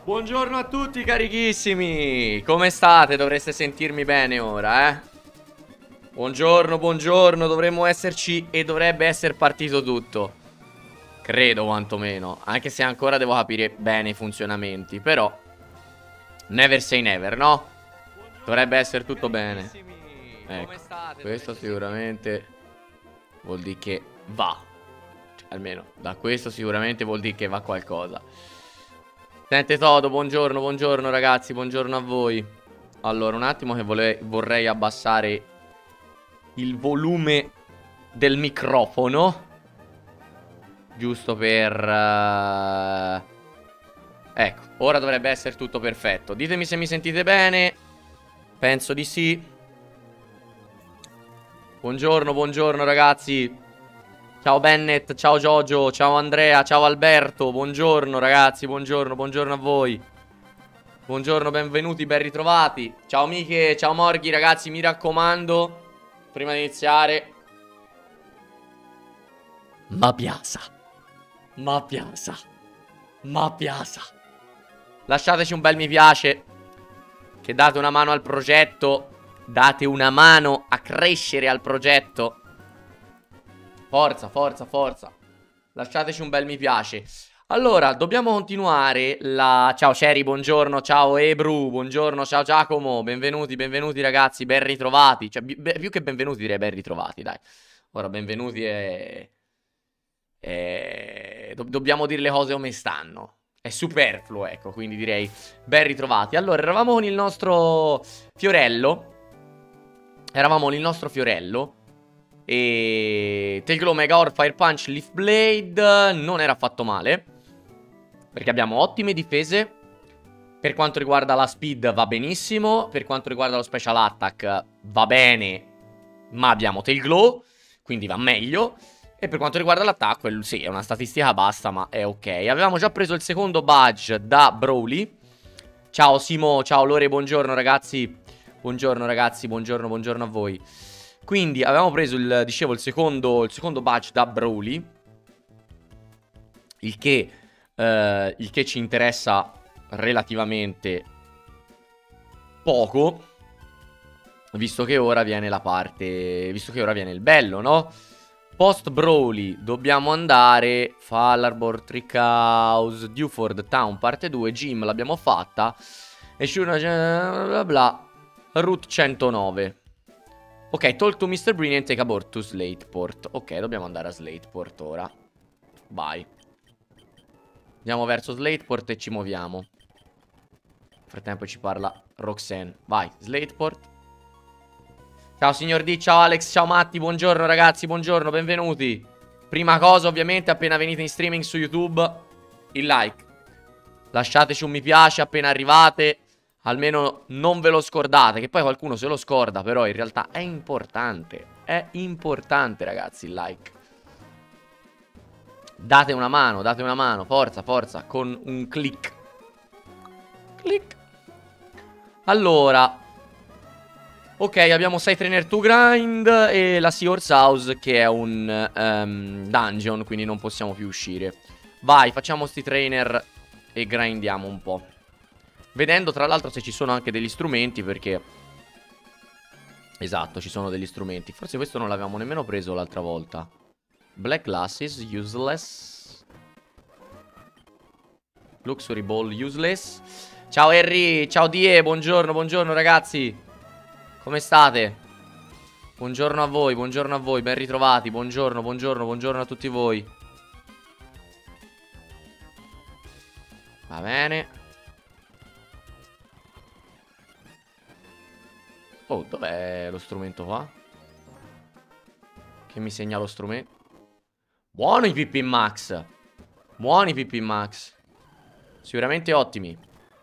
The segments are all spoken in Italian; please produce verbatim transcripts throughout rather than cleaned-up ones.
Buongiorno a tutti carichissimi. Come state? Dovreste sentirmi bene ora, eh? Buongiorno, buongiorno. Dovremmo esserci e dovrebbe essere partito tutto. Credo quantomeno. Anche se ancora devo capire bene i funzionamenti. Però never say never, no? Dovrebbe essere tutto bene. Ecco, questo sicuramente vuol dire che va. Cioè, almeno da questo sicuramente vuol dire che va qualcosa. Sente Toto, buongiorno, buongiorno ragazzi, buongiorno a voi. Allora, un attimo che vole- vorrei abbassare il volume del microfono. Giusto per... Uh... Ecco, ora dovrebbe essere tutto perfetto. Ditemi se mi sentite bene. Penso di sì. Buongiorno, buongiorno ragazzi. Ciao Bennett, ciao Giorgio, ciao Andrea, ciao Alberto. Buongiorno ragazzi, buongiorno, buongiorno a voi. Buongiorno, benvenuti, ben ritrovati. Ciao Miche, ciao Morghi ragazzi, mi raccomando, prima di iniziare, ma piasa, ma piasa, ma piasa. Lasciateci un bel mi piace, che date una mano al progetto. Date una mano a crescere al progetto. Forza, forza, forza. Lasciateci un bel mi piace. Allora, dobbiamo continuare la... Ciao Sherry, buongiorno. Ciao Ebru, buongiorno. Ciao Giacomo, benvenuti, benvenuti ragazzi. Ben ritrovati. Cioè, bi- più che benvenuti direi ben ritrovati, dai. Ora, benvenuti e... e... do- dobbiamo dire le cose come stanno. È superfluo, ecco, quindi direi ben ritrovati. Allora, eravamo con il nostro Fiorello. Eravamo con il nostro Fiorello. E Tailglow, Mega Orb, Fire Punch, Leaf Blade non era affatto male, perché abbiamo ottime difese. Per quanto riguarda la speed va benissimo. Per quanto riguarda lo special attack va bene, ma abbiamo Tailglow, quindi va meglio. E per quanto riguarda l'attacco, sì, è una statistica bassa, ma è ok. Avevamo già preso il secondo badge da Brawly. Ciao Simo, ciao Lore, buongiorno ragazzi. Buongiorno ragazzi, buongiorno, buongiorno a voi. Quindi avevamo preso il, dicevo, il secondo, il secondo badge da Brawly. Il che, eh, il che ci interessa relativamente poco, visto che ora viene la parte, visto che ora viene il bello, no? Post Brawly dobbiamo andare Fallarbor, Trick House, Dewford Town parte due, Gym l'abbiamo fatta. E Shuna bla bla bla. Route centonove. Ok, talk to mister Brini and take a board to Slateport. Ok, dobbiamo andare a Slateport ora. Vai. Andiamo verso Slateport e ci muoviamo. Nel frattempo ci parla Roxanne. Vai, Slateport. Ciao signor D, ciao Alex, ciao Matti, buongiorno ragazzi, buongiorno, benvenuti. Prima cosa ovviamente, appena venite in streaming su YouTube, il like. Lasciateci un mi piace appena arrivate. Almeno non ve lo scordate, che poi qualcuno se lo scorda, però in realtà è importante. È importante ragazzi il like. Date una mano, date una mano, forza, forza, con un click. Click. Allora, ok, abbiamo sei trainer to grind e la Seahorse House che è un um, dungeon, quindi non possiamo più uscire. Vai, facciamo sti trainer e grindiamo un po'. Vedendo tra l'altro se ci sono anche degli strumenti, perché... Esatto, ci sono degli strumenti. Forse questo non l'avevamo nemmeno preso l'altra volta. Black Glasses, useless. Luxury Ball, useless. Ciao Harry, ciao Die, buongiorno, buongiorno ragazzi. Come state? Buongiorno a voi, buongiorno a voi, ben ritrovati. Buongiorno, buongiorno, buongiorno a tutti voi. Va bene. Oh, dov'è lo strumento qua? Che mi segna lo strumento? Buono i P P Max. Buoni i P P Max. Sicuramente ottimi.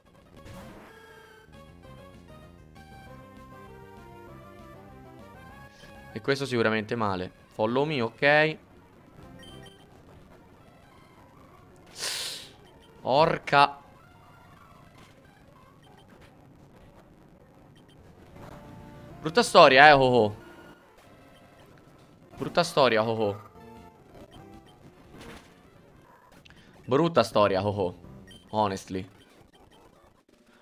E questo sicuramente male. Follow me, ok. Orca. Brutta storia, eh, oh oh. Brutta storia, oh oh. Brutta storia, oh oh. Honestly.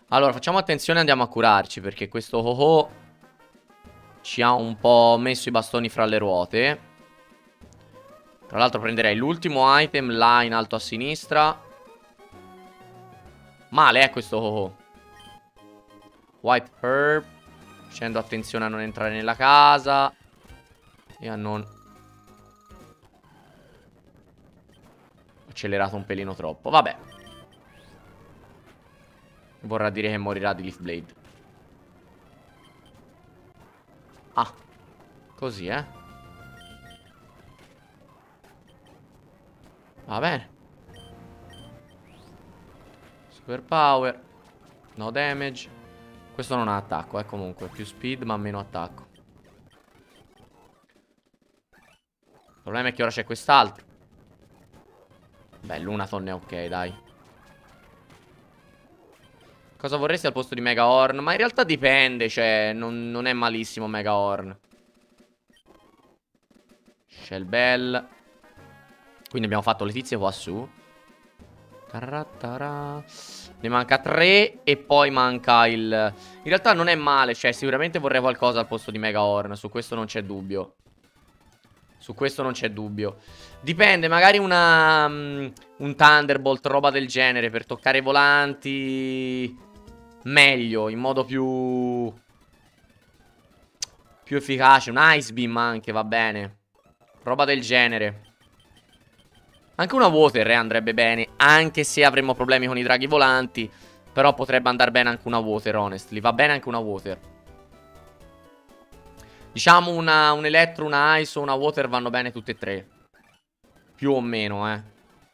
Allora, facciamo attenzione e andiamo a curarci, perché questo Ho-Oh ci ha un po' messo i bastoni fra le ruote. Tra l'altro prenderei l'ultimo item là in alto a sinistra. Male, eh, questo Ho-Oh. White Herb. Facendo attenzione a non entrare nella casa e a non... accelerato un pelino troppo. Vabbè. Vorrà dire che morirà di Leaf Blade. Ah. Così, eh. Va bene. Super power. No damage. Questo non ha attacco, eh, comunque. Più speed ma meno attacco. Il problema è che ora c'è quest'altro. Beh, l'Unaton è ok, dai. Cosa vorresti al posto di Mega Horn? Ma in realtà dipende, cioè, non, non è malissimo Mega Horn. Shell Bell. Quindi abbiamo fatto le tizie qua su. Taratara. Ne manca tre e poi manca il... In realtà non è male, cioè sicuramente vorrei qualcosa al posto di Mega Horn. Su questo non c'è dubbio. Su questo non c'è dubbio. Dipende, magari una... Um, un Thunderbolt, roba del genere, per toccare i volanti meglio, in modo più... più efficace. Un Ice Beam anche, va bene. Roba del genere. Anche una Water eh, andrebbe bene, anche se avremmo problemi con i draghi volanti. Però potrebbe andare bene anche una Water, honestly. Va bene anche una Water. Diciamo una, un Elettro, una Ice o una Water vanno bene tutte e tre. Più o meno, eh.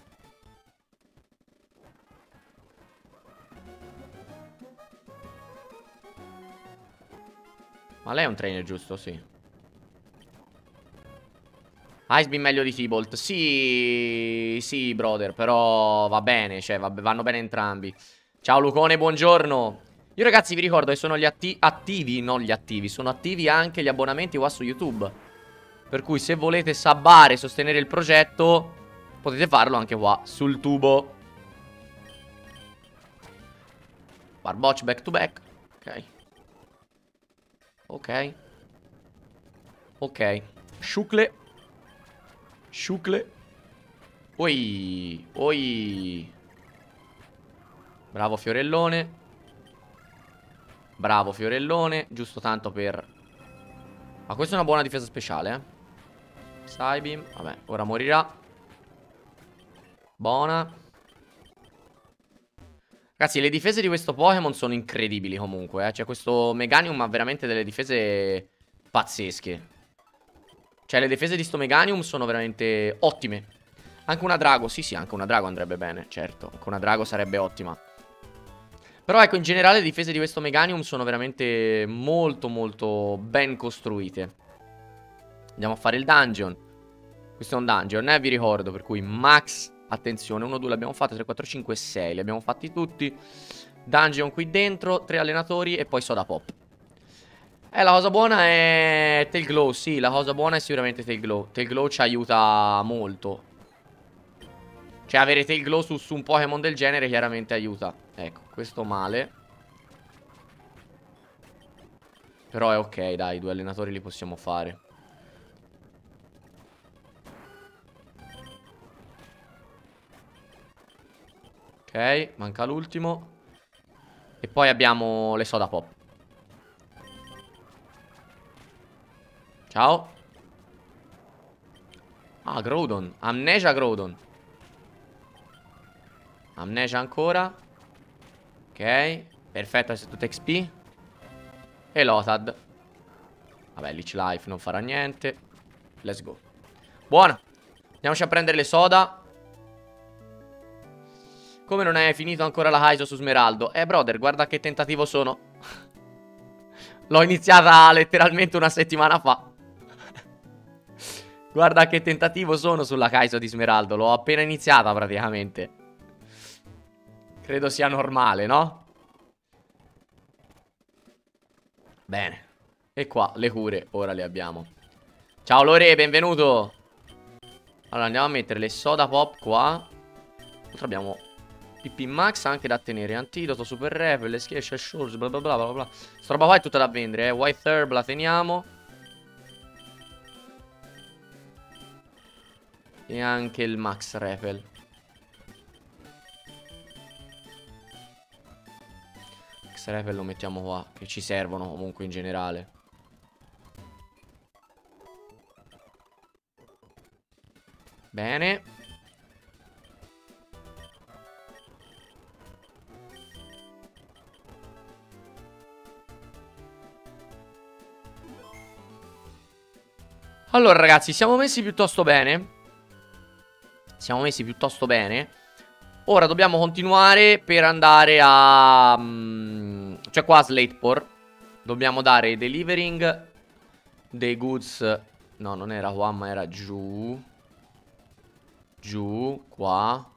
Ma lei è un trainer, giusto? Sì. Ice Beam meglio di T-Bolt. Sì, sì, brother, però va bene, cioè va, vanno bene entrambi. Ciao Lucone, buongiorno. Io ragazzi vi ricordo che sono gli atti attivi, non gli attivi, sono attivi anche gli abbonamenti qua su YouTube. Per cui se volete subbare e sostenere il progetto, potete farlo anche qua, sul tubo. Barbocci back to back. Ok. Ok. Ok. Sciucle. Sciucle. Oi. Oi. Bravo Fiorellone. Bravo Fiorellone. Giusto tanto per... Ma questa è una buona difesa speciale, eh. Psybeam. Vabbè, ora morirà. Buona. Ragazzi, le difese di questo Pokémon sono incredibili comunque, eh. Cioè, questo Meganium ha veramente delle difese pazzesche. Cioè, le difese di sto Meganium sono veramente ottime. Anche una Drago, sì sì, anche una Drago andrebbe bene, certo. Anche una Drago sarebbe ottima. Però ecco, in generale le difese di questo Meganium sono veramente molto molto ben costruite. Andiamo a fare il dungeon. Questo è un dungeon, eh, vi ricordo, per cui max attenzione. uno, due l'abbiamo fatto, tre, quattro, cinque, sei. Li abbiamo fatti tutti. Dungeon qui dentro, tre allenatori e poi Soda Pop. Eh, la cosa buona è Tail Glow, sì, la cosa buona è sicuramente Tail Glow. Tail Glow ci aiuta molto. Cioè, avere Tail Glow su, su un Pokémon del genere chiaramente aiuta. Ecco, questo male. Però è ok, dai, due allenatori li possiamo fare. Ok, manca l'ultimo. E poi abbiamo le Soda Pop. Ciao. Ah, Groudon. Amnesia Groudon. Amnesia ancora. Ok. Perfetto, è tutto X P. E Lotad. Vabbè, Leech Life non farà niente. Let's go. Buona. Andiamoci a prendere le soda. Come non è finito ancora la Kaizo su Smeraldo? Eh, brother, guarda che tentativo sono. L'ho iniziata letteralmente una settimana fa. Guarda che tentativo sono sulla Kaizo di Smeraldo. L'ho appena iniziata praticamente. Credo sia normale, no? Bene. E qua le cure ora le abbiamo. Ciao Lore, benvenuto. Allora andiamo a mettere le Soda Pop qua. Tra abbiamo P P max anche da tenere. Antidoto, super repel, le schiaccia, shores, bla bla bla bla bla. Sta roba qua è tutta da vendere, eh. White herb la teniamo. E anche il max repel. Max repel lo mettiamo qua, che ci servono comunque in generale. Bene. Allora ragazzi, siamo messi piuttosto bene. Siamo messi piuttosto bene. Ora dobbiamo continuare per andare a... Um, cioè qua a Slateport dobbiamo dare delivering dei goods. No, non era qua, ma era giù. Giù, qua.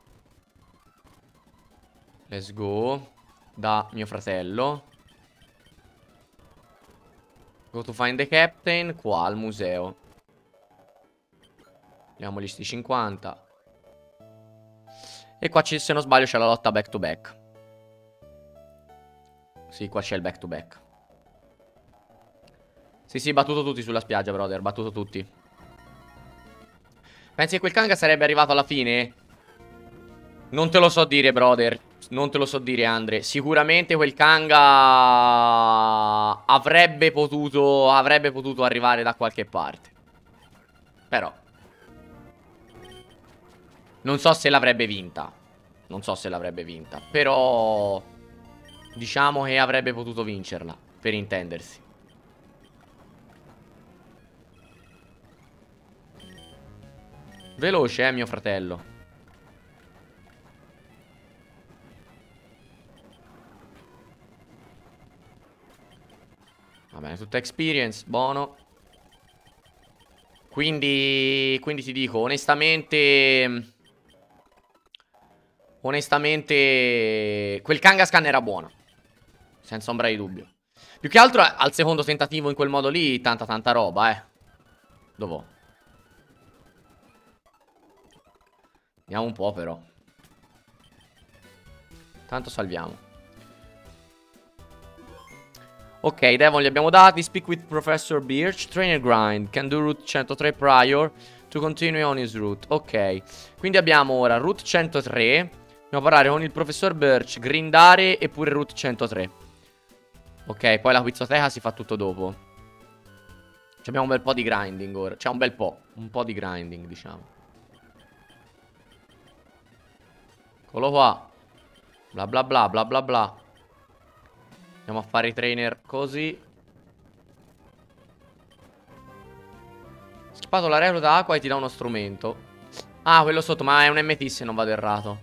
Let's go. Da mio fratello. Go to find the captain. Qua al museo. Diamogli sti cinquanta. E qua se non sbaglio c'è la lotta back to back. Sì, qua c'è il back to back. Sì, sì, battuto tutti sulla spiaggia, brother. Battuto tutti. Pensi che quel Kanga sarebbe arrivato alla fine? Non te lo so dire, brother. Non te lo so dire, Andre. Sicuramente quel Kanga avrebbe potuto, avrebbe potuto arrivare da qualche parte. Però non so se l'avrebbe vinta. Non so se l'avrebbe vinta. Però diciamo che avrebbe potuto vincerla, per intendersi. Veloce, eh, mio fratello. Va bene, tutta experience, buono. Quindi, quindi ti dico, onestamente... Onestamente quel Kangaskhan era buono, senza ombra di dubbio. Più che altro al secondo tentativo in quel modo lì, tanta tanta roba, eh. Dov'ho? Vediamo un po' però. Tanto salviamo. Ok, Devon li abbiamo dati. Speak with Professor Birch. Trainer grind. Can do route centotré prior to continue on his route. Ok, quindi abbiamo ora route centotré. Dobbiamo parlare con il professor Birch, grindare e pure route centotré. Ok, poi la quizzoteca si fa tutto dopo. Abbiamo un bel po' di grinding ora. C'è un bel po'. Un po' di grinding, diciamo. Eccolo qua. Bla bla bla bla bla bla. Andiamo a fare i trainer così. Scappato la recluta acqua e ti dà uno strumento. Ah, quello sotto, ma è un M T se non vado errato.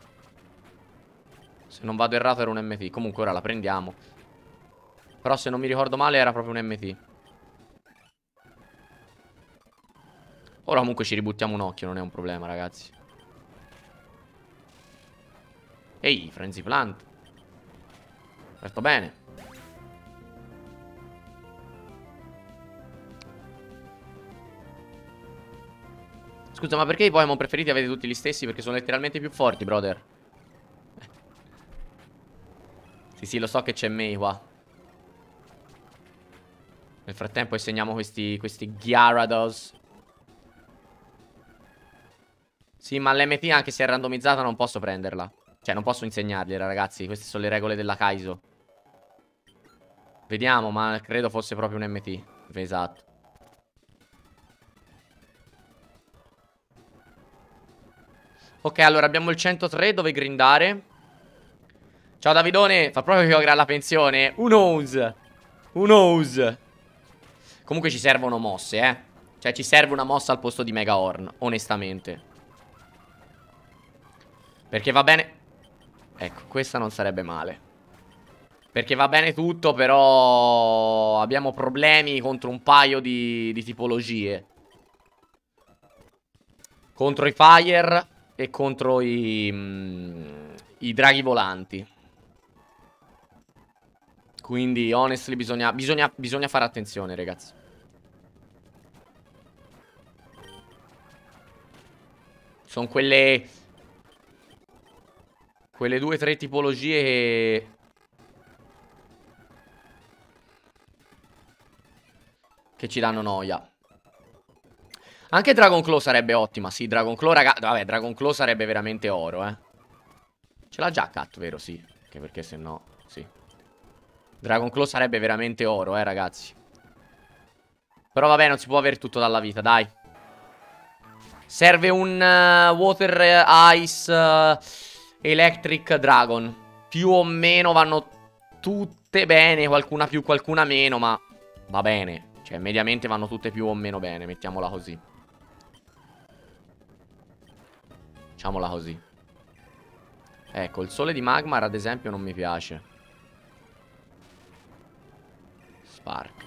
Se non vado errato era un M T. Comunque ora la prendiamo. Però se non mi ricordo male era proprio un M T. Ora comunque ci ributtiamo un occhio, non è un problema, ragazzi. Ehi, Frenzy Plant. Aperto bene. Scusa, ma perché i Pokémon preferiti avete tutti gli stessi? Perché sono letteralmente più forti, brother. Sì, sì, lo so che c'è Mei qua. Nel frattempo insegniamo questi, questi Gyarados. Sì, ma l'M T anche se è randomizzata non posso prenderla. Cioè, non posso insegnargliela, ragazzi. Queste sono le regole della Kaizo. Vediamo, ma credo fosse proprio un M T. Esatto. Ok, allora abbiamo il centotré dove grindare. Ciao Davidone, fa proprio che io la pensione. Who knows? Who knows? Comunque ci servono mosse, eh. Cioè ci serve una mossa al posto di Mega Horn, onestamente. Perché va bene. Ecco, questa non sarebbe male. Perché va bene tutto, però abbiamo problemi contro un paio di, di tipologie. Contro i Fire e contro i, mm, i draghi volanti. Quindi, honestly, bisogna, bisogna, bisogna fare attenzione, ragazzi. Sono quelle... Quelle due o tre tipologie che... che ci danno noia. Anche Dragon Claw sarebbe ottima. Sì, Dragon Claw, raga... Vabbè, Dragon Claw sarebbe veramente oro, eh. Ce l'ha già Cat, vero? Sì. Anche perché se no... Sì. Dragon Claw sarebbe veramente oro, eh, ragazzi. Però vabbè, non si può avere tutto dalla vita, dai. Serve un uh, Water uh, Ice uh, Electric Dragon. Più o meno vanno tutte bene, qualcuna più, qualcuna meno, ma va bene. Cioè, mediamente vanno tutte più o meno bene, mettiamola così. Facciamola così. Ecco, il sole di Magmar, ad esempio, non mi piace. Spark.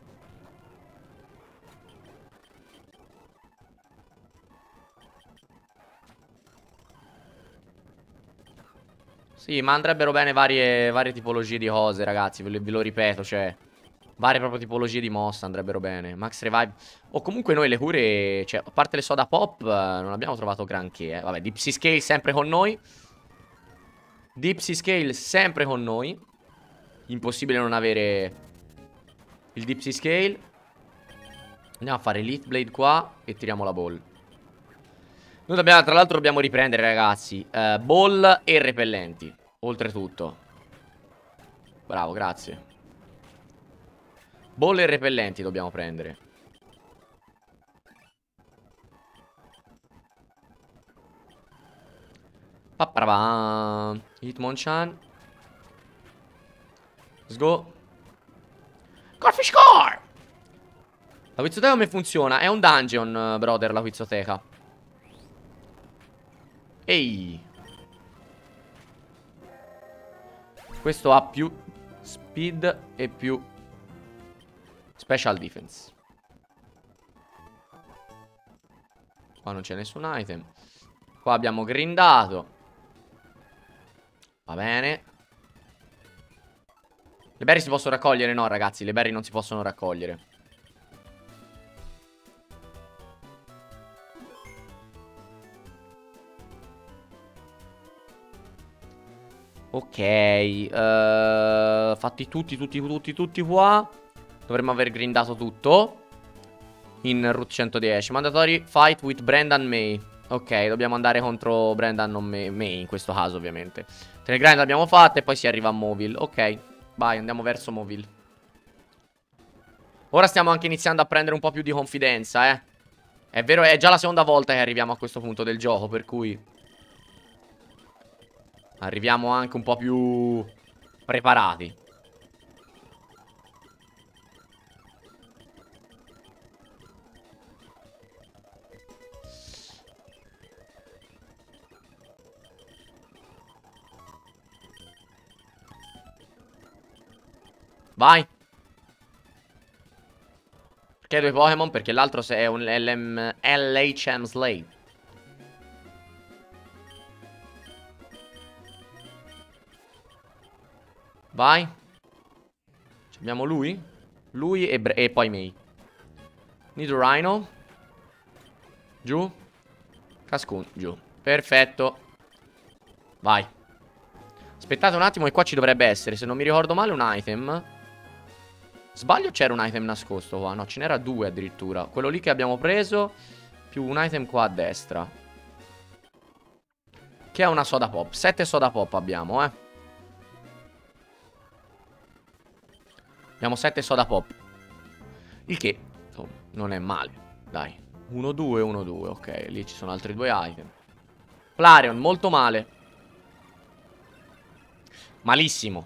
Sì, ma andrebbero bene varie, varie tipologie di cose, ragazzi. Ve lo, ve lo ripeto, cioè... Varie proprio tipologie di mossa andrebbero bene. Max Revive. O comunque noi le cure, cioè, a parte le soda pop, eh, non abbiamo trovato granché, eh. Vabbè, Deep Sea Scale sempre con noi. Deep Sea Scale sempre con noi. Impossibile non avere il Deep Sea Scale. Andiamo a fare Elite Blade qua e tiriamo la ball. Noi dobbiamo, tra l'altro dobbiamo riprendere, ragazzi, uh, ball e repellenti. Oltretutto. Bravo, grazie. Ball e repellenti dobbiamo prendere. Papparava. Hitmonchan. Let's go. Corfish Core! La Quizzoteca come funziona? È un dungeon, brother, la Quizzoteca. Ehi. Questo ha più speed e più special defense. Qua non c'è nessun item. Qua abbiamo grindato. Va bene. Le berry si possono raccogliere? No, ragazzi, le berry non si possono raccogliere. Ok, uh, fatti tutti, tutti, tutti, tutti qua. Dovremmo aver grindato tutto in Route centodieci. Mandatory fight with Brendan May. Ok, dobbiamo andare contro Brendan, non May, May in questo caso ovviamente. Telegrind l'abbiamo fatta e poi si arriva a Moville. Ok, vai, andiamo verso Moville. Ora stiamo anche iniziando a prendere un po' più di confidenza, eh. È vero, è già la seconda volta che arriviamo a questo punto del gioco, per cui arriviamo anche un po' più preparati. Vai. Perché due Pokémon? Perché l'altro è un L H M Slade. Vai. Abbiamo lui. Lui e, e poi May. Nidorino. Giù. Cascun, giù. Perfetto. Vai. Aspettate un attimo che qua ci dovrebbe essere, se non mi ricordo male, un item. Sbaglio, c'era un item nascosto qua. No, ce n'era due addirittura. Quello lì che abbiamo preso, più un item qua a destra, che è una soda pop. Sette soda pop abbiamo, eh. Abbiamo sette soda pop. Il che, insomma, non è male. Dai. uno due, uno due. Ok, lì ci sono altri due item. Flareon, molto male. Malissimo.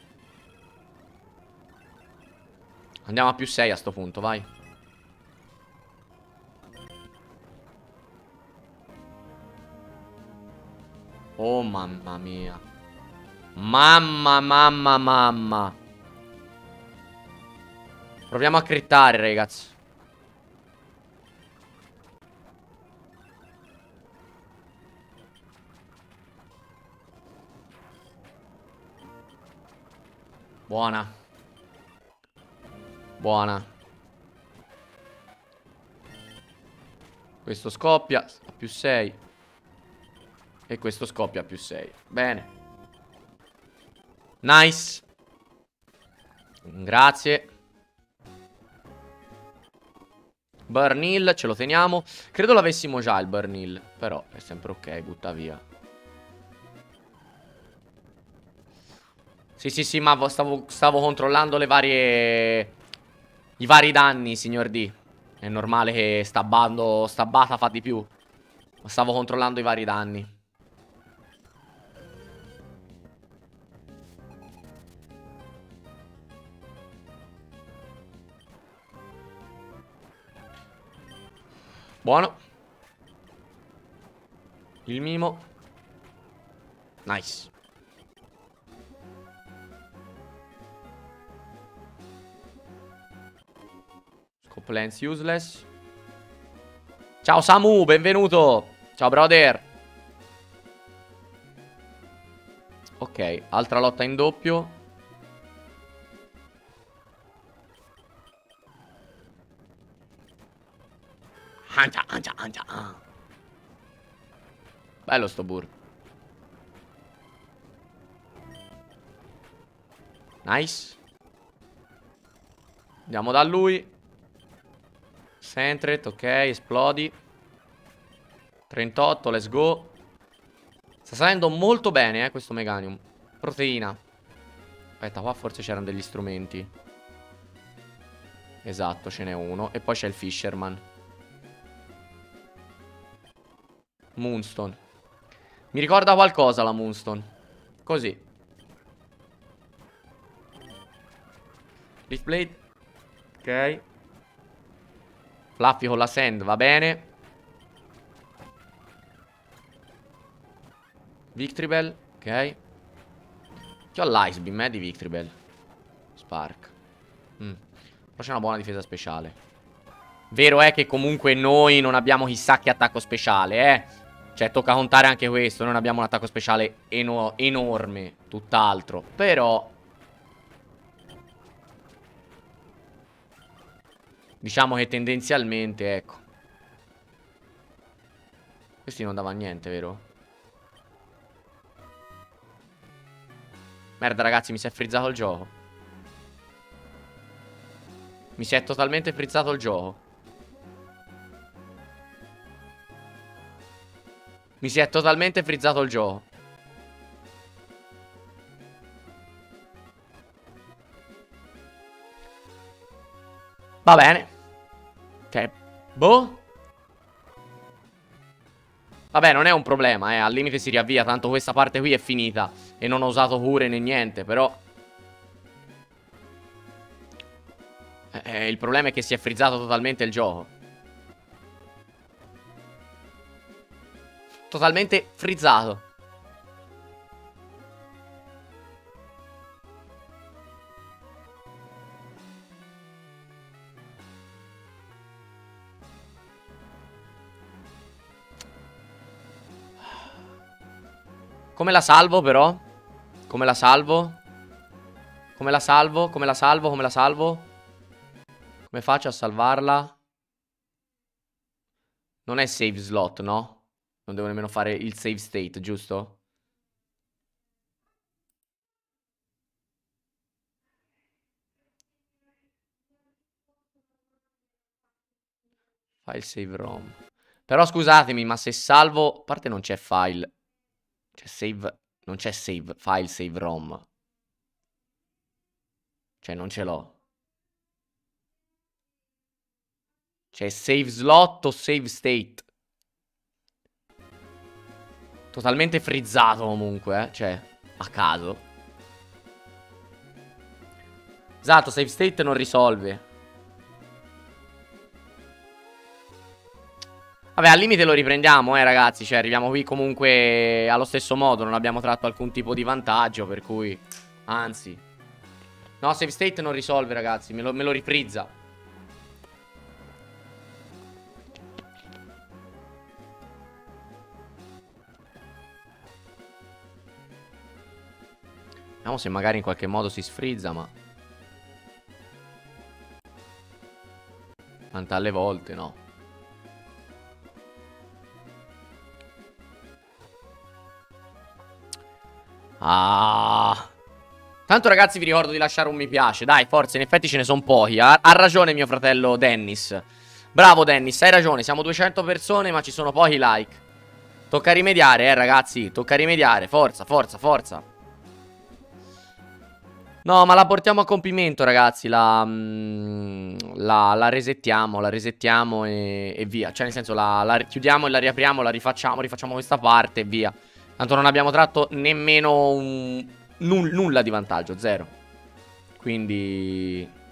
Andiamo a più sei a sto punto, vai. Oh, mamma mia. Mamma, mamma, mamma. Proviamo a crittare, ragazzi. Buona. Buona. Questo scoppia. A più sei. E questo scoppia a più sei. Bene. Nice. Grazie. Burn Hill, ce lo teniamo. Credo l'avessimo già il Burn Hill, però è sempre ok, butta via. Sì, sì, sì, ma stavo, stavo controllando le varie... I vari danni, signor D. È normale che sta bando, sta bata fa di più. Ma stavo controllando i vari danni. Buono. Il mimo. Nice. Scope lens useless. Ciao Samu, benvenuto. Ciao brother. Ok, altra lotta in doppio. Angia, angia, angia. Bello sto burro. Nice. Andiamo da lui. Sentret, ok, esplodi. trentotto, let's go. Sta salendo molto bene, eh, questo Meganium. Proteina. Aspetta, qua forse c'erano degli strumenti. Esatto, ce n'è uno. E poi c'è il Fisherman. Moonstone. Mi ricorda qualcosa la Moonstone. Così. Leafblade. Ok. Fluffy con la Sand, va bene. Victreebel, ok. Che ho l'Ice Beam, eh, di Victreebel. Spark. mm. Però c'è una buona difesa speciale. Vero è che comunque noi non abbiamo chissà che attacco speciale, eh. Cioè, tocca contare anche questo. Noi non abbiamo un attacco speciale eno enorme. Tutt'altro. Però diciamo che tendenzialmente, ecco. Questi non davano niente, vero? Merda, ragazzi, mi si è frizzato il gioco. Mi si è totalmente frizzato il gioco. Mi si è totalmente frizzato il gioco. Va bene. Cioè, boh. Vabbè, non è un problema, eh. Al limite si riavvia. Tanto questa parte qui è finita. E non ho usato cure né niente, però eh, il problema è che si è frizzato totalmente il gioco. Totalmente frizzato. Come la salvo però? Come la salvo? Come la salvo? Come la salvo? Come la salvo? Come faccio a salvarla? Non è save slot, no? Non devo nemmeno fare il save state, giusto? File save ROM. Però scusatemi, ma se salvo... A parte non c'è file. C'è save... Non c'è save. File save ROM. Cioè non ce l'ho. C'è save slot o save state. Totalmente frizzato comunque, eh. Cioè, a caso. Esatto, save state non risolve. Vabbè, al limite lo riprendiamo, eh, ragazzi. Cioè, arriviamo qui comunque allo stesso modo. Non abbiamo tratto alcun tipo di vantaggio, per cui... Anzi. No, save state non risolve, ragazzi. Me lo, me lo rifrizza. Vediamo se magari in qualche modo si sfrizza, ma... Tante alle volte, no. Ah. Tanto ragazzi vi ricordo di lasciare un mi piace. Dai, forza, in effetti ce ne sono pochi. Ha, ha ragione mio fratello Dennis. Bravo Dennis, hai ragione. Siamo duecento persone ma ci sono pochi like. Tocca rimediare, eh ragazzi. Tocca rimediare. Forza, forza, forza. No, ma la portiamo a compimento, ragazzi. La, mm, la, la resettiamo, la resettiamo e, e via. Cioè, nel senso, la, la chiudiamo e la riapriamo, la rifacciamo, rifacciamo questa parte e via. Tanto non abbiamo tratto nemmeno un, null, nulla di vantaggio, zero. Quindi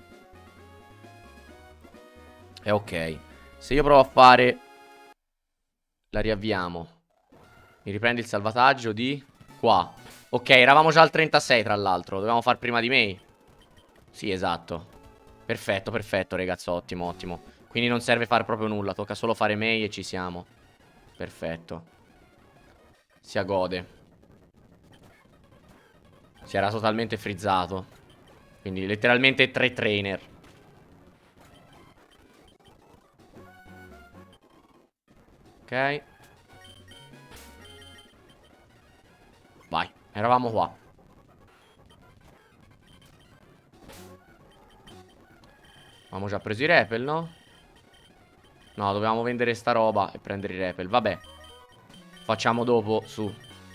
è ok. Se io provo a fare... La riavviamo. Mi riprendi il salvataggio di... Qua. Ok, eravamo già al trentasei tra l'altro. Dovevamo far prima di me. Sì, esatto. Perfetto, perfetto, ragazzi, ottimo, ottimo. Quindi non serve fare proprio nulla. Tocca solo fare Mei e ci siamo. Perfetto. Si agode. Si era totalmente frizzato. Quindi letteralmente tre trainer. Ok. Vai, eravamo qua. Avevamo già preso i repel, no? No, dovevamo vendere sta roba e prendere i repel. Vabbè. Facciamo dopo, su.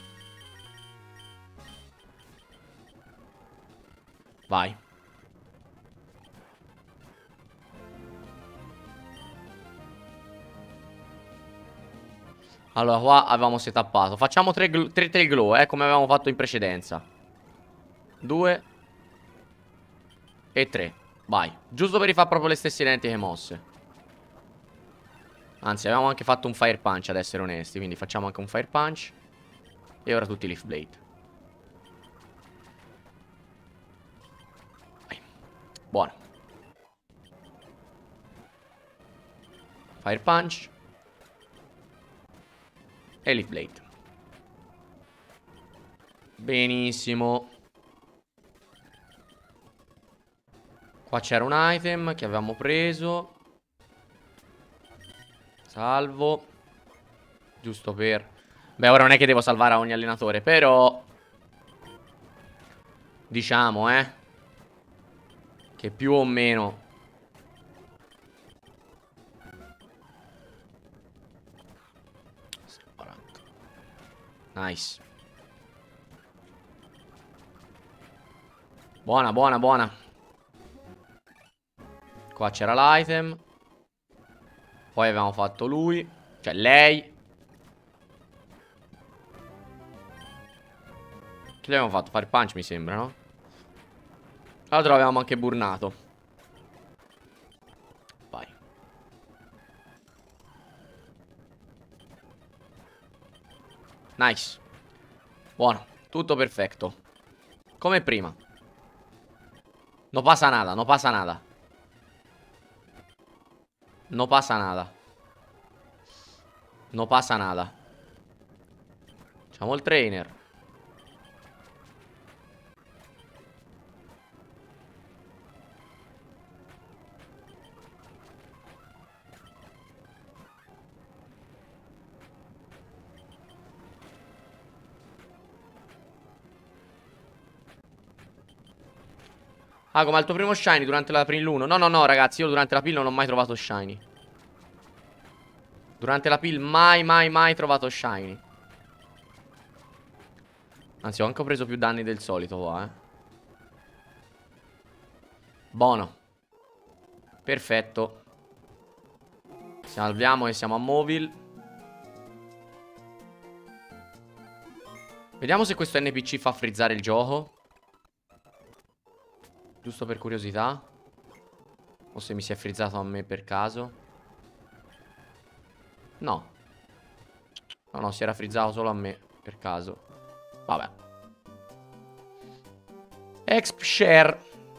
Vai. Allora, qua avevamo setappato. Facciamo tre tre glow, eh, come avevamo fatto in precedenza. Due. E tre. Vai. Giusto per rifare proprio le stesse identiche mosse. Anzi, avevamo anche fatto un fire punch, ad essere onesti. Quindi facciamo anche un fire punch. E ora tutti leaf blade. Vai. Buono. Fire punch. E leaf blade. Benissimo. Qua c'era un item che avevamo preso. Salvo. Giusto per... Beh, ora non è che devo salvare a ogni allenatore, però... Diciamo, eh, che più o meno... Nice. Buona, buona, buona. Qua c'era l'item. Poi avevamo fatto lui. Cioè lei. Che gli avevamo fatto? Fare punch mi sembra, no? L'altro l'avevamo anche burnato. Vai. Nice. Buono. Tutto perfetto. Come prima. No pasa nada, no pasa nada. No pasa nada. No pasa nada. Facciamo il trainer. Ah, come al tuo primo shiny durante la pill uno. No, no, no, ragazzi, io durante la pill non ho mai trovato shiny. Durante la pill mai, mai, mai trovato shiny. Anzi, ho anche preso più danni del solito qua, eh. Buono. Perfetto. Salviamo e siamo a Movil. Vediamo se questo N P C fa frizzare il gioco. Giusto per curiosità. O se mi si è frizzato a me per caso. No. No, no, si era frizzato solo a me per caso. Vabbè. Exp share.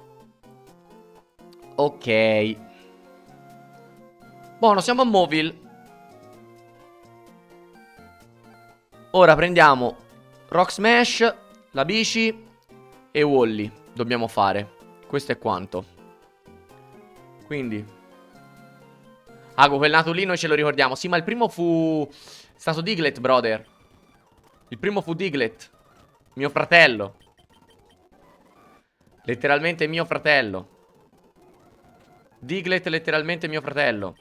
Ok. Buono, siamo a Movil. Ora prendiamo Rock Smash, la bici e Wally. Dobbiamo fare. Questo è quanto. Quindi Ago, quel nato lì noi ce lo ricordiamo. Sì, ma il primo fu... È stato Diglett, brother. Il primo fu Diglett. Mio fratello. Letteralmente mio fratello. Diglett letteralmente mio fratello.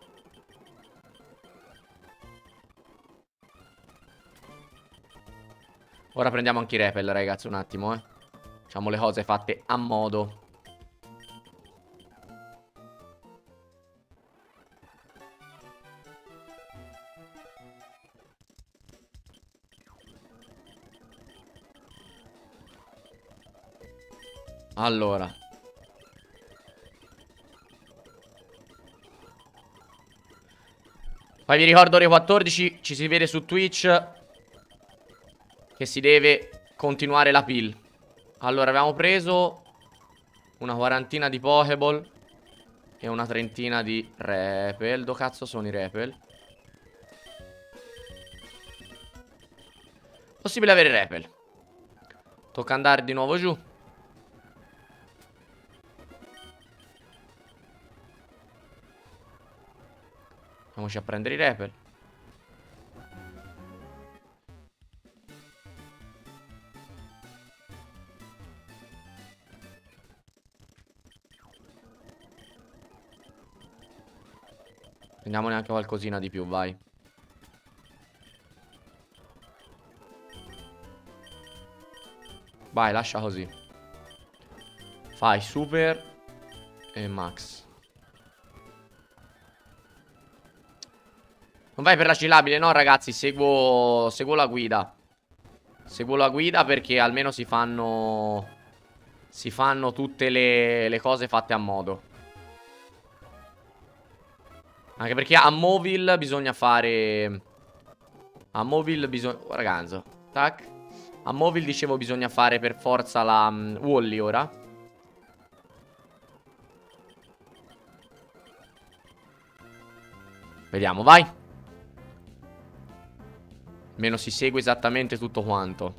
Ora prendiamo anche i repel, ragazzi, un attimo, eh. Facciamo le cose fatte a modo. Allora. Poi vi ricordo ore quattordici ci si vede su Twitch che si deve continuare la pill. Allora abbiamo preso una quarantina di Pokéball e una trentina di repel. Dove cazzo sono i repel? Possibile avere repel. Tocca andare di nuovo giù. Andiamoci a prendere i repel. Prendiamone anche qualcosina di più, vai. Vai, lascia così. Fai super e max. Non vai per la cillabile, no ragazzi, seguo, seguo la guida. Seguo la guida perché almeno si fanno Si fanno tutte le, le cose fatte a modo. Anche perché a Moville bisogna fare A Moville bisogna Ragazzo, tac. A Moville dicevo bisogna fare per forza la um, Wally ora. Vediamo, vai. Almeno si segue esattamente tutto quanto.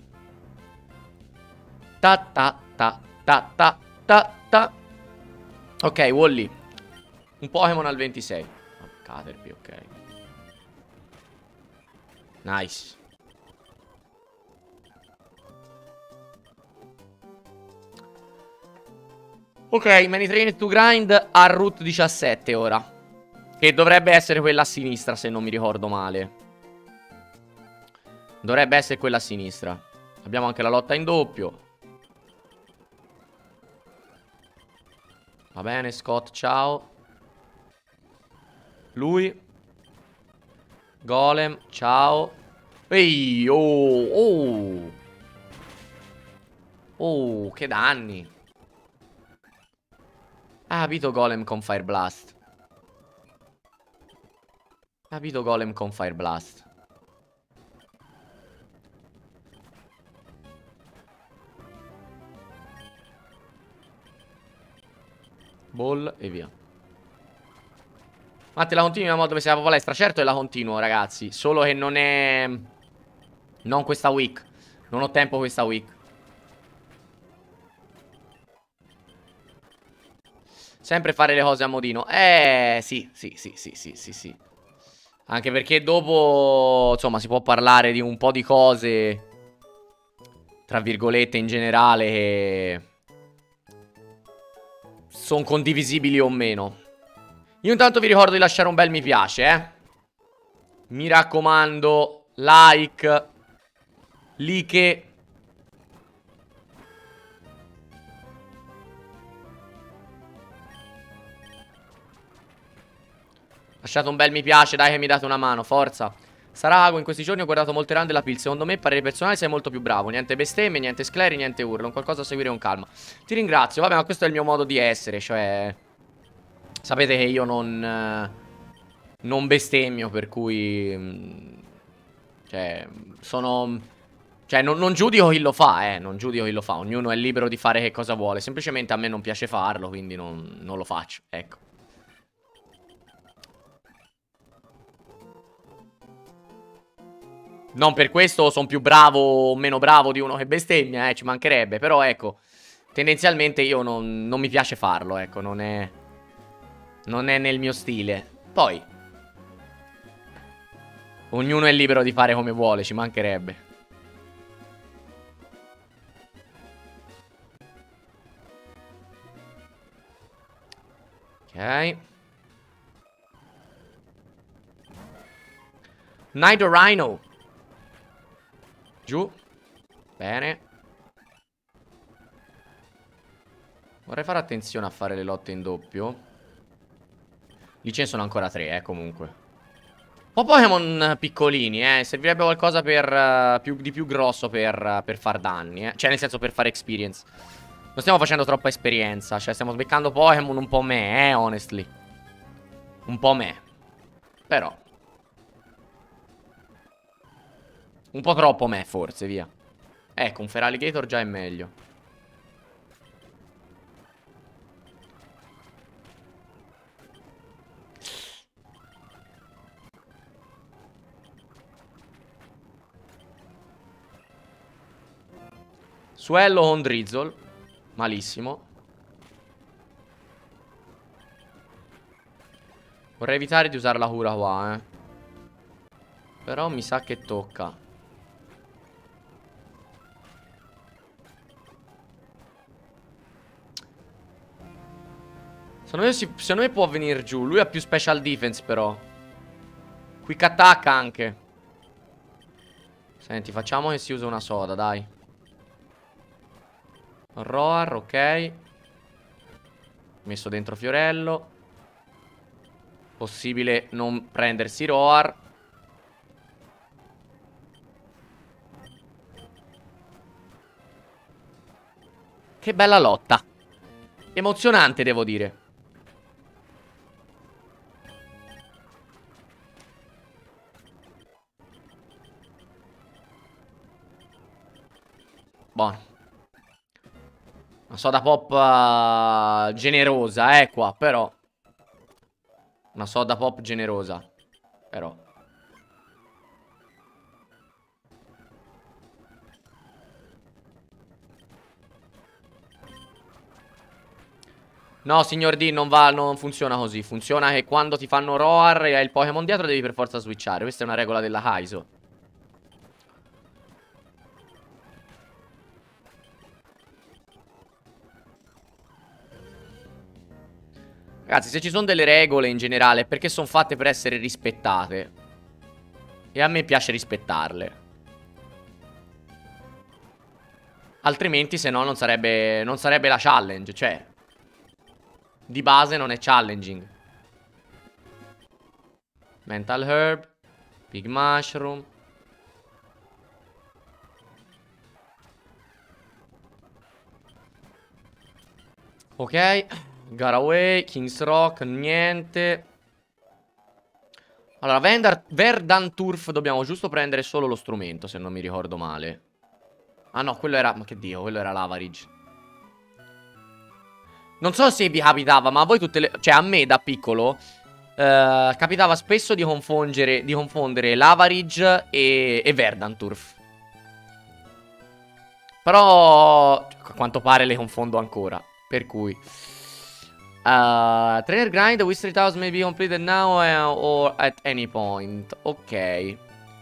Ta ta ta ta ta ta ta. Ok, Wally. Un Pokémon al ventisei. Oh, Caterpie, ok. Nice. Ok, Many Trained to Grind a Route diciassette ora. Che dovrebbe essere quella a sinistra, se non mi ricordo male. Dovrebbe essere quella a sinistra. Abbiamo anche la lotta in doppio. Va bene, Scott, ciao. Lui. Golem, ciao. Ehi, oh, oh. Oh, che danni. Ha capito Golem con Fire Blast. Ha capito Golem con Fire Blast. Ball e via. Ma te la continui la mod dove sei la palestra? Certo che la continuo, ragazzi. Solo che non è... Non questa week. Non ho tempo questa week. Sempre fare le cose a modino. Eh, sì, sì, sì, sì, sì, sì, sì. Anche perché dopo, insomma, si può parlare di un po' di cose, tra virgolette, in generale, che sono condivisibili o meno. Io intanto vi ricordo di lasciare un bel mi piace, eh. Mi raccomando, like, like. Lasciate un bel mi piace, dai che mi date una mano, forza. Sarago, in questi giorni ho guardato molte run della Pill. Secondo me, parere personale, sei molto più bravo. Niente bestemmie, niente scleri, niente urlo. Un qualcosa a seguire con calma. Ti ringrazio, vabbè, ma questo è il mio modo di essere. Cioè, sapete che io non Non bestemmio, per cui Cioè, sono Cioè, non, non giudico chi lo fa, eh Non giudico chi lo fa, ognuno è libero di fare che cosa vuole. Semplicemente a me non piace farlo, quindi non, non lo faccio, ecco. Non per questo sono più bravo o meno bravo di uno che bestemmia, eh, ci mancherebbe. Però ecco, tendenzialmente io non, non mi piace farlo, ecco, non è Non è nel mio stile. Poi ognuno è libero di fare come vuole, ci mancherebbe. Ok. Nido Rhino. Giù. Bene. Vorrei fare attenzione a fare le lotte in doppio. Lì ce ne sono ancora tre, eh, comunque. Un po' Pokémon piccolini, eh. Servirebbe qualcosa per, uh, più, di più grosso per, uh, per far danni, eh. Cioè, nel senso, per fare experience. Non stiamo facendo troppa esperienza. Cioè, stiamo beccando Pokémon un po' me, eh, honestly. Un po' me. Però un po' troppo me, forse, via. Ecco, un Feraligatr già è meglio. Suello con Drizzle. Malissimo. Vorrei evitare di usare la cura qua, eh. Però mi sa che tocca. Secondo me, si, secondo me può venire giù. Lui ha più special defense però. Quick attack anche. Senti, facciamo che si usa una soda, dai. Roar, ok. Messo dentro Fiorello. Possibile non prendersi Roar. Che bella lotta. Emozionante, devo dire. Buono. Una soda pop uh, generosa, eh, qua, però. Una soda pop generosa. Però. No, signor D, non va, non funziona così. Funziona che quando ti fanno Roar e hai il Pokémon dietro devi per forza switchare. Questa è una regola della Kaizo. Ragazzi, se ci sono delle regole in generale è perché sono fatte per essere rispettate. E a me piace rispettarle. Altrimenti, se no, non sarebbe, non sarebbe la challenge. Cioè, di base non è challenging. Mental Herb. Big Mushroom. Ok. Garaway, King's Rock, niente. Allora, Vendar, Verdant Turf dobbiamo giusto prendere solo lo strumento, se non mi ricordo male. Ah no, quello era, ma che dio, quello era Lavaridge. Non so se vi capitava, ma a voi tutte le... Cioè, a me da piccolo eh, capitava spesso di confondere, di confondere Lavaridge e, e Verdant Turf. Però a quanto pare le confondo ancora. Per cui Uh, trainer grind, Wizard House may be completed now uh, or at any point. Ok.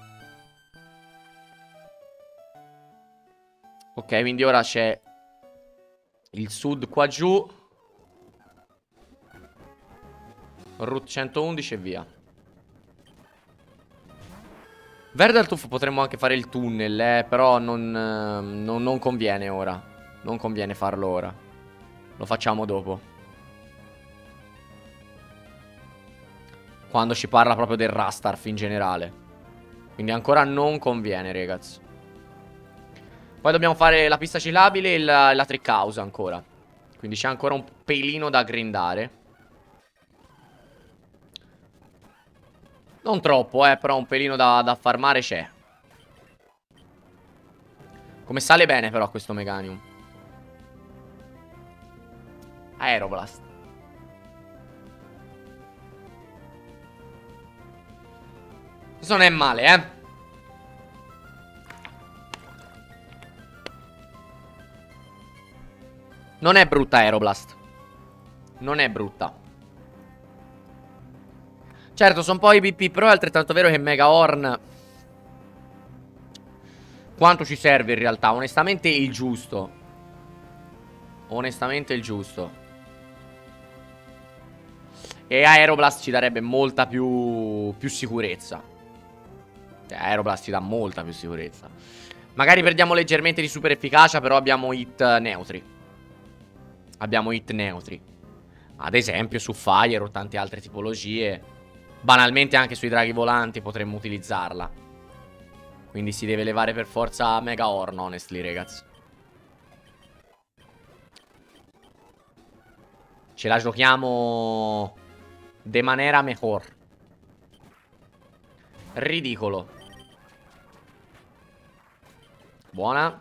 Ok, quindi ora c'è il sud qua giù. Route centoundici e via. Verdaltuf potremmo anche fare il tunnel, eh, però non, eh, non, non conviene ora. Non conviene farlo ora. Lo facciamo dopo. Quando ci parla proprio del Rastarf in generale. Quindi ancora non conviene, ragazzi. Poi dobbiamo fare la pista ciclabile e la, la trick house ancora. Quindi c'è ancora un pelino da grindare. Non troppo, eh, però un pelino da, da farmare c'è. Come sale bene però questo Meganium. Aeroblast. Questo non è male, eh. Non è brutta Aeroblast. Non è brutta. Certo, sono un po' I P P, però è altrettanto vero che Mega Horn quanto ci serve in realtà? Onestamente il giusto. Onestamente il giusto. E Aeroblast ci darebbe molta più, più sicurezza. Cioè, Aeroblast ci dà molta più sicurezza. Magari perdiamo leggermente di super efficacia, però abbiamo hit neutri. Abbiamo hit neutri. Ad esempio su Fire o tante altre tipologie. Banalmente anche sui draghi volanti potremmo utilizzarla. Quindi si deve levare per forza Mega Horn, honestly, ragazzi. Ce la giochiamo de manera mejor. Ridicolo. Buona.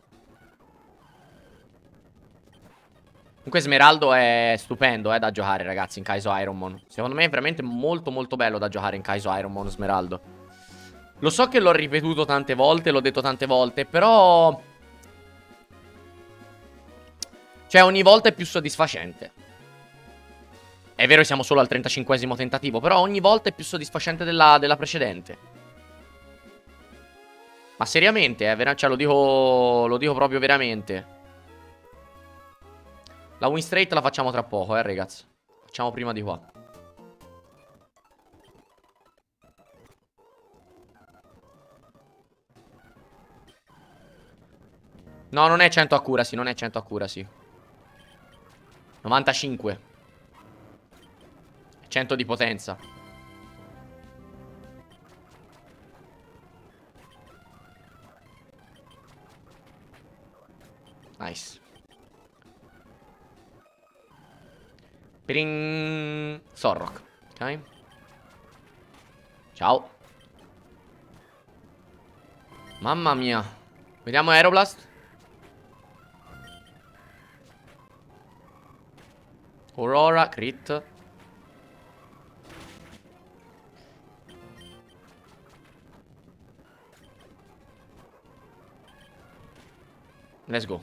Comunque Smeraldo è stupendo eh, da giocare, ragazzi, in Kaizo Ironmon. Secondo me è veramente molto molto bello da giocare in Kaizo Ironmon Smeraldo. Lo so che l'ho ripetuto tante volte, l'ho detto tante volte, però... Cioè, ogni volta è più soddisfacente. È vero che siamo solo al trentacinquesimo tentativo, però ogni volta è più soddisfacente della, della precedente. Ma seriamente, eh, cioè, lo dico, lo dico proprio veramente. La win straight la facciamo tra poco, eh, ragazzi. Facciamo prima di qua. No, non è cento accuracy, non è cento accuracy. novantacinque. cento di potenza. Nice. Pring. Sorrock. Ok. Ciao. Mamma mia. Vediamo Aeroblast. Aurora, crit. Let's go.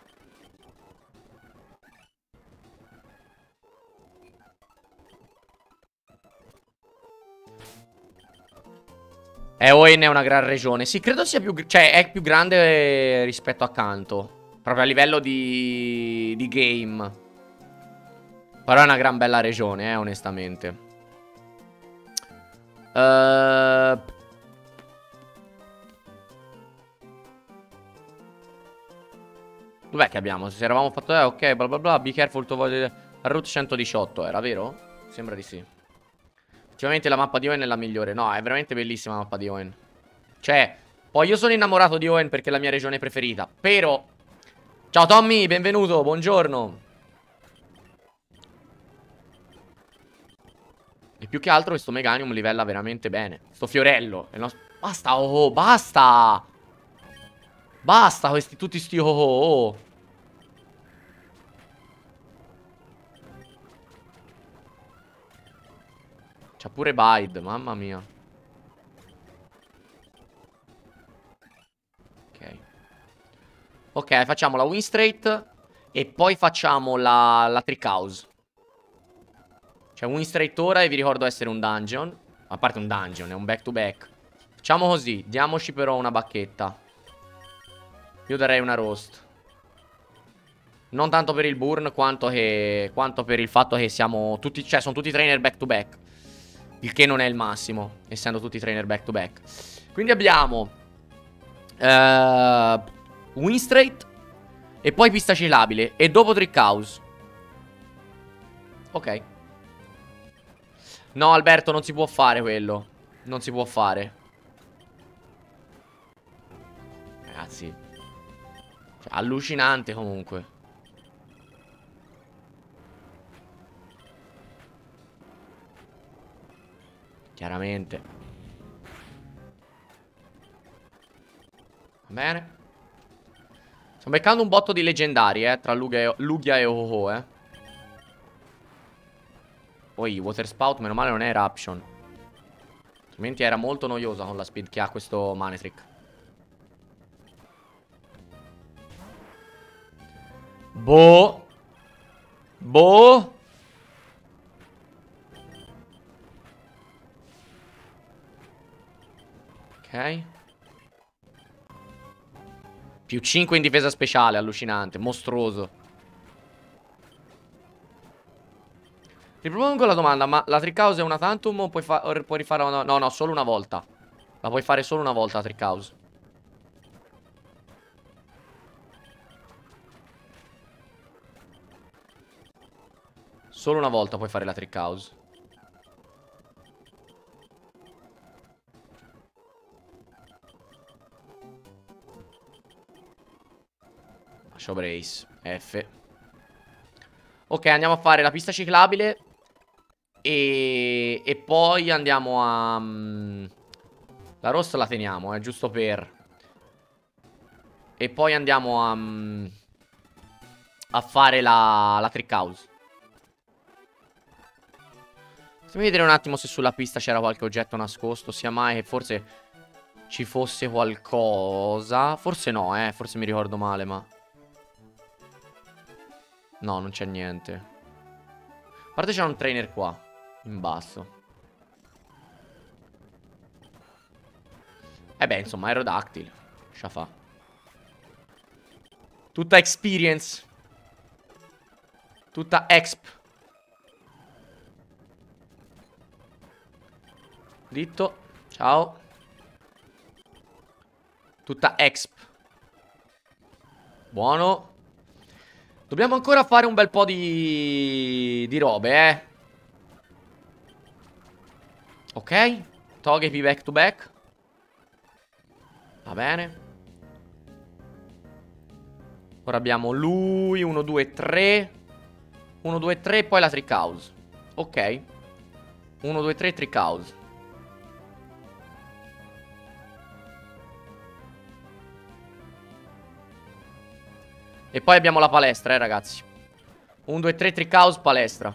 Eh, Owen è una gran regione. Sì, credo sia più... Cioè, è più grande rispetto a Kanto. Proprio a livello di... di game. Però è una gran bella regione, eh, onestamente. Uh... Dov'è che abbiamo? Se eravamo fatto... Eh, ok, bla bla bla. Be careful to avoid... Route centodiciotto, era vero? Sembra di sì. Effettivamente la mappa di Owen è la migliore. No, è veramente bellissima la mappa di Owen. Cioè, poi io sono innamorato di Owen perché è la mia regione preferita. Però... Ciao Tommy, benvenuto, buongiorno. E più che altro questo Meganium livella veramente bene. Sto fiorello. È il nostro... Basta, oh, oh, basta. Basta questi, tutti sti oh, oh, oh. C'ha pure Bide, mamma mia. Ok. Ok, facciamo la win straight. E poi facciamo la, la trick house. Cioè win straight ora e vi ricordo essere un dungeon. A parte un dungeon, è un back to back. Facciamo così, diamoci però una bacchetta. Io darei una roast. Non tanto per il burn quanto, che, quanto per il fatto che siamo tutti... Cioè sono tutti trainer back to back. Il che non è il massimo, essendo tutti trainer back to back. Quindi abbiamo uh, win straight e poi pistaci labile. E dopo trick house. Ok. No Alberto, non si può fare quello. Non si può fare. Ragazzi, cioè, allucinante comunque. Chiaramente. Va bene. Stiamo beccando un botto di leggendari, eh. Tra Lugia e, Lugia e Ho-Oh, eh. Poi Water Spout, meno male non è Eruption. Altrimenti era molto noiosa con la speed che ha questo Manectric. Boh. Boh. Ok. Più cinque in difesa speciale, allucinante, mostruoso. Ripropongo la domanda, ma la trick house è una tantum o puoi, fa o puoi rifare una... No, no, solo una volta. La puoi fare solo una volta la trick house. Solo una volta puoi fare la trick house. Show brace F. Ok, andiamo a fare la pista ciclabile. E, e poi andiamo a... Um, la rossa la teniamo, è eh, giusto per... E poi andiamo a... Um, a fare la, la trick house. Fammi vedere un attimo se sulla pista c'era qualche oggetto nascosto. Sia mai che forse ci fosse qualcosa. Forse no, eh. Forse mi ricordo male, ma... No, non c'è niente. A parte c'è un trainer qua, in basso. Eh beh, insomma, Aerodactyl. Lascia fa. Tutta experience. Tutta exp. Dritto. Ciao. Tutta exp. Buono. Dobbiamo ancora fare un bel po' di... di robe, eh. Ok. Togepi back to back. Va bene. Ora abbiamo lui. uno, due, tre. uno, due, tre e poi la trick house. Ok. uno, due, tre, trick house. E poi abbiamo la palestra, eh, ragazzi. uno, due, tre, trick house, palestra.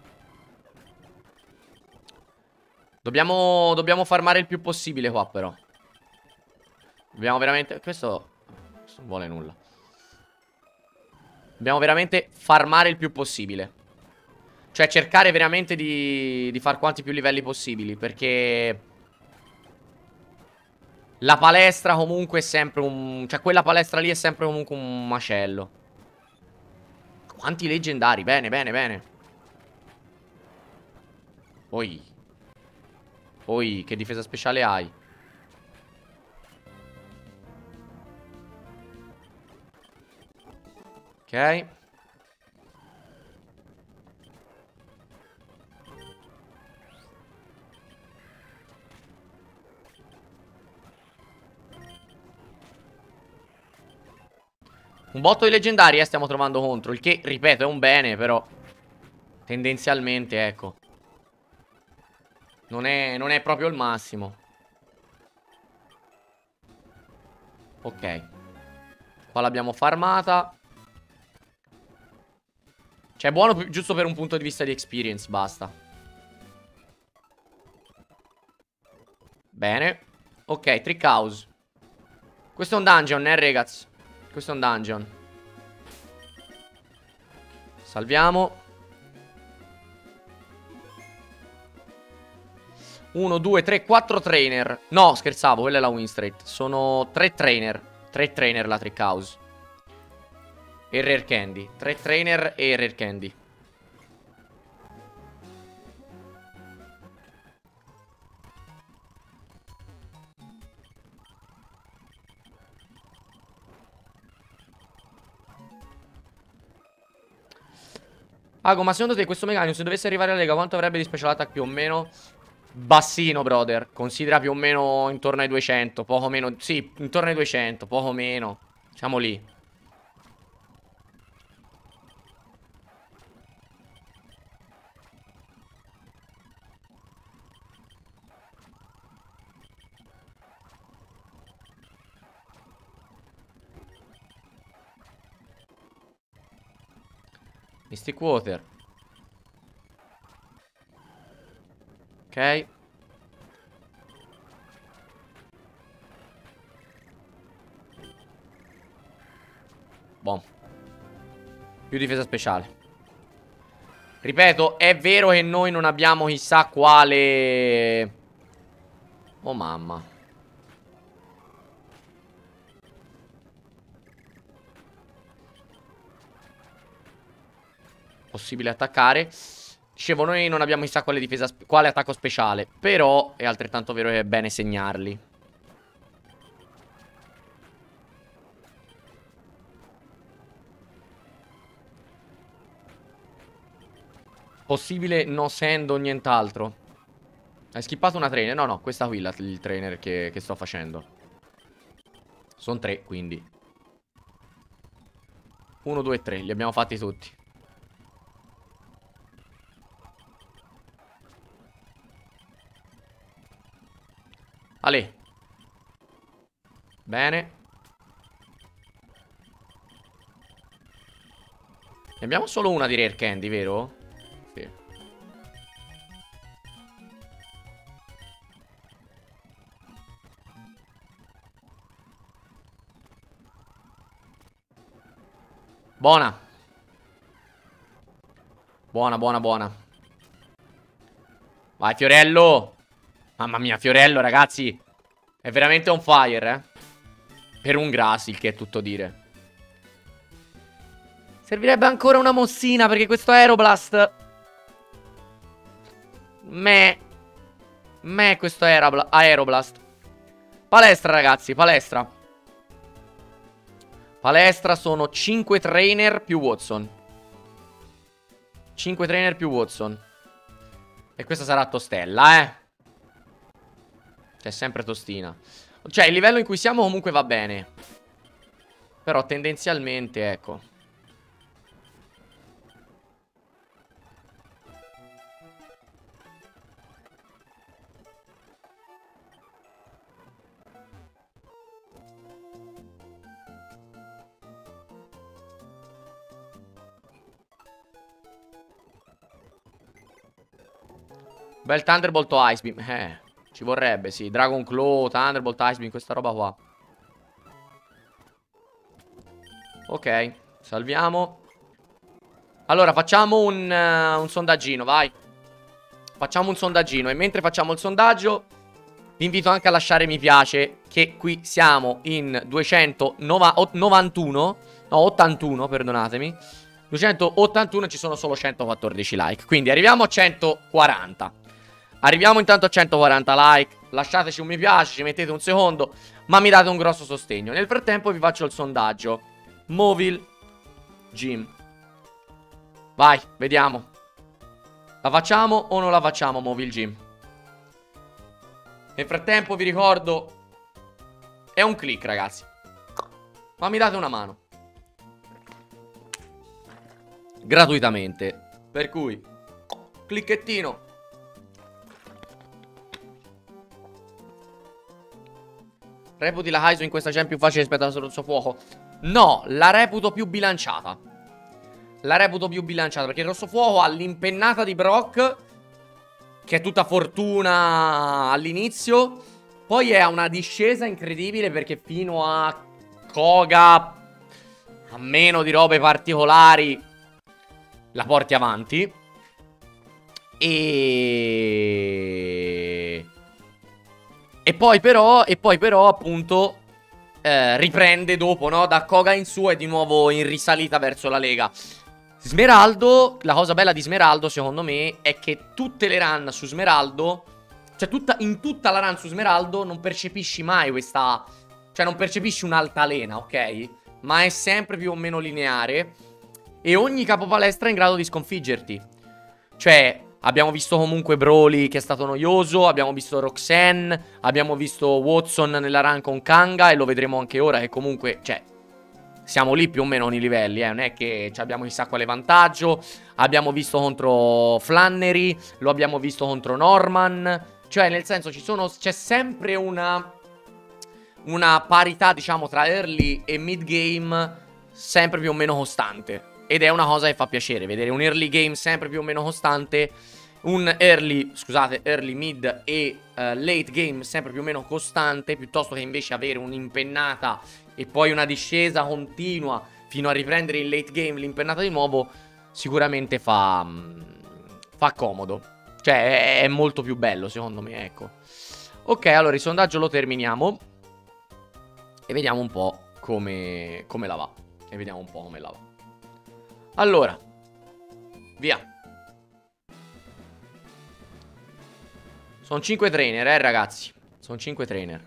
Dobbiamo, dobbiamo farmare il più possibile qua, però. Dobbiamo veramente... Questo... Questo non vuole nulla. Dobbiamo veramente farmare il più possibile. Cioè, cercare veramente di, di far quanti più livelli possibili. Perché... La palestra comunque è sempre un... Cioè, quella palestra lì è sempre comunque un macello. Quanti leggendari, bene, bene, bene. Poi... Poi, che difesa speciale hai? Ok. Un botto di leggendari, eh, stiamo trovando contro. Il che, ripeto, è un bene, però tendenzialmente, ecco, Non è, non è proprio il massimo. Ok. Qua l'abbiamo farmata. Cioè, è buono giusto per un punto di vista di experience, basta. Bene. Ok, trick house. Questo è un dungeon, eh, ragazzi. Questo è un dungeon. Salviamo. uno, due, tre, quattro trainer. No, scherzavo, quella è la win straight. Sono tre trainer. tre trainer la trick house. E rare candy. tre trainer e rare candy. Ago, ma secondo te questo meccanico, se dovesse arrivare alla Lega, quanto avrebbe di special attack più o meno? Bassino, brother. Considera più o meno intorno ai duecento. Poco meno. Sì, intorno ai duecento. Poco meno. Siamo lì. Mystic Water. Ok. Boh. Più difesa speciale. Ripeto, è vero che noi non abbiamo chissà quale... Oh mamma. Possibile attaccare. Dicevo, noi non abbiamo chissà quale difesa, quale attacco speciale. Però è altrettanto vero che è bene segnarli. Possibile no send o nient'altro. Hai skippato una trainer? No, no, questa qui è il trainer che, che sto facendo. Sono tre, quindi uno, due, tre, li abbiamo fatti tutti. Ale. Bene. Ne abbiamo solo una di Rare Candy, vero? Sì. Buona. Buona, buona, buona. Vai, Fiorello. Mamma mia, Fiorello, ragazzi. È veramente on fire, eh. Per un grass, il che è tutto dire. Servirebbe ancora una mossina, perché questo Aeroblast... Me. Me questo Aerobla Aeroblast. Palestra, ragazzi, palestra. Palestra sono cinque trainer più Watson. cinque trainer più Watson. E questa sarà Tostella, eh. C'è sempre Tostina. Cioè, il livello in cui siamo comunque va bene. Però tendenzialmente, ecco. Bel Thunderbolt o Ice Beam. Eh, ci vorrebbe, sì. Dragon Claw, Thunderbolt, Ice Beam, questa roba qua. Ok, salviamo. Allora, facciamo un, uh, un sondaggino, vai. Facciamo un sondaggino. E mentre facciamo il sondaggio, vi invito anche a lasciare mi piace. Che qui siamo in duecentonovantuno. No, ottantuno, perdonatemi. duecentoottantuno, ci sono solo centoquattordici like. Quindi arriviamo a centoquaranta. Arriviamo intanto a centoquaranta like. Lasciateci un mi piace, ci mettete un secondo, ma mi date un grosso sostegno. Nel frattempo vi faccio il sondaggio. Movil Gym. Vai, vediamo. La facciamo o non la facciamo Movil Gym? Nel frattempo vi ricordo, è un click, ragazzi. Ma mi date una mano gratuitamente. Per cui clicchettino. Reputi la Kaizo in questa champ più facile rispetto alla Rosso Fuoco? No, la reputo più bilanciata. La reputo più bilanciata, perché il Rosso Fuoco ha l'impennata di Brock, che è tutta fortuna all'inizio. Poi è una discesa incredibile, perché fino a Koga, a meno di robe particolari, la porti avanti. E... E poi però, e poi però appunto eh, riprende dopo, no? Da Koga in su e di nuovo in risalita verso la Lega. Smeraldo, la cosa bella di Smeraldo secondo me è che tutte le run su Smeraldo, cioè tutta, in tutta la run su Smeraldo non percepisci mai questa, cioè non percepisci un'altalena, ok? Ma è sempre più o meno lineare. E ogni capopalestra è in grado di sconfiggerti. Cioè, abbiamo visto comunque Broly che è stato noioso, abbiamo visto Roxanne, abbiamo visto Watson nella run con Kanga e lo vedremo anche ora che comunque, cioè, siamo lì più o meno nei livelli, eh, non è che abbiamo chissà quale vantaggio. Abbiamo visto contro Flannery, lo abbiamo visto contro Norman, cioè nel senso ci sono, c'è sempre una, una parità diciamo tra early e mid game sempre più o meno costante. Ed è una cosa che fa piacere, vedere un early game sempre più o meno costante, un early, scusate, early, mid e uh, late game sempre più o meno costante, piuttosto che invece avere un'impennata e poi una discesa continua fino a riprendere in late game l'impennata di nuovo, sicuramente fa, fa comodo. Cioè è, è molto più bello secondo me, ecco. Ok, allora il sondaggio lo terminiamo e vediamo un po' come, come la va. E vediamo un po' come la va. Allora, via. Sono cinque trainer, eh, ragazzi. Sono cinque trainer.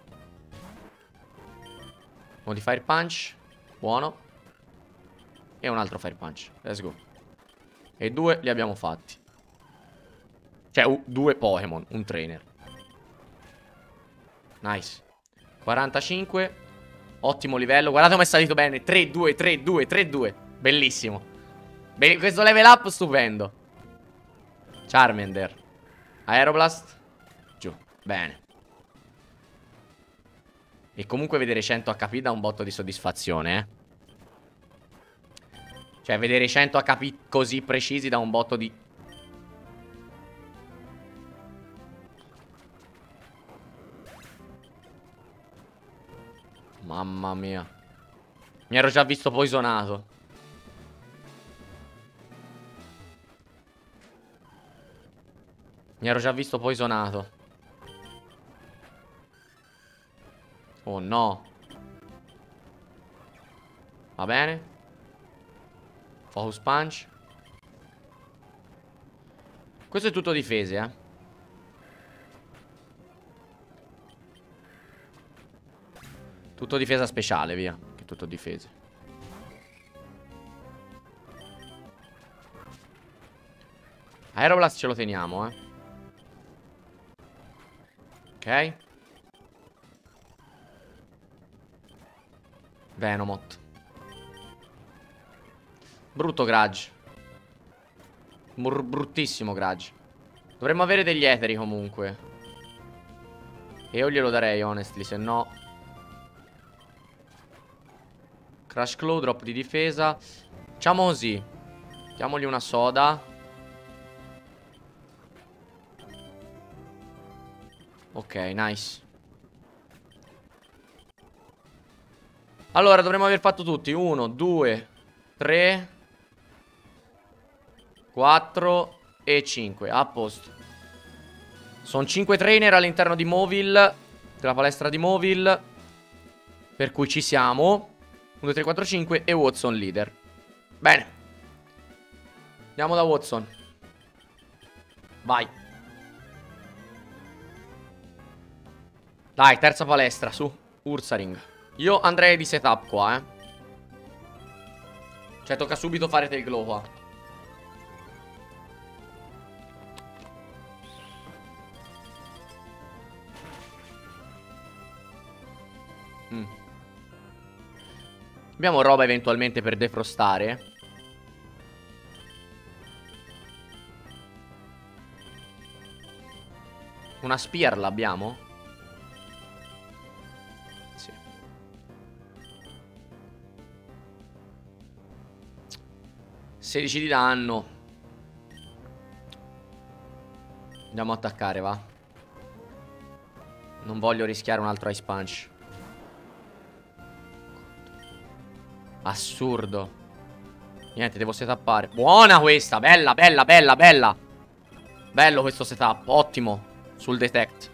Uno di Fire Punch. Buono. E un altro Fire Punch. Let's go. E due li abbiamo fatti. Cioè, uh, due Pokémon. Un trainer. Nice. quarantacinque. Ottimo livello. Guardate come è salito bene. tre due, tre due, tre due. Bellissimo. Be questo level up stupendo. Charmander. Aeroblast. Giù. Bene. E comunque vedere cento H P dà un botto di soddisfazione, eh. Cioè vedere cento H P così precisi dà un botto di... Mamma mia. Mi ero già visto poisonato. Mi ero già visto poisonato. Oh no. Va bene. Focus Punch. Questo è tutto difese, eh. Tutto difesa speciale, via. Che tutto difese. Aeroblast ce lo teniamo, eh. Ok. Venomoth. Brutto Grudge. Br bruttissimo Grudge. Dovremmo avere degli eteri comunque. E io glielo darei, honestly, se no. Crash Claw, drop di difesa. Facciamo così. Diamogli una soda. Ok, nice. Allora, dovremmo aver fatto tutti. Uno, due, tre, quattro e cinque. A posto. Sono cinque trainer all'interno di Mauville, della palestra di Mauville. Per cui ci siamo. uno, due, tre, quattro, cinque e Watson leader. Bene. Andiamo da Watson. Vai. Dai, terza palestra, su. Ursaring. Io andrei di setup qua, eh. Cioè, tocca subito fare Tail Glow qua. Mm. Abbiamo roba eventualmente per defrostare. Una Spear l'abbiamo? Sì. sedici di danno. Andiamo a attaccare, va. Non voglio rischiare un altro Ice Punch. Assurdo. Niente, devo setappare. Buona questa, bella, bella, bella, bella. Bello questo setup, ottimo. Sul detect.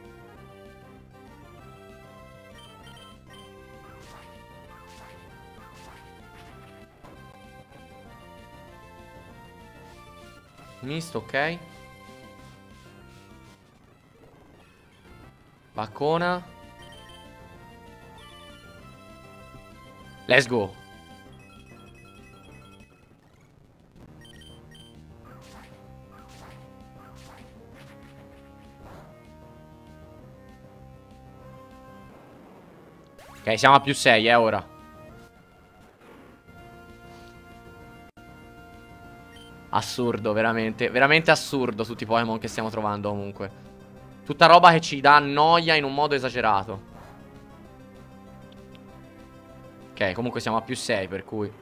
Mist, ok. Baccona. Let's go. Ok, siamo a più sei, eh, ora. Assurdo, veramente. Veramente assurdo tutti i Pokémon che stiamo trovando comunque. Tutta roba che ci dà noia in un modo esagerato. Ok, comunque siamo a più sei, per cui...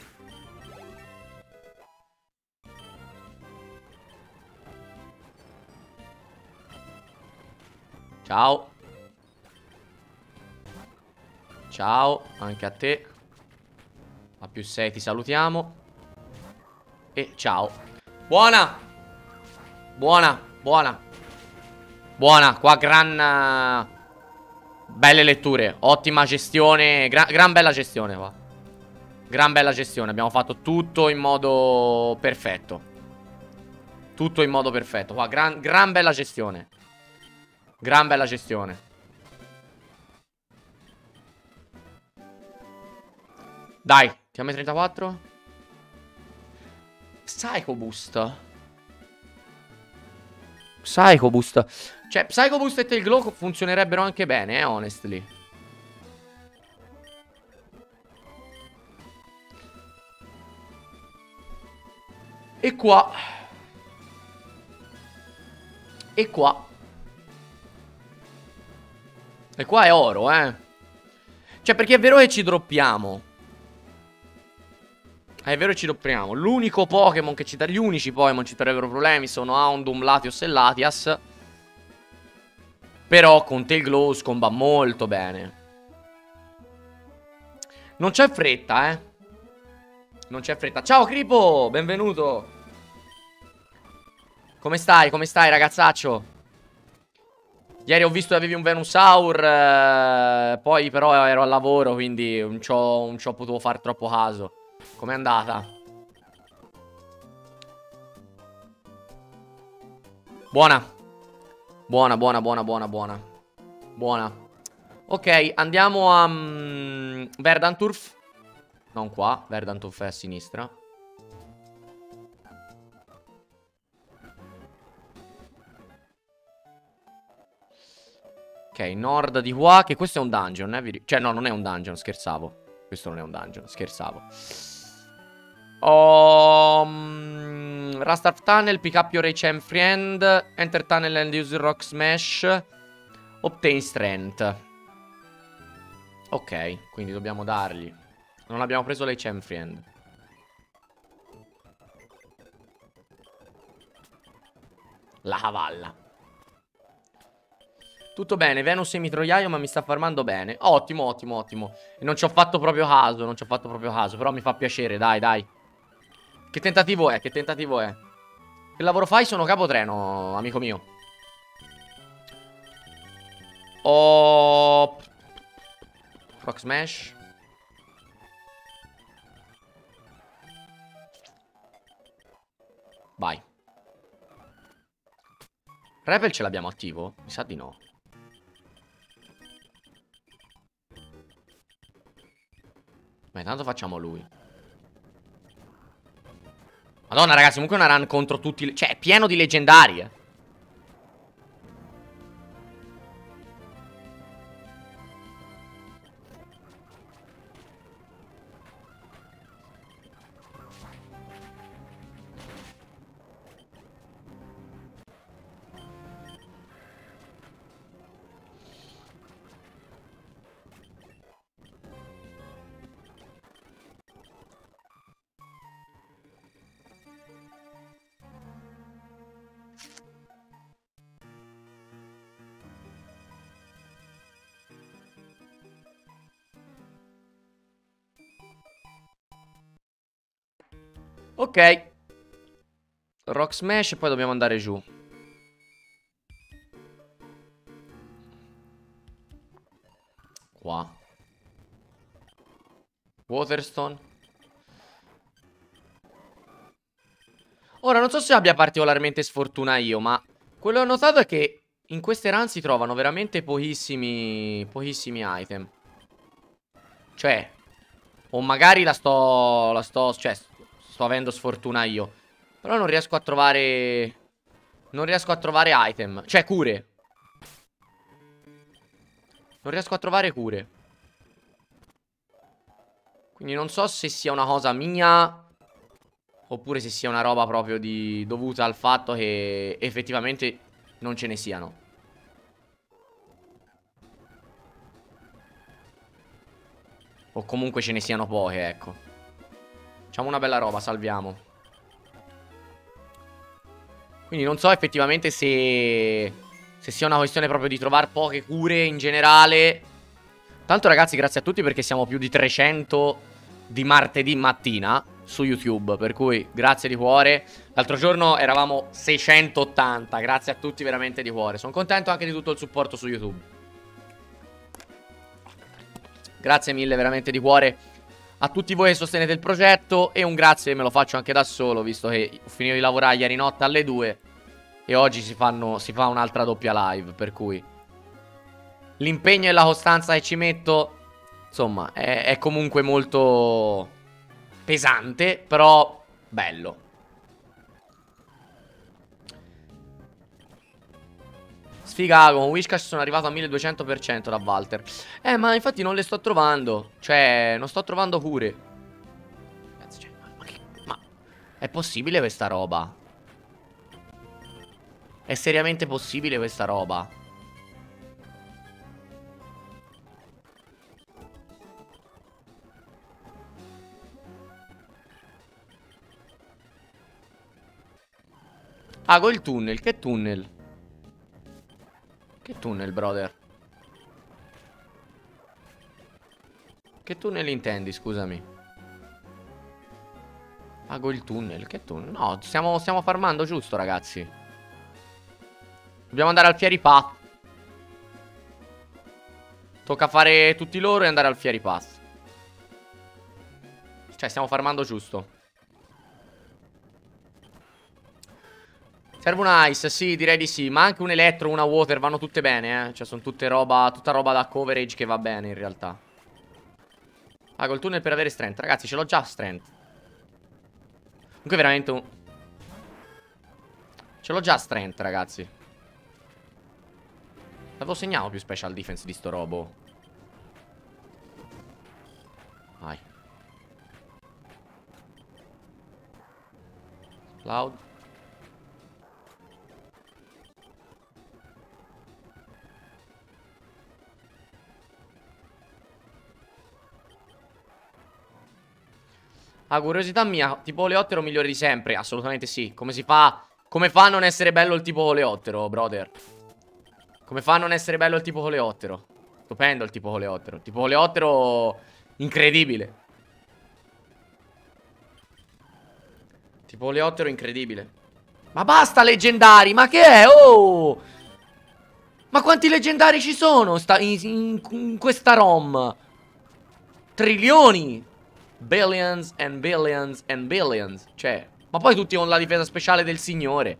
Ciao. Ciao, anche a te. A più sei ti salutiamo. E ciao. Buona. Buona, buona. Buona, qua gran... Belle letture, ottima gestione. Gran, gran bella gestione qua. Gran bella gestione, abbiamo fatto tutto in modo perfetto. Tutto in modo perfetto. Qua, gran, gran bella gestione. Gran bella gestione. Dai, fiamme trentaquattro. Psycho Boost. Psycho Boost. Cioè, Psycho Boost e Tail Glow funzionerebbero anche bene, eh, honestly. E qua. E qua. E qua è oro, eh. Cioè, perché è vero che ci droppiamo. È vero che ci droppiamo. L'unico Pokémon che ci dà. Gli unici Pokémon ci darebbero problemi sono Houndoom, Latios e Latias. Però con Tail Glow scomba molto bene. Non c'è fretta, eh. Non c'è fretta. Ciao Kripo, benvenuto. Come stai? Come stai, ragazzaccio? Ieri ho visto che avevi un Venusaur. eh, Poi però ero al lavoro, quindi non ci ho, non ci ho potuto fare troppo caso. Com'è andata? Buona. Buona, buona, buona, buona, buona. Buona. Ok, andiamo a um, Verdanturf. Non qua, Verdanturf è a sinistra. Ok, nord di qua, che questo è un dungeon, eh? Cioè no, non è un dungeon, scherzavo. Questo non è un dungeon, scherzavo. Um, Rastarf Tunnel, pick up your H M friend, enter tunnel and use rock smash, obtain strength. Ok, quindi dobbiamo dargli. Non abbiamo preso l'H M friend. La cavalla. Tutto bene, Venus semitroiaio ma mi sta farmando bene. Ottimo, ottimo, ottimo. E non ci ho fatto proprio caso, non ci ho fatto proprio caso. Però mi fa piacere, dai, dai. Che tentativo è, che tentativo è? Che lavoro fai? Sono capotreno, amico mio. Oh... Rock Smash. Vai. Repel ce l'abbiamo attivo? Mi sa di no. Ma intanto facciamo lui. Madonna ragazzi, comunque una run contro tutti. Cioè è pieno di leggendari, eh. Ok. Rock Smash e poi dobbiamo andare giù. Qua. Waterstone. Ora non so se abbia particolarmente sfortuna io, ma quello che ho notato è che in queste run si trovano veramente pochissimi Pochissimi item. Cioè, o magari la sto La sto, cioè sto avendo sfortuna io. Però non riesco a trovare Non riesco a trovare item. Cioè cure. Non riesco a trovare cure. Quindi non so se sia una cosa mia oppure se sia una roba proprio di dovuta al fatto che effettivamente non ce ne siano. O comunque ce ne siano poche, ecco. Facciamo una bella roba, salviamo. Quindi non so effettivamente se Se sia una questione proprio di trovare poche cure in generale. Tanto ragazzi, grazie a tutti perché siamo più di trecento di martedì mattina su YouTube, per cui grazie di cuore. L'altro giorno eravamo seicentottanta. Grazie a tutti veramente di cuore. Sono contento anche di tutto il supporto su YouTube. Grazie mille veramente di cuore a tutti voi che sostenete il progetto e un grazie me lo faccio anche da solo, visto che ho finito di lavorare ieri notte alle due e oggi si, fanno, si fa un'altra doppia live, per cui l'impegno e la costanza che ci metto, insomma, è, è comunque molto pesante, però bello. Sfigato, con Wishcash sono arrivato a milleduecento per cento da Walter. Eh, ma infatti non le sto trovando. Cioè, non sto trovando cure. Cioè, ma, che, ma è possibile questa roba? È seriamente possibile questa roba? Ah, col tunnel, che tunnel? Che tunnel, brother? Che tunnel intendi, scusami? Pago il tunnel, che tunnel? No, stiamo, stiamo farmando, giusto, ragazzi? Dobbiamo andare al Fieri Path. Tocca fare tutti loro e andare al Fieri Path. Cioè, stiamo farmando giusto. Serve un ice, sì, direi di sì. Ma anche un elettro, una water, vanno tutte bene, eh. Cioè, sono tutte roba, tutta roba da coverage che va bene, in realtà. Ah, col tunnel per avere strength. Ragazzi, ce l'ho già strength. Comunque veramente un... Ce l'ho già strength, ragazzi. L'avevo segnato più special defense di sto robo. Vai. Cloud. Ah, curiosità mia, tipo oleottero migliore di sempre. Assolutamente sì. Come si fa? Come fa a non essere bello il tipo oleottero, brother? Come fa a non essere bello il tipo oleottero? Stupendo il tipo oleottero. Il tipo oleottero incredibile. Tipo oleottero incredibile. Ma basta leggendari, ma che è? Oh! Ma quanti leggendari ci sono sta in, in, in questa ROM? Trilioni! Billions and billions and billions. Cioè, ma poi tutti con la difesa speciale del signore.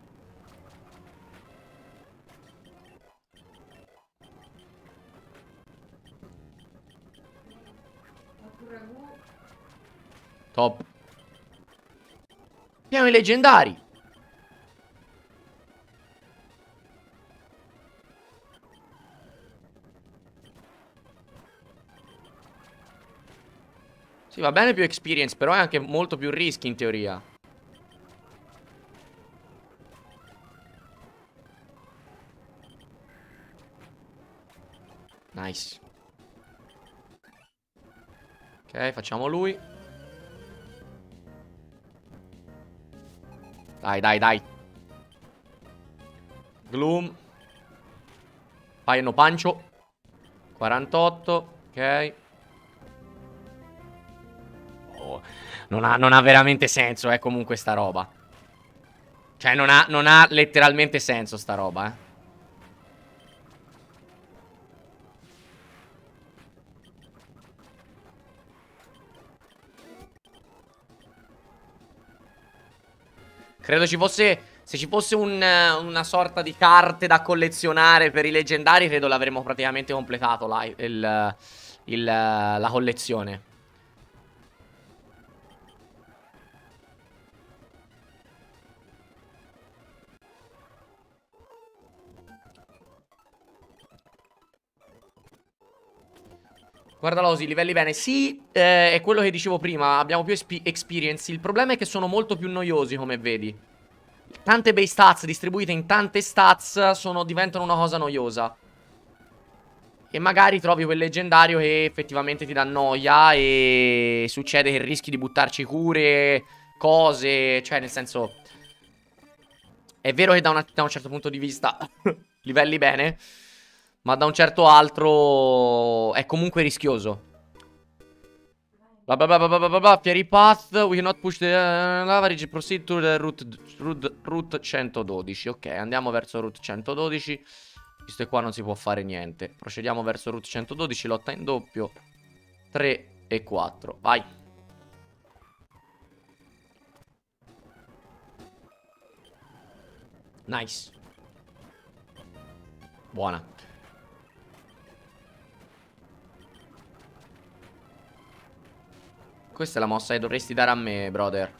Top. Abbiamo i leggendari. Sì, va bene più experience, però è anche molto più rischi in teoria. Nice. Ok, facciamo lui. Dai, dai, dai. Gloom. Paiono Pancio. quarantotto. Ok. Oh, non ha, non ha veramente senso, eh, comunque sta roba. Cioè, non ha, non ha letteralmente senso sta roba, eh. Credo ci fosse... Se ci fosse un, una sorta di carte da collezionare per i leggendari, credo l'avremmo praticamente completato la, il, il, la collezione. Guardalo così, livelli bene. Sì, eh, è quello che dicevo prima. Abbiamo più experience. Il problema è che sono molto più noiosi, come vedi. Tante base stats distribuite in tante stats sono, diventano una cosa noiosa. E magari trovi quel leggendario che effettivamente ti dà noia e succede che rischi di buttarci cure, cose. Cioè, nel senso... È vero che da, una, da un certo punto di vista livelli bene, ma da un certo altro è comunque rischioso. Bla bla bla bla bla bla bla. Fieri Path. We cannot push the uh, average. Proceed to the route, route, route centododici. Ok, andiamo verso route centododici. Visto che qua non si può fare niente. Procediamo verso route centododici. Lotta in doppio. tre e quattro. Vai. Nice. Buona. Questa è la mossa che dovresti dare a me, brother.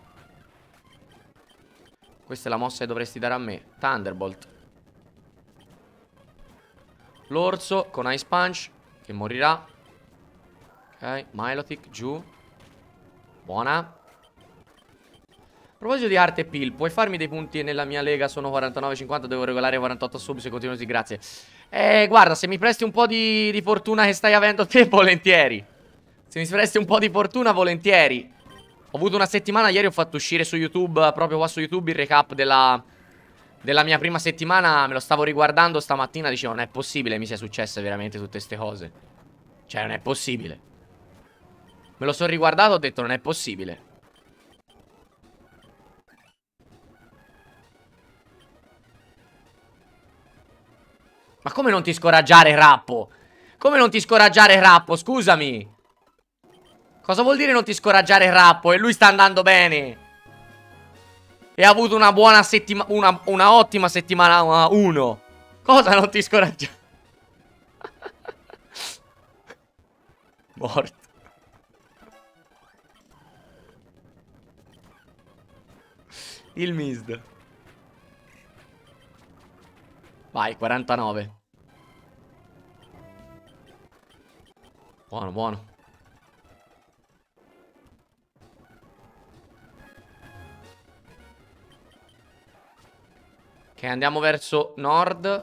Questa è la mossa che dovresti dare a me. Thunderbolt. L'orso con Ice Punch, che morirà. Ok, Milotic giù. Buona. A proposito di Arte e Pill, puoi farmi dei punti nella mia lega? Sono quarantanove cinquanta, devo regolare quarantotto sub se continuo così, grazie. Eh, guarda, se mi presti un po' di, di fortuna che stai avendo te, volentieri. Se mi presti un po' di fortuna, volentieri. Ho avuto una settimana, ieri ho fatto uscire su YouTube, proprio qua su YouTube, il recap della, della mia prima settimana. Me lo stavo riguardando stamattina, dicevo, non è possibile mi sia successe veramente tutte queste cose. Cioè, non è possibile. Me lo sono riguardato, ho detto, non è possibile. Ma come non ti scoraggiare, Rappo? Come non ti scoraggiare, Rappo? Scusami. Cosa vuol dire non ti scoraggiare, Rappo? E lui sta andando bene. E ha avuto una buona settimana. Una, una ottima settimana uno. Cosa non ti scoraggiare? Morto. Il Mist. Vai, quarantanove. Buono, buono. Ok, andiamo verso nord.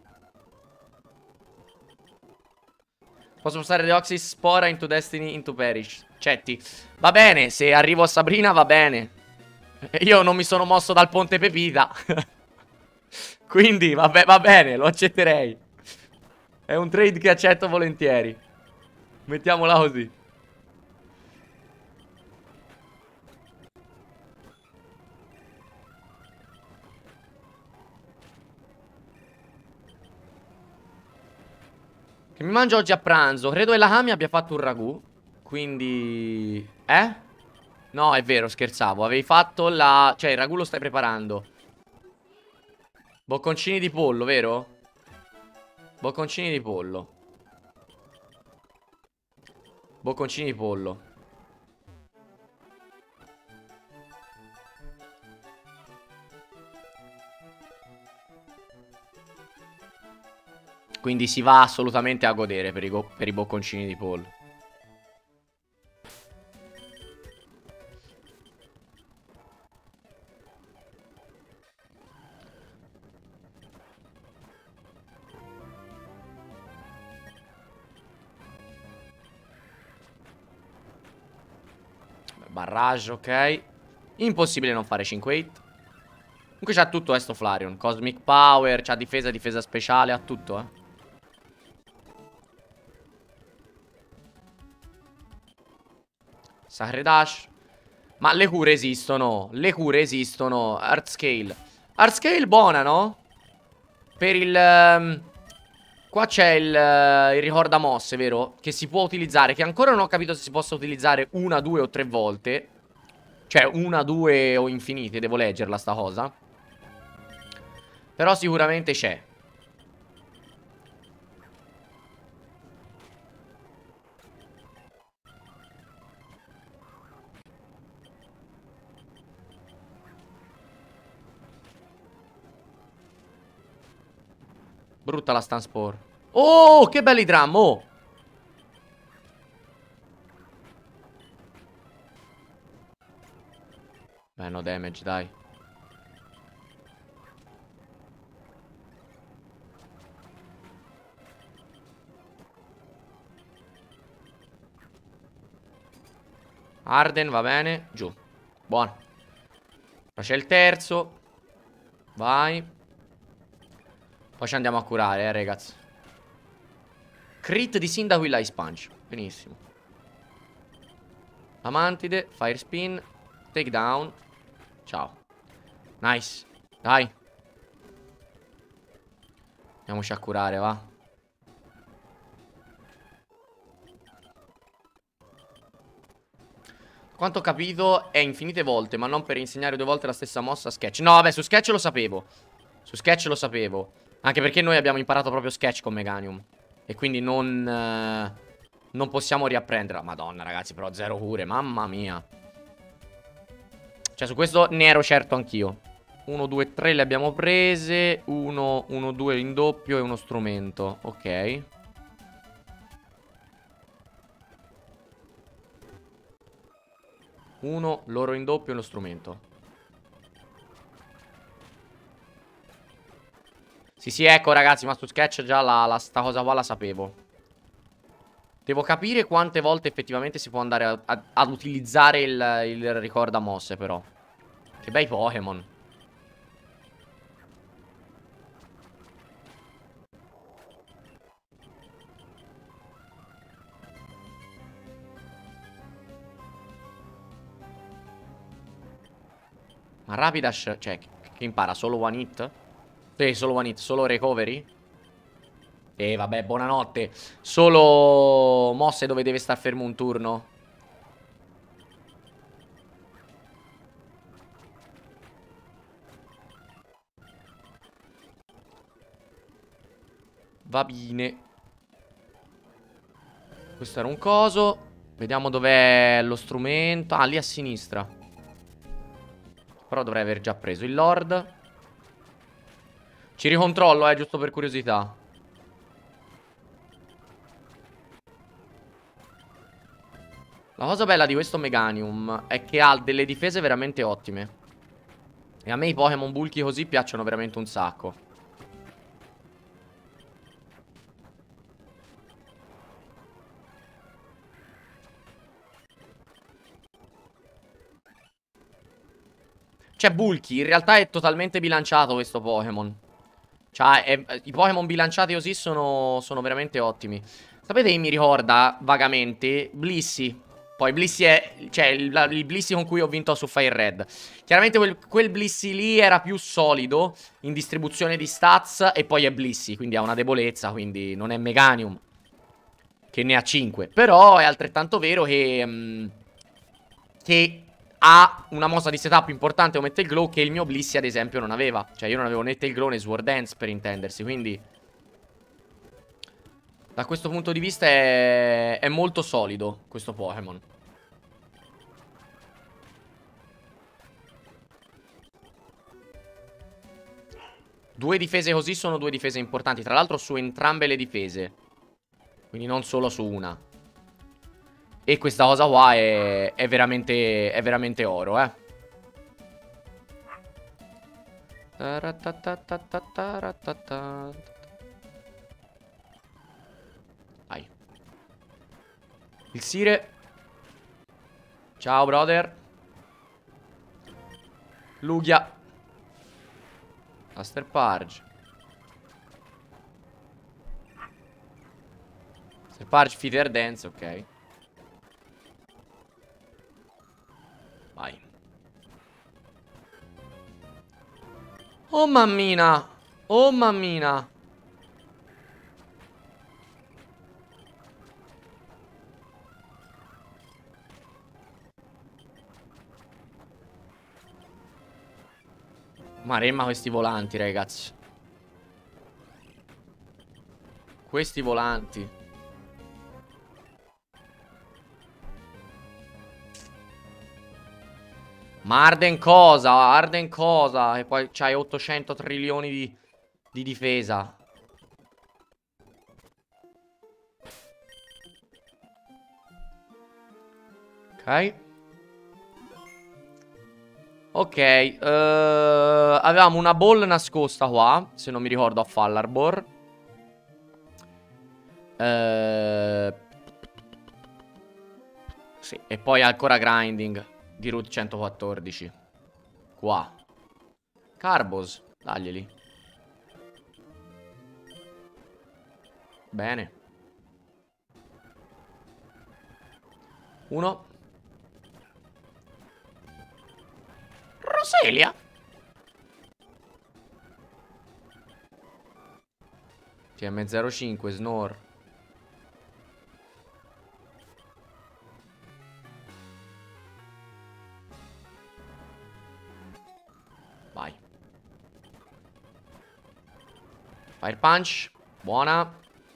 Posso passare Deoxys Spora into Destiny into Perish. Cetti. Va bene, se arrivo a Sabrina va bene. Io non mi sono mosso dal ponte Pepita. Quindi vabbè, va bene, lo accetterei. È un trade che accetto volentieri. Mettiamola così. Che mi mangio oggi a pranzo. Credo che la Kami abbia fatto un ragù. Quindi... Eh? No, è vero, scherzavo. Avevi fatto la... Cioè, il ragù lo stai preparando. Bocconcini di pollo, vero? Bocconcini di pollo. Bocconcini di pollo. Quindi si va assolutamente a godere per i, per i bocconcini di pollo. Barrage, ok. Impossibile non fare cinque hit. Comunque c'ha tutto, eh, sto Flareon. Cosmic Power, c'ha difesa, difesa speciale, ha tutto, eh. Sacred Dash. Ma le cure esistono. Le cure esistono. Art Scale. Art Scale buona, no? Per il... Um, qua c'è il, uh, il ricorda mosse, vero? Che si può utilizzare. Che ancora non ho capito se si possa utilizzare una, due o tre volte. Cioè una, due o infinite. Devo leggerla sta cosa. Però sicuramente c'è. Brutta la stun spore. Oh, che belli drum, oh. Beh, no damage, dai. Arden, va bene. Giù. Buono. Poi c'è il terzo. Vai. Poi ci andiamo a curare, eh, ragazzi. Crit di Cyndaquil Ice Punch. Benissimo. Amantide, Fire Spin, Takedown. Ciao. Nice. Dai. Andiamoci a curare, va. quanto ho capito è infinite volte, ma non per insegnare due volte la stessa mossa a Sketch. No, vabbè, su Sketch lo sapevo. Su Sketch lo sapevo. Anche perché noi abbiamo imparato proprio Sketch con Meganium. E quindi non... Eh, non possiamo riapprenderla. Madonna, ragazzi, però zero cure, mamma mia. Cioè, su questo ne ero certo anch'io. uno, due, tre le abbiamo prese. uno, uno, due in doppio e uno strumento. Ok. Uno, loro in doppio e lo strumento. Sì, sì, ecco ragazzi, ma su Sketch già la, la, sta cosa qua la sapevo. Devo capire quante volte effettivamente si può andare a, a, ad utilizzare il, il ricorda mosse però. Che bei Pokémon. Ma Rapidash, cioè, che, che impara? Solo one hit? Sì, solo one hit, solo recovery? E vabbè, buonanotte. Solo mosse dove deve star fermo un turno. Va bene. Questo era un coso. Vediamo dov'è lo strumento. Ah, lì a sinistra. Però dovrei aver già preso il Lord. Ci ricontrollo, eh, giusto per curiosità. La cosa bella di questo Meganium è che ha delle difese veramente ottime. E a me i Pokémon bulky così piacciono veramente un sacco. Cioè, bulky, in realtà è totalmente bilanciato questo Pokémon. Cioè, è- i Pokémon bilanciati così sono, sono veramente ottimi. Sapete che mi ricorda vagamente Blissey. Poi Blissey è, cioè, il, la- il Blissey con cui ho vinto su Fire Red. Chiaramente quel, quel Blissey lì era più solido in distribuzione di stats. E poi è Blissey, quindi ha una debolezza, quindi non è Meganium, che ne ha cinque. Però è altrettanto vero che... mm, che ha una mossa di setup importante come Tail Glow che il mio Blissey ad esempio non aveva. Cioè io non avevo né Tail Glow né Sword Dance per intendersi. Quindi da questo punto di vista è, è molto solido questo Pokémon. Due difese così sono due difese importanti. Tra l'altro su entrambe le difese. Quindi non solo su una. E questa cosa qua è, è veramente, è veramente oro, eh. Vai. Il Sire. Ciao, brother. Lugia. Master Purge. Master Purge, Feather Dance, ok. Vai. Oh mammina. Oh mammina. Maremma questi volanti, ragazzi. Questi volanti. Ma Arden cosa? Arden cosa? E poi c'hai ottocento trilioni di, di difesa. Ok. Ok, eh, avevamo una ball nascosta qua, se non mi ricordo, a Fallarbor. Eh, sì, e poi ancora grinding di Route centoquattordici. Qua. Carbos, daglieli. Bene. Uno. Roselia. T M zero cinque, Snore. Fire Punch. Buona.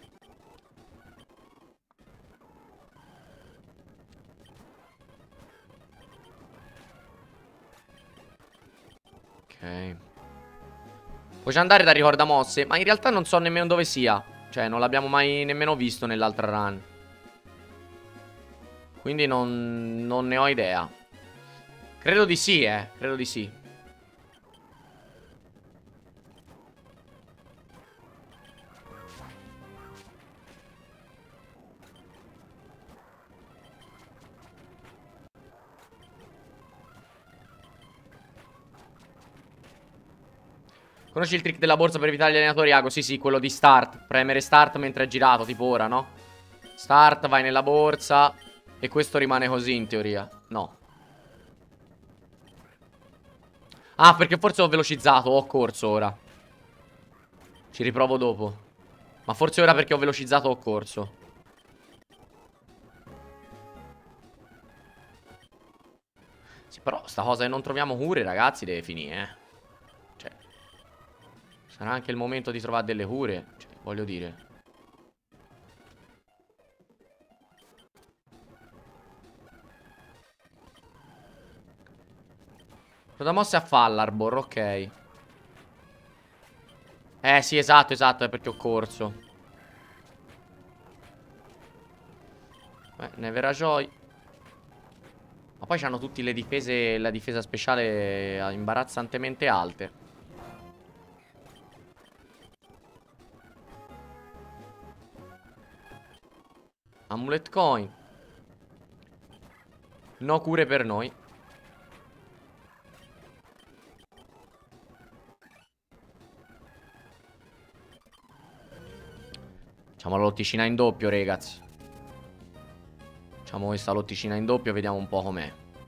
Ok. Puoi già andare da ricordamosse, ma in realtà non so nemmeno dove sia. Cioè, non l'abbiamo mai nemmeno visto nell'altra run. Quindi non, non ne ho idea. Credo di sì, eh. Credo di sì. Conosci il trick della borsa per evitare gli allenatori ago? Sì, sì, quello di start. Premere start mentre è girato, tipo ora, no? Start, vai nella borsa. E questo rimane così in teoria. No. Ah, perché forse ho velocizzato, ho corso ora. Ci riprovo dopo. Ma forse ora perché ho velocizzato ho corso. Sì, però sta cosa che non troviamo cure, ragazzi, deve finire, eh. Cioè, sarà anche il momento di trovare delle cure. Cioè, voglio dire. Cosa mosse a Fallarbor, ok. Eh sì, esatto, esatto, è perché ho corso. Beh, Nevera Joy. Ma poi c'hanno tutte le difese, la difesa speciale imbarazzantemente alte. Amulet Coin. No cure per noi. Facciamo la lotticina in doppio, ragazzi. Facciamo questa lotticina in doppio, vediamo un po' com'è.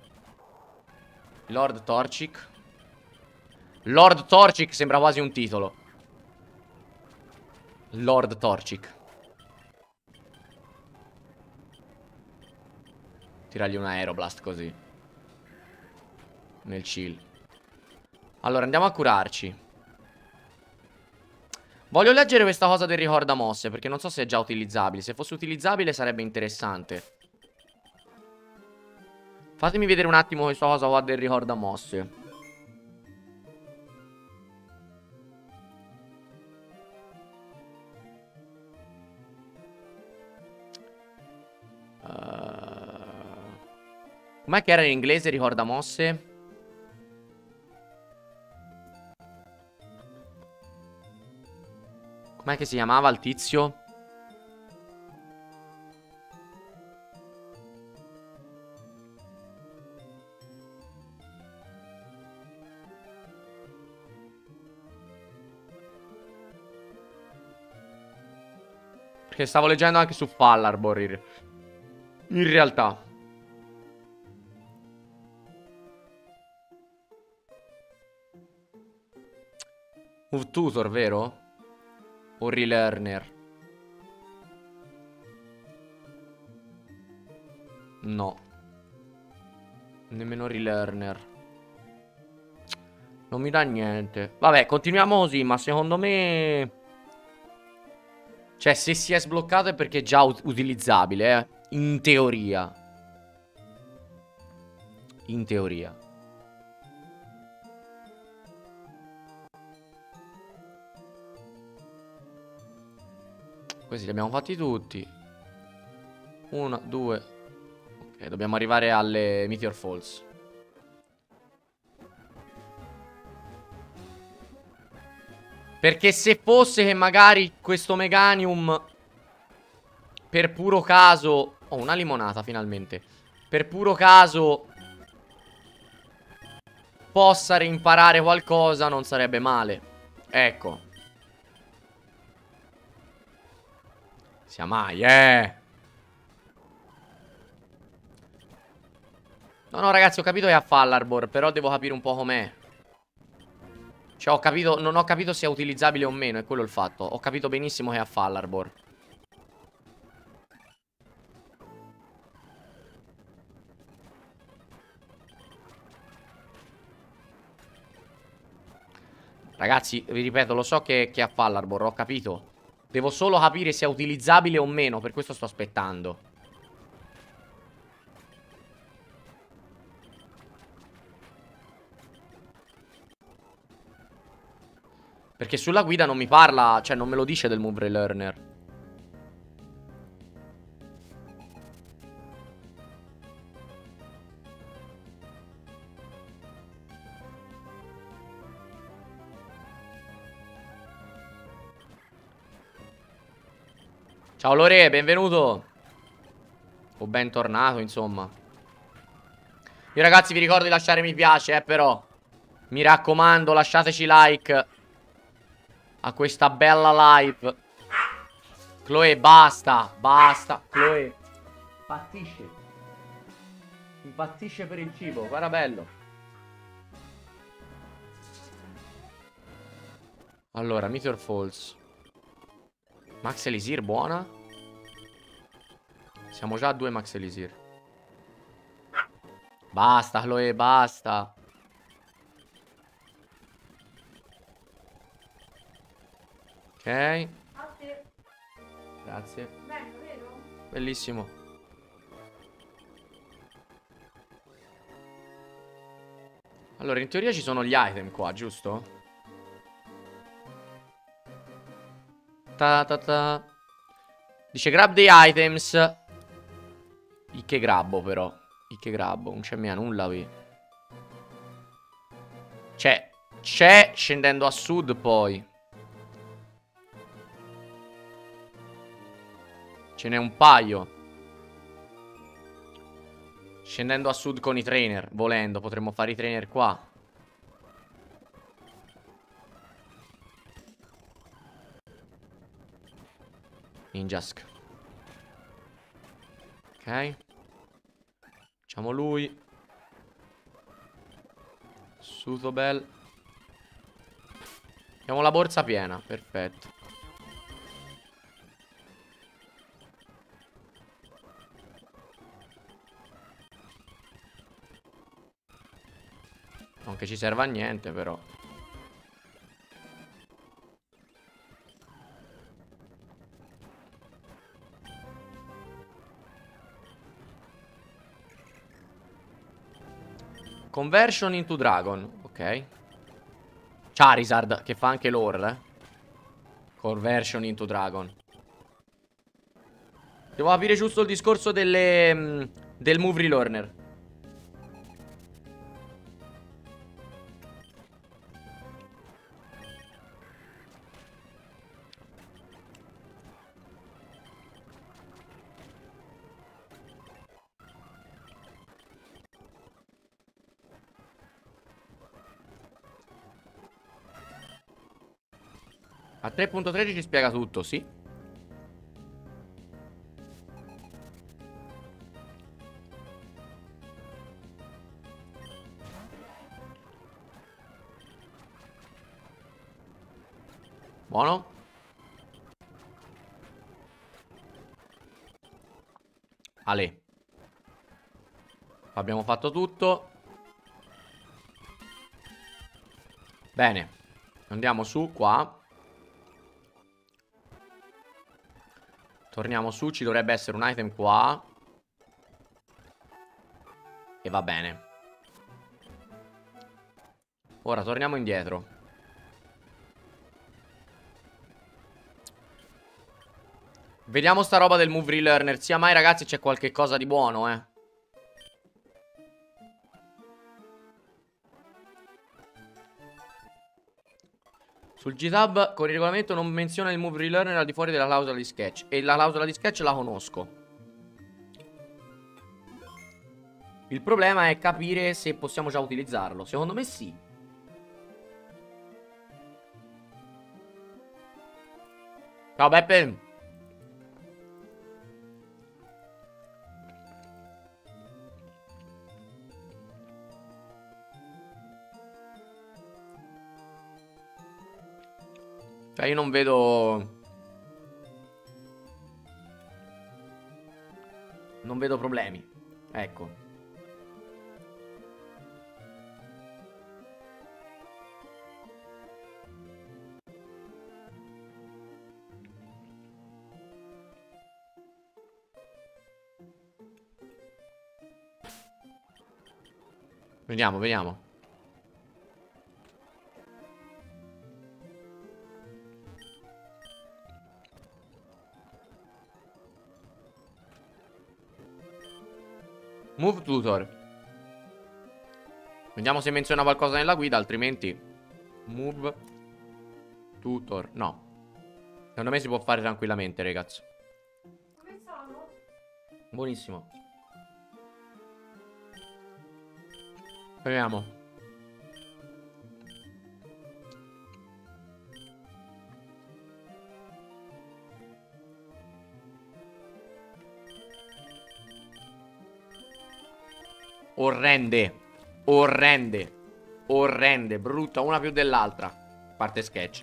Lord Torchic. Lord Torchic sembra quasi un titolo. Lord Torchic. Tirargli un Aeroblast così. Nel chill. Allora, andiamo a curarci. Voglio leggere questa cosa del ricorda mosse, perché non so se è già utilizzabile. Se fosse utilizzabile sarebbe interessante. Fatemi vedere un attimo questa cosa qua del ricorda mosse. uh... Com'è che era in inglese ricorda mosse? Com'è che si chiamava il tizio? Perché stavo leggendo anche su Fallarbor in, in realtà. Move Tutor, vero? O Relearner? No. Nemmeno Relearner. Non mi dà niente. Vabbè, continuiamo così, ma secondo me... Cioè, se si è sbloccato è perché è già ut utilizzabile, eh. In teoria. In teoria. Questi li abbiamo fatti tutti. Uno, due. Ok, dobbiamo arrivare alle Meteor Falls. Perché se fosse che magari questo Meganium, per puro caso... Oh, una limonata finalmente. Per puro caso possa reimparare qualcosa, non sarebbe male. Ecco. Sia mai, eh. No, no, ragazzi, ho capito che è a Fallarbor, però devo capire un po' com'è. Cioè, ho capito, non ho capito se è utilizzabile o meno, è quello il fatto. Ho capito benissimo che è a Fallarbor. Ragazzi, vi ripeto, lo so che, che ha Fallarbor, ho capito. Devo solo capire se è utilizzabile o meno, per questo sto aspettando. Perché sulla guida non mi parla, cioè non me lo dice del Move Relearner. Ciao Lore, benvenuto. O bentornato, insomma. Io ragazzi vi ricordo di lasciare mi piace, eh, però. Mi raccomando, lasciateci like a questa bella live. Chloe, basta, basta. Chloe, impazzisce. Impazzisce per il cibo, guarda bello. Allora, Meteor Falls. Max Elisir, buona. Siamo già a due Max Elisir. Basta, Chloe, basta. Ok. Grazie. Bello, vero? Bellissimo. Allora, in teoria ci sono gli item qua, giusto? Ta ta ta. Dice grab dei items. I che grabbo però. I che grabbo, non c'è mia nulla qui. C'è. C'è scendendo a sud poi. Ce n'è un paio. Scendendo a sud con i trainer. Volendo, potremmo fare i trainer qua. Ninjask. Ok. Facciamo lui. Sutobel. Abbiamo la borsa piena. Perfetto. Non che ci serva a niente, però. Conversion into Dragon. Ok. Charizard, che fa anche lore, eh. Conversion into Dragon. Devo capire giusto il discorso delle, mh, del Move Relearner. A tre punto tredici spiega tutto, sì. Buono. Ale. Abbiamo fatto tutto. Bene. Andiamo su qua. Torniamo su, ci dovrebbe essere un item qua. E va bene. Ora torniamo indietro. Vediamo sta roba del Move Relearner. Sia mai ragazzi c'è qualche cosa di buono, eh. Sul G-Tab con il regolamento non menziona il Move Relearner al di fuori della clausola di sketch. E la clausola di sketch la conosco. Il problema è capire se possiamo già utilizzarlo. Secondo me sì. Ciao Beppe. Cioè io non vedo... Non vedo problemi. Ecco. Vediamo, vediamo. Move tutor. Vediamo se menziona qualcosa nella guida, altrimenti move tutor. No. Secondo me si può fare tranquillamente, ragazzi. Come sono? Buonissimo. Vediamo. Orrende. Orrende. Orrende. Brutta, una più dell'altra. Parte sketch.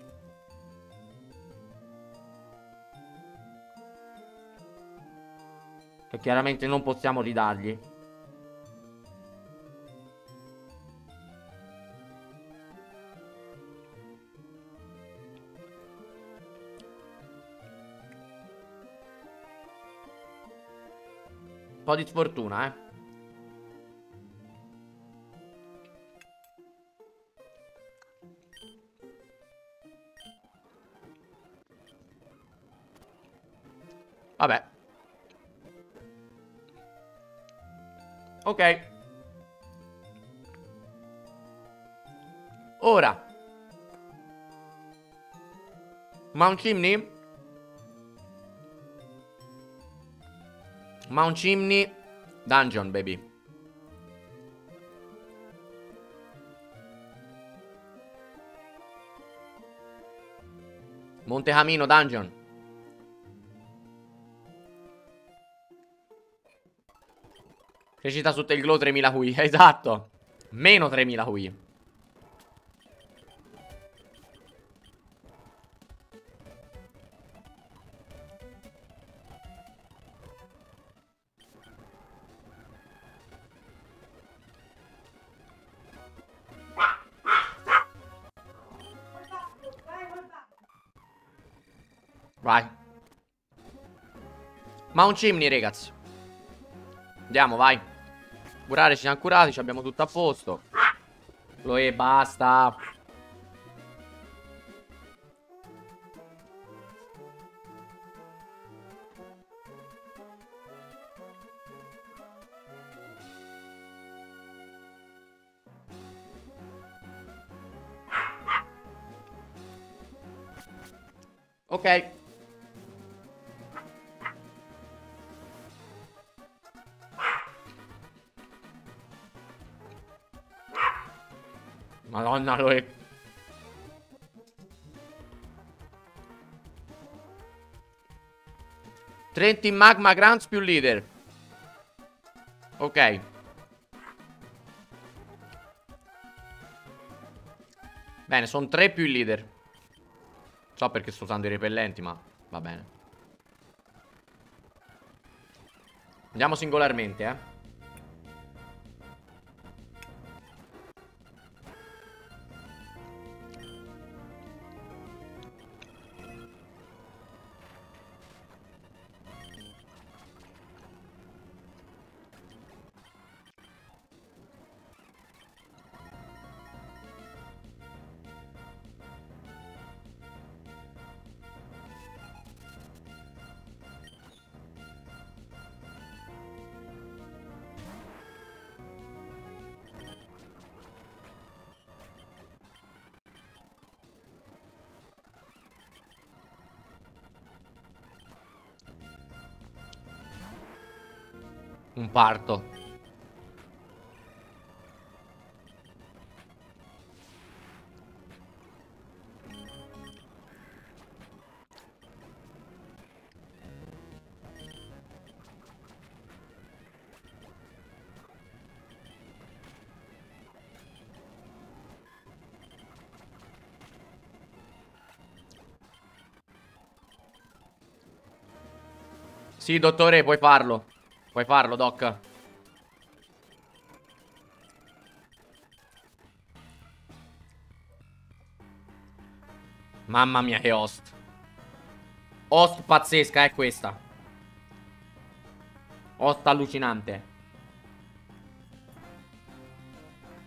Che chiaramente non possiamo ridargli. Un po' di sfortuna, eh. Vabbè. Ok. Ora Mount Chimney. Mount Chimney Dungeon, baby. Monte Camino Dungeon. Crescita sotto il glow tremila Q I. Esatto. Meno tremila Q I. Vai. Mount Chimney, ragazzi. Andiamo, vai. Curare, ci siamo curati, ci abbiamo tutto a posto. Chloe, basta. Ok. Madonna, lo è. trenta in magma, grants più leader. Ok. Bene, sono tre più il leader. So perché sto usando i repellenti, ma va bene. Andiamo singolarmente, eh. Un parto. Sì, dottore, puoi farlo. Puoi farlo, doc. Mamma mia, che host. Host pazzesca, è questa. Host allucinante.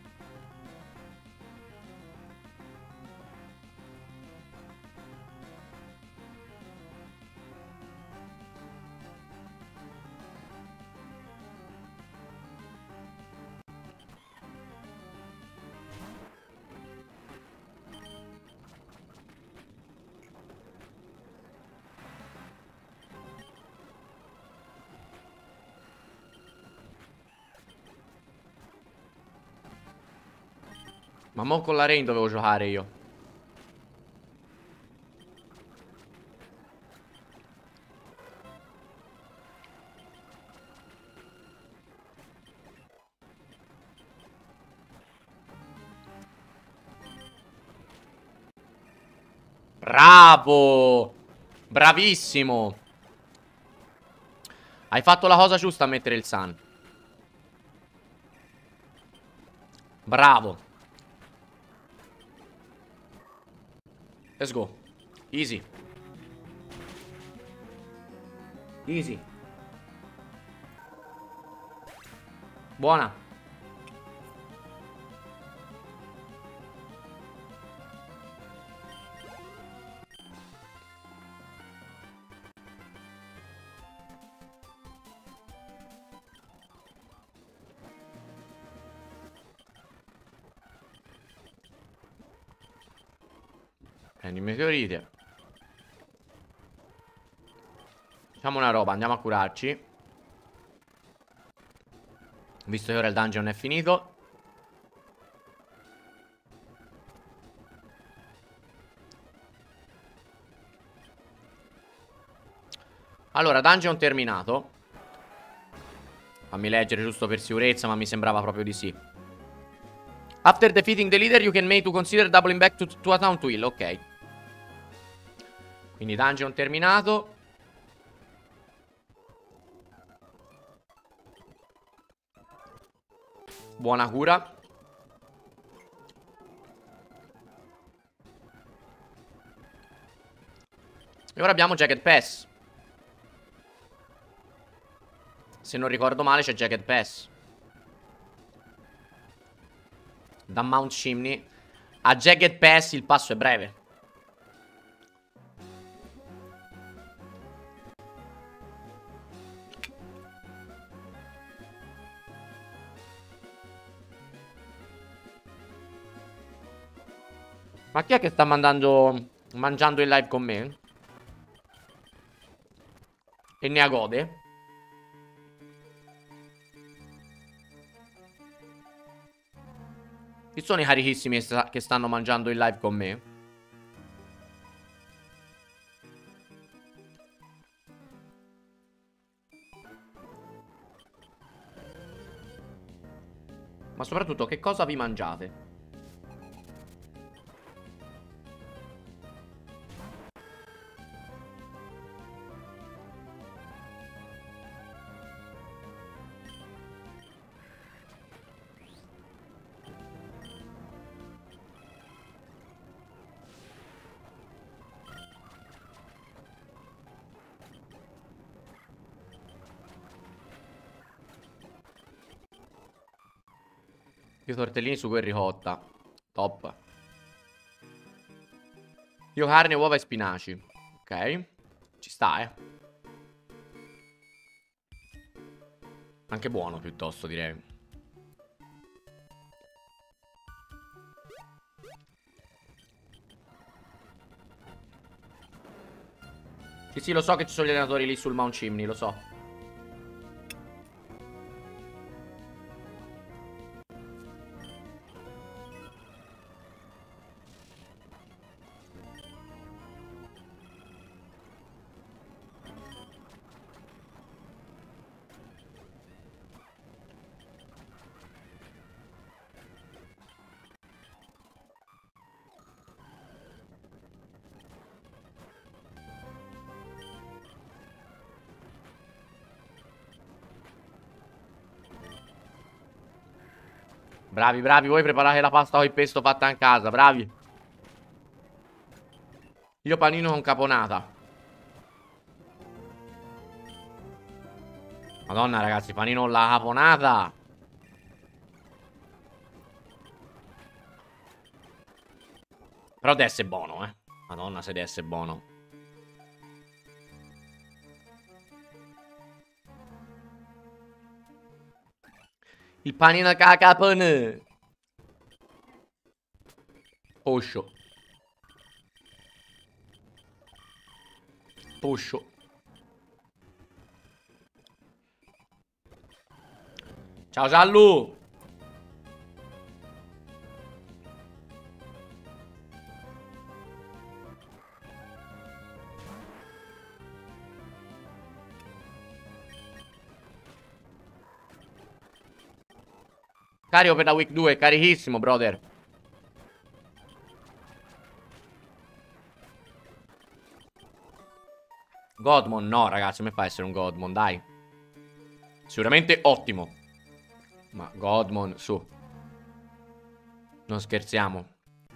Ma mo con la Rain dovevo giocare io. Bravo! Bravissimo! Hai fatto la cosa giusta a mettere il Sun. Bravo. Let's go. Easy. Easy. Buona. Prendi meteorite. Facciamo una roba, andiamo a curarci. Visto che ora il dungeon è finito. Allora, dungeon terminato. Fammi leggere giusto per sicurezza, ma mi sembrava proprio di sì. After defeating the leader, you can make to consider doubling back to, to a town to heal. Ok. Quindi dungeon terminato. Buona cura. E ora abbiamo Jagged Pass. Se non ricordo male c'è Jagged Pass. Da Mount Chimney a Jagged Pass il passo è breve. Ma chi è che sta mandando, mangiando in live con me? E ne ha gode? Chi sono i carichissimi che, sta, che stanno mangiando in live con me? Ma soprattutto che cosa vi mangiate? Io tortellini, sugo e ricotta. Top. Io carne, uova e spinaci. Ok. Ci sta, eh. Anche buono piuttosto, direi. Sì, sì, lo so che ci sono gli allenatori lì sul Mount Chimney, lo so. Bravi, bravi, voi preparate la pasta con il pesto fatta in casa, bravi. Io panino con caponata. Madonna, ragazzi, panino con la caponata. Però deve essere buono, eh. Madonna, se deve essere buono. Il panino cacapone. Poscio. Poscio. Ciao Giallo. Carico per la week due, carichissimo, brother. Godmon, no, ragazzi, come fa a essere un Godmon, dai. Sicuramente ottimo. Ma Godmon, su. Non scherziamo.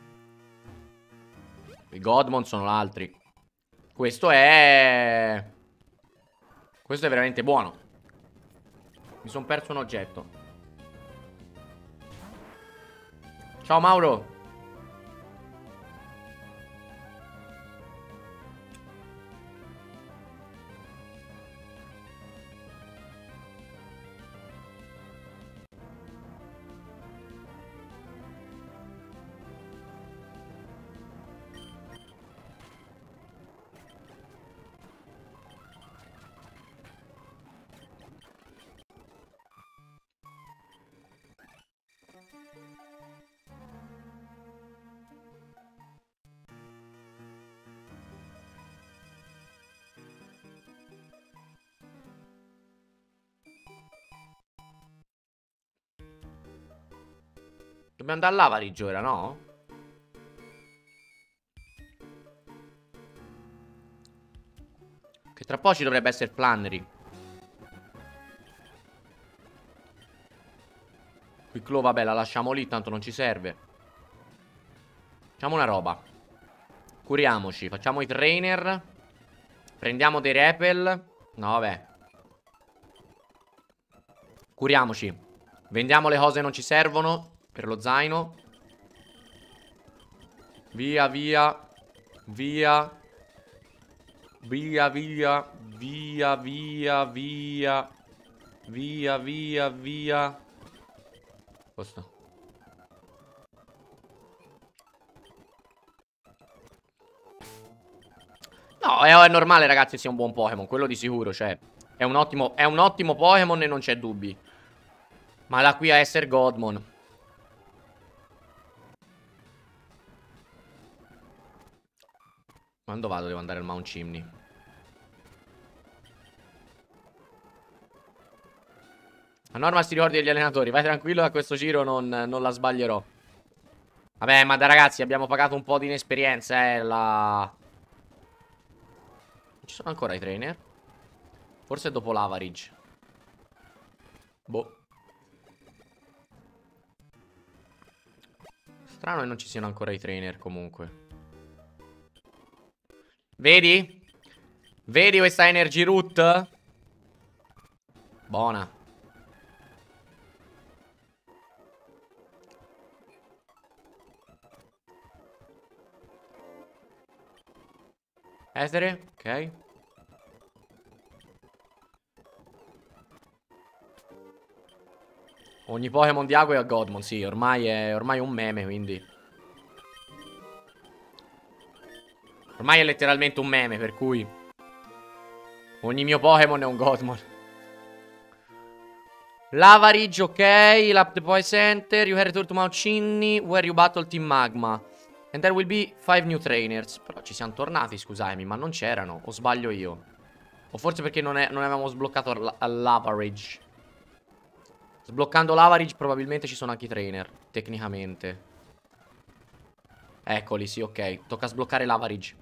I Godmon sono altri. Questo è... Questo è veramente buono. Mi sono perso un oggetto. Ciao Mauro. Dobbiamo andare a Lavarige ora, no? Che tra poco ci dovrebbe essere Flannery. Quicklow, vabbè, la lasciamo lì, tanto non ci serve. Facciamo una roba. Curiamoci, facciamo i trainer. Prendiamo dei repel. No, vabbè. Curiamoci. Vendiamo le cose che non ci servono per lo zaino. Via, via. Via. Via, via. Via, via, via. Via, via, via. Questo. No, è, è normale, ragazzi, sia un buon Pokémon. Quello di sicuro, cioè. È un ottimo, è un ottimo Pokémon e non c'è dubbi. Ma da qui a essere Godmon. Quando vado? Devo andare al Mount Chimney. A Norma si ricordi degli allenatori. Vai tranquillo, a questo giro non, non la sbaglierò. Vabbè, ma da ragazzi, abbiamo pagato un po' di inesperienza, eh, la... Ci sono ancora i trainer? Forse è dopo Lavarige. Boh. Strano che non ci siano ancora i trainer comunque. Vedi? Vedi questa energy root? Buona. Essere? Ok. Ogni Pokémon di acqua è a Godmon, sì, ormai è, ormai è un meme, quindi. Ormai è letteralmente un meme, per cui ogni mio Pokémon è un Godmon. Lavarige, ok. Lap the Poi Center. You head return to Mount Chimney, where you battle Team Magma. And there will be five new trainers. Però ci siamo tornati, scusatemi, ma non c'erano. O sbaglio io? O forse perché non, è, non avevamo sbloccato Lavarige. Sbloccando Lavarige probabilmente ci sono anche i trainer, tecnicamente. Eccoli, sì, ok. Tocca sbloccare Lavarige.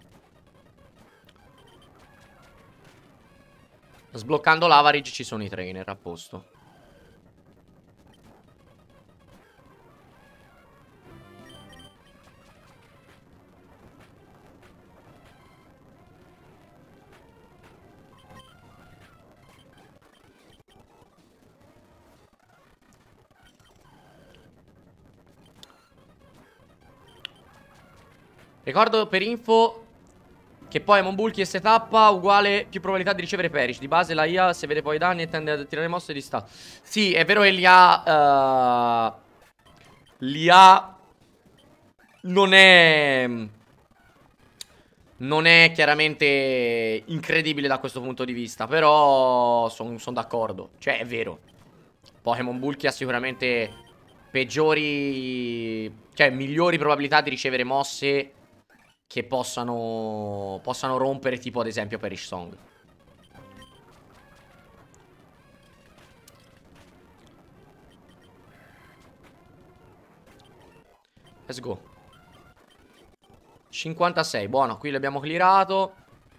Sbloccando Lavarige ci sono i trainer, a posto. Ricordo per info che Pokémon Bulky e setup uguale più probabilità di ricevere perish. Di base la I A se vede poi i danni e tende a tirare mosse di stato. Sì, è vero che l'I A uh, l'I A non è Non è chiaramente incredibile da questo punto di vista. Però sono son d'accordo. Cioè è vero, Pokémon Bulky ha sicuramente peggiori, cioè migliori probabilità di ricevere mosse che possano Possano rompere, tipo ad esempio Perish Song. Let's go. cinquantasei, buono, qui l'abbiamo clearato.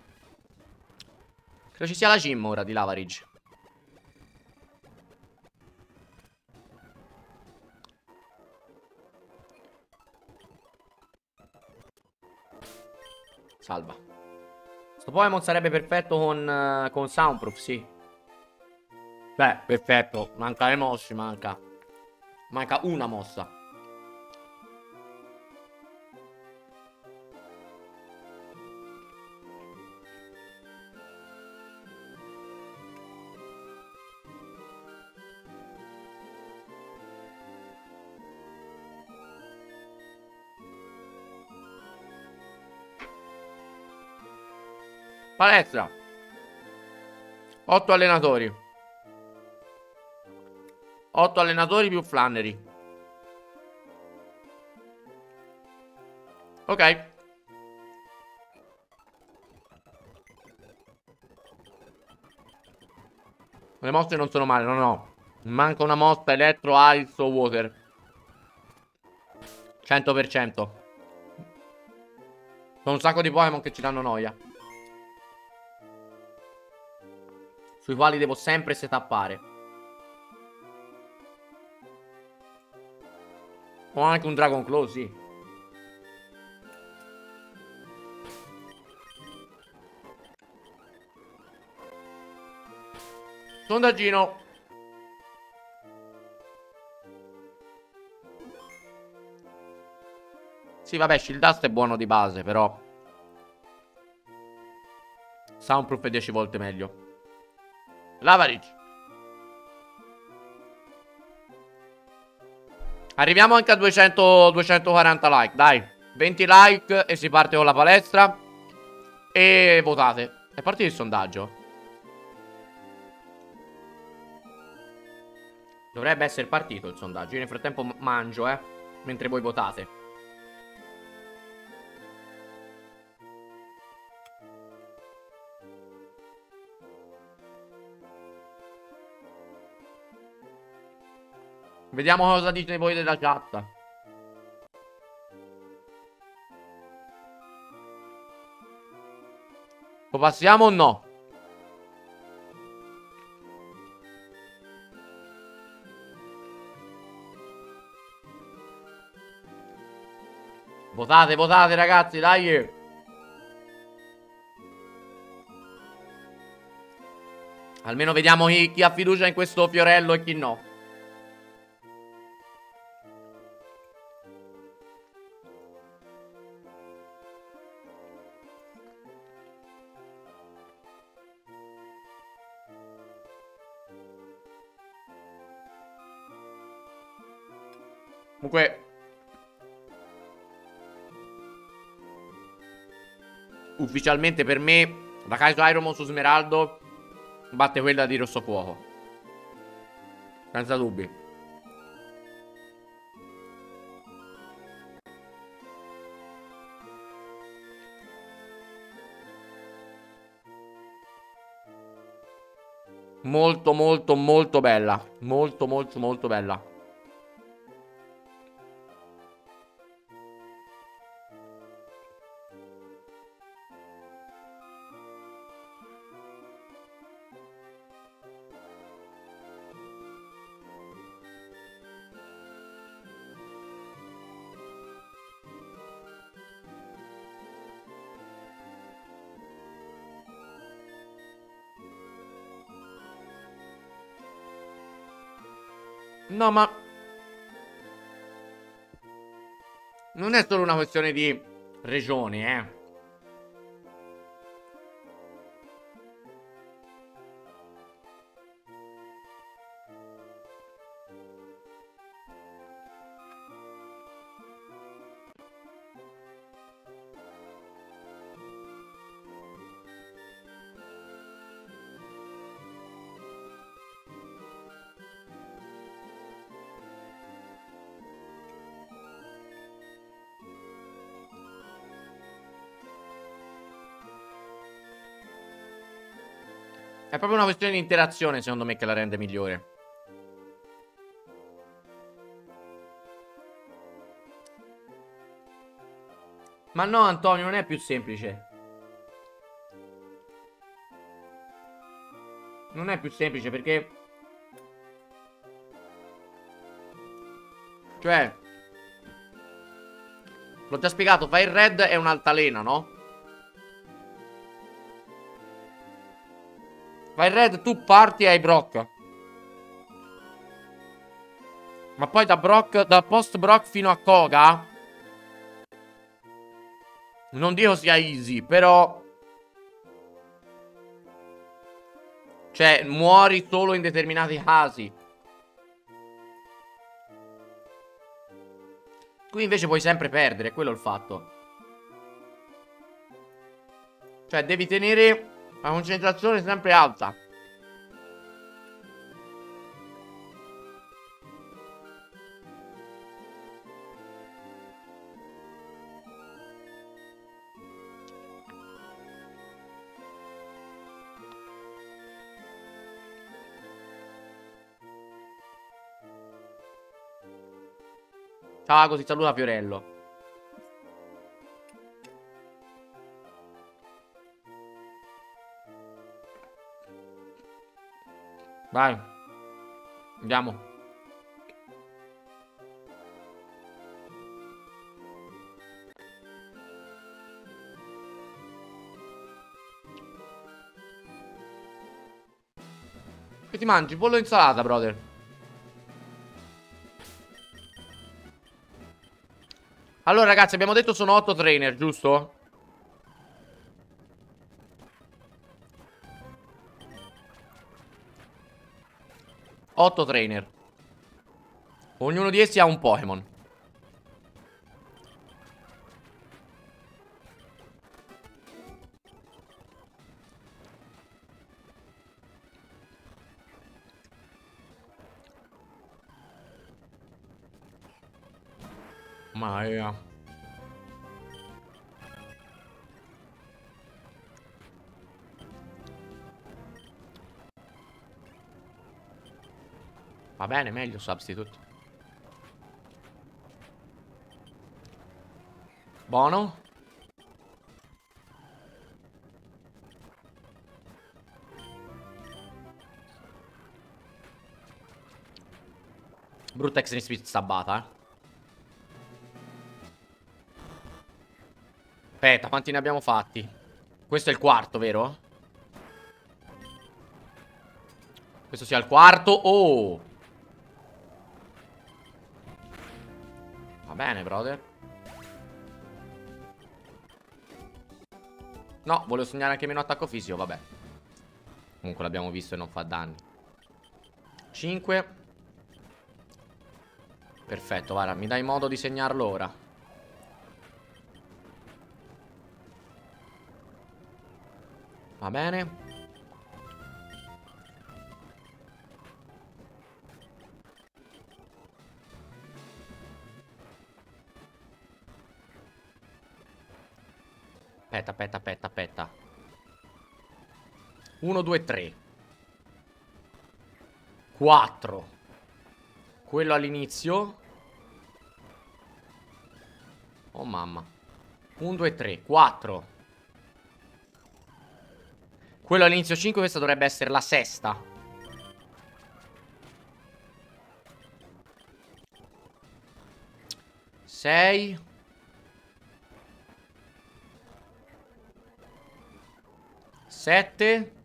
Credo ci sia la gym ora di Lavaridge. Salva. Sto Pokémon sarebbe perfetto con, uh, con Soundproof, sì. Beh, perfetto. Manca le mosse, manca. Manca una mossa. Palestra. Otto allenatori. Otto allenatori più Flannery. Ok. Le mosse non sono male, no no. Manca una mossa elettro, ice o water. cento per cento. Sono un sacco di Pokémon che ci danno noia. Sui quali devo sempre setappare. Ho anche un Dragon Claw, sì. Sondaggino. Sì, vabbè, Shield Dust è buono di base, però Soundproof è dieci volte meglio. Lavaridge. Arriviamo anche a duecento, duecentoquaranta like, dai. venti like e si parte con la palestra. E votate. È partito il sondaggio. Dovrebbe essere partito il sondaggio. Io nel frattempo mangio, eh, mentre voi votate. Vediamo cosa dite voi della chat. Lo passiamo o no? Votate, votate ragazzi, dai. Almeno vediamo chi, chi ha fiducia in questo fiorello e chi no. Comunque ufficialmente per me la Kaizo Iromon su Smeraldo batte quella di Rosso Fuoco. Senza dubbi. Molto molto molto bella. Molto molto molto bella. No, ma non è solo una questione di regioni, eh. È proprio una questione di interazione, secondo me, che la rende migliore. Ma no, Antonio, non è più semplice. Non è più semplice perché... Cioè... L'ho già spiegato, fai il red è un'altalena, no? Fai il red, tu parti e hai Brock. Ma poi da Brock, da post Brock fino a Koga, non dico sia easy, però... Cioè, muori solo in determinati casi. Qui invece puoi sempre perdere, quello è il fatto. Cioè, devi tenere la concentrazione sempre alta. Ciao, così saluta Fiorello. Vai. Andiamo. Che ti mangi? Pollo e insalata, brother. Allora, ragazzi, abbiamo detto sono otto trainer, giusto? otto trainer. Ognuno di essi ha un Pokémon. Maia. Va bene, meglio substitute. Buono. Brutta Extreme Speed sabata, eh. Aspetta, quanti ne abbiamo fatti? Questo è il quarto, vero? Questo sia il quarto. Oh! Va bene, brother. No, volevo segnare anche meno attacco fisico, vabbè. Comunque l'abbiamo visto e non fa danni. cinque. Perfetto, guarda, mi dai modo di segnarlo ora. Va bene. Aspetta, aspetta, aspetta, aspetta. uno, due, tre. quattro. Quello all'inizio. Oh mamma. uno, due, tre, quattro. Quello all'inizio cinque, questa dovrebbe essere la sesta. sei. sette.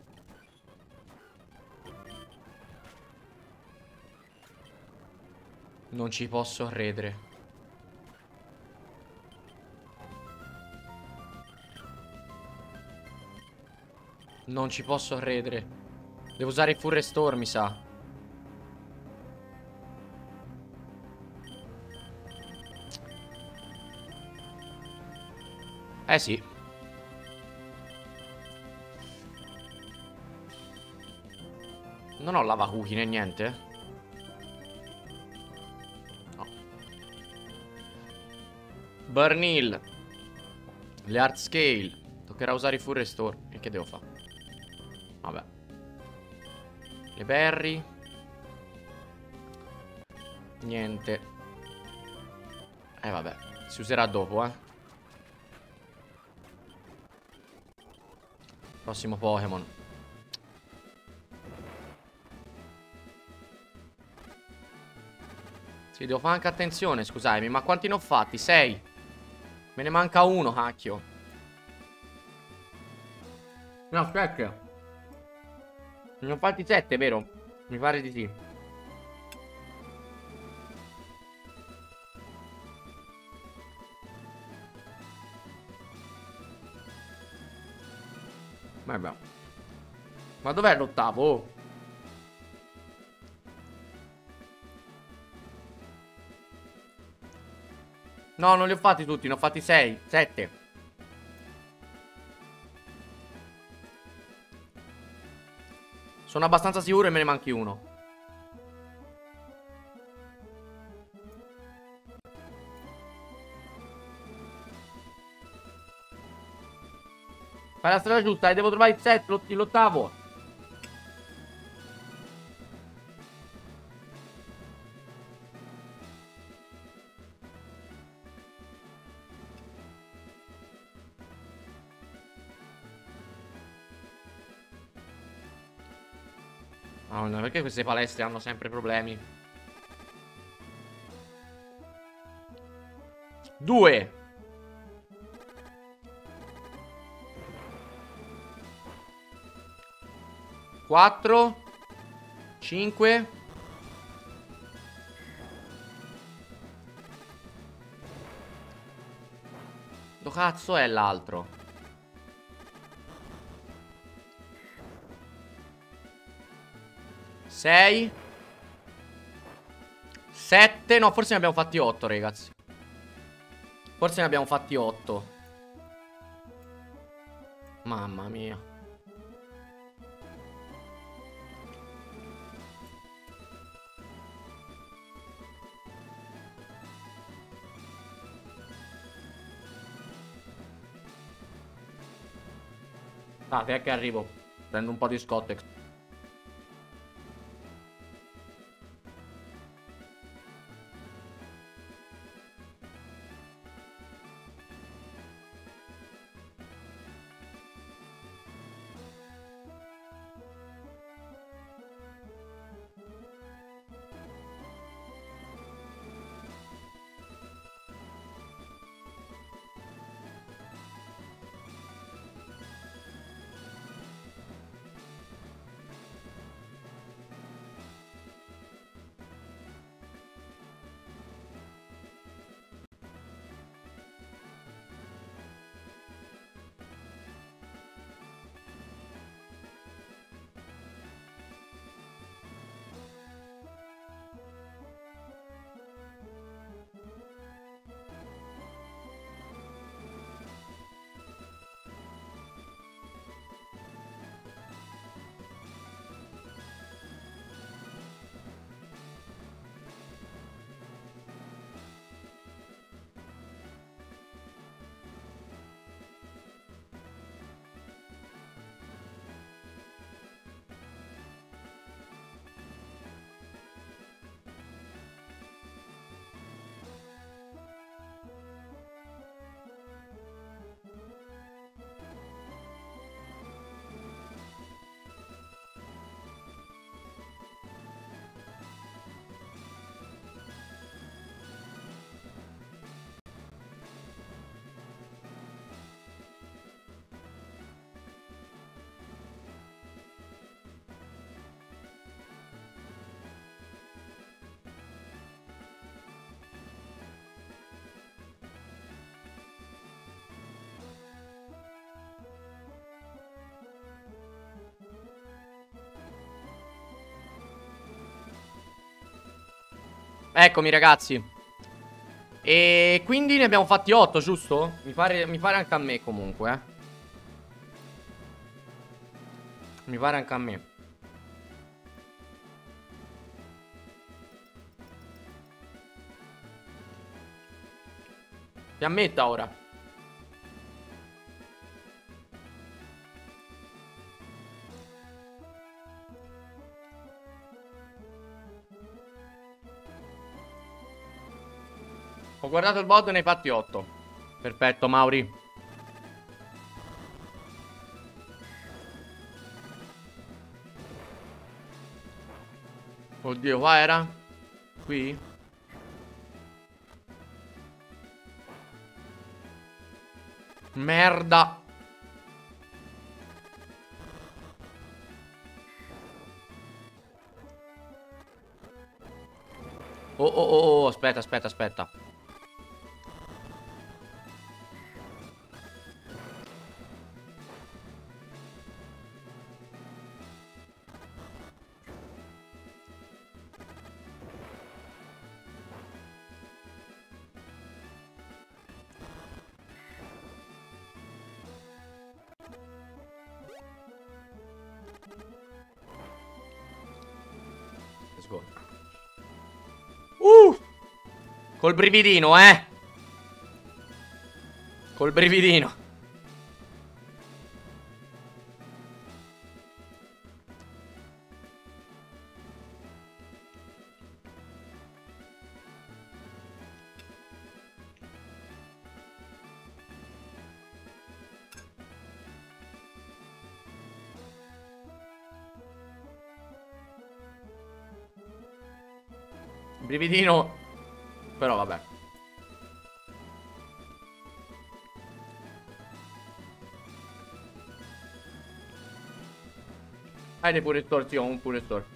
Non ci posso credere. Non ci posso credere. Devo usare il Full Restore, mi sa. Eh sì. Non ho lavacuchi né niente. No. Burnil. Le Art Scale. Toccherà usare i Full Restore. E che devo fare? Vabbè. Le berry. Niente. Eh vabbè. Si userà dopo, eh. Prossimo Pokémon. Sì, devo fare anche attenzione, scusatemi. Ma quanti ne ho fatti? Sei. Me ne manca uno, cacchio. No, aspetta. Ne ho fatti sette, vero? Mi pare di sì. Vabbè. Ma dov'è l'ottavo? Oh. No, non li ho fatti tutti, ne ho fatti sei, sette. Sono abbastanza sicuro e me ne manchi uno. Fai la strada giusta e devo trovare il set, l'ottavo. Oh, no, perché queste palestre hanno sempre problemi? Due. Quattro. Cinque. Dove cazzo è l'altro? Sei. Sette. No, forse ne abbiamo fatti otto, ragazzi. Forse ne abbiamo fatti otto. Mamma mia. Ah, che è che arrivo. Prendo un po' di Scottex. Eccomi, ragazzi. E quindi ne abbiamo fatti otto, giusto? Mi pare, mi pare anche a me comunque, eh. Mi pare anche a me. Ti ammetta ora. Ho guardato il bot e ne hai fatti otto. Perfetto, Mauri. Oddio, qua era? Qui? Merda. Oh, oh, oh, oh, aspetta, aspetta, aspetta. Let's go. Uh! Col brividino, eh! Col brividino. Brividino. Però vabbè. Hai pure store, sì, ho un pure store.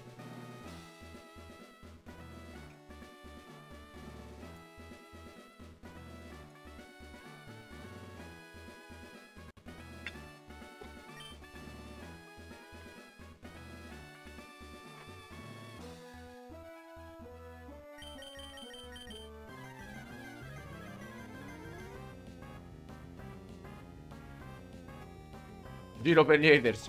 Giro per gli haters.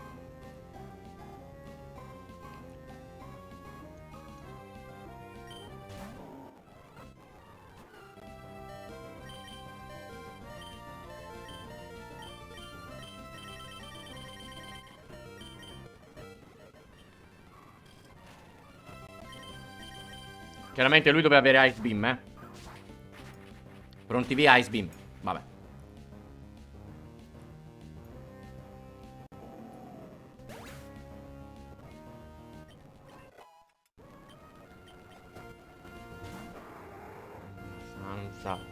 Chiaramente lui doveva avere Ice Beam, eh. Pronti via, Ice Beam. Vabbè. Sanza.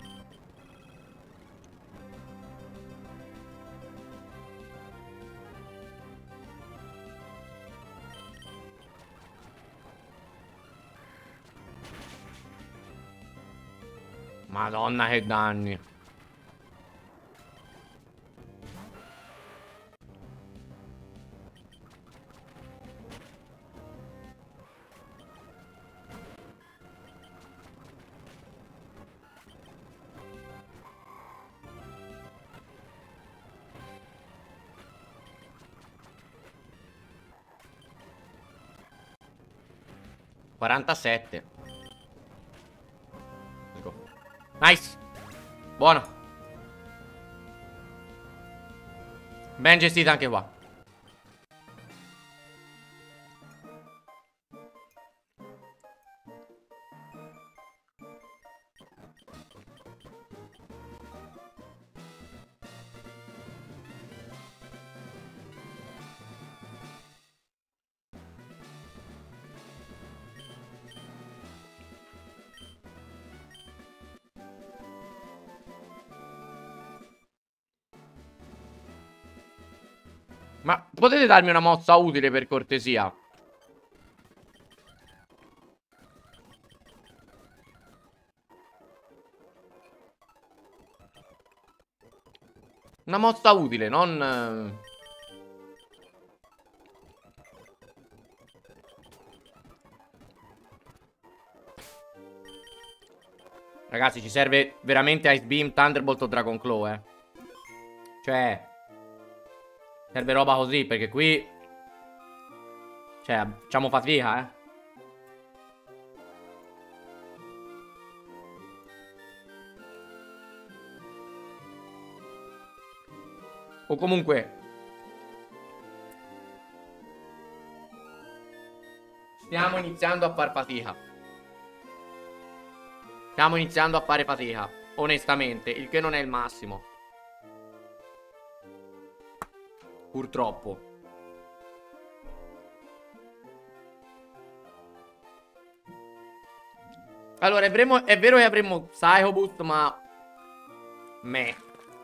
Madonna che danni. quarantasette. Let's go. Nice. Buono. Ben gestita anche qua. Ma potete darmi una mossa utile per cortesia? Una mossa utile, non... Ragazzi, ci serve veramente Ice Beam, Thunderbolt o Dragon Claw, eh. Cioè... serve roba così, perché qui... cioè, facciamo fatica, eh. O comunque... stiamo iniziando a far fatica. Stiamo iniziando a fare fatica, onestamente, il che non è il massimo. Purtroppo. Allora, è, vremo, è vero che avremmo Psycho Boost, ma... Meh.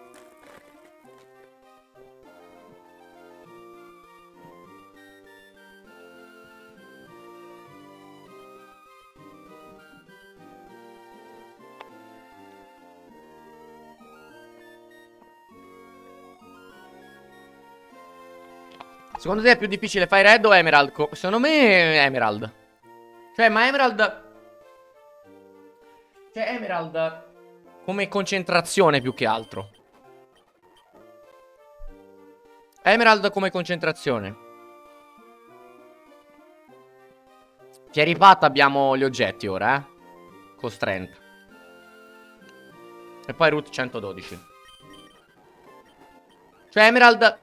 Secondo te è più difficile Fire Red o Emerald? Secondo me è Emerald. Cioè, ma Emerald... Cioè, Emerald come concentrazione più che altro. Emerald come concentrazione. Fieri Pat abbiamo gli oggetti ora, eh. Con trenta. E poi Root centododici. Cioè, Emerald...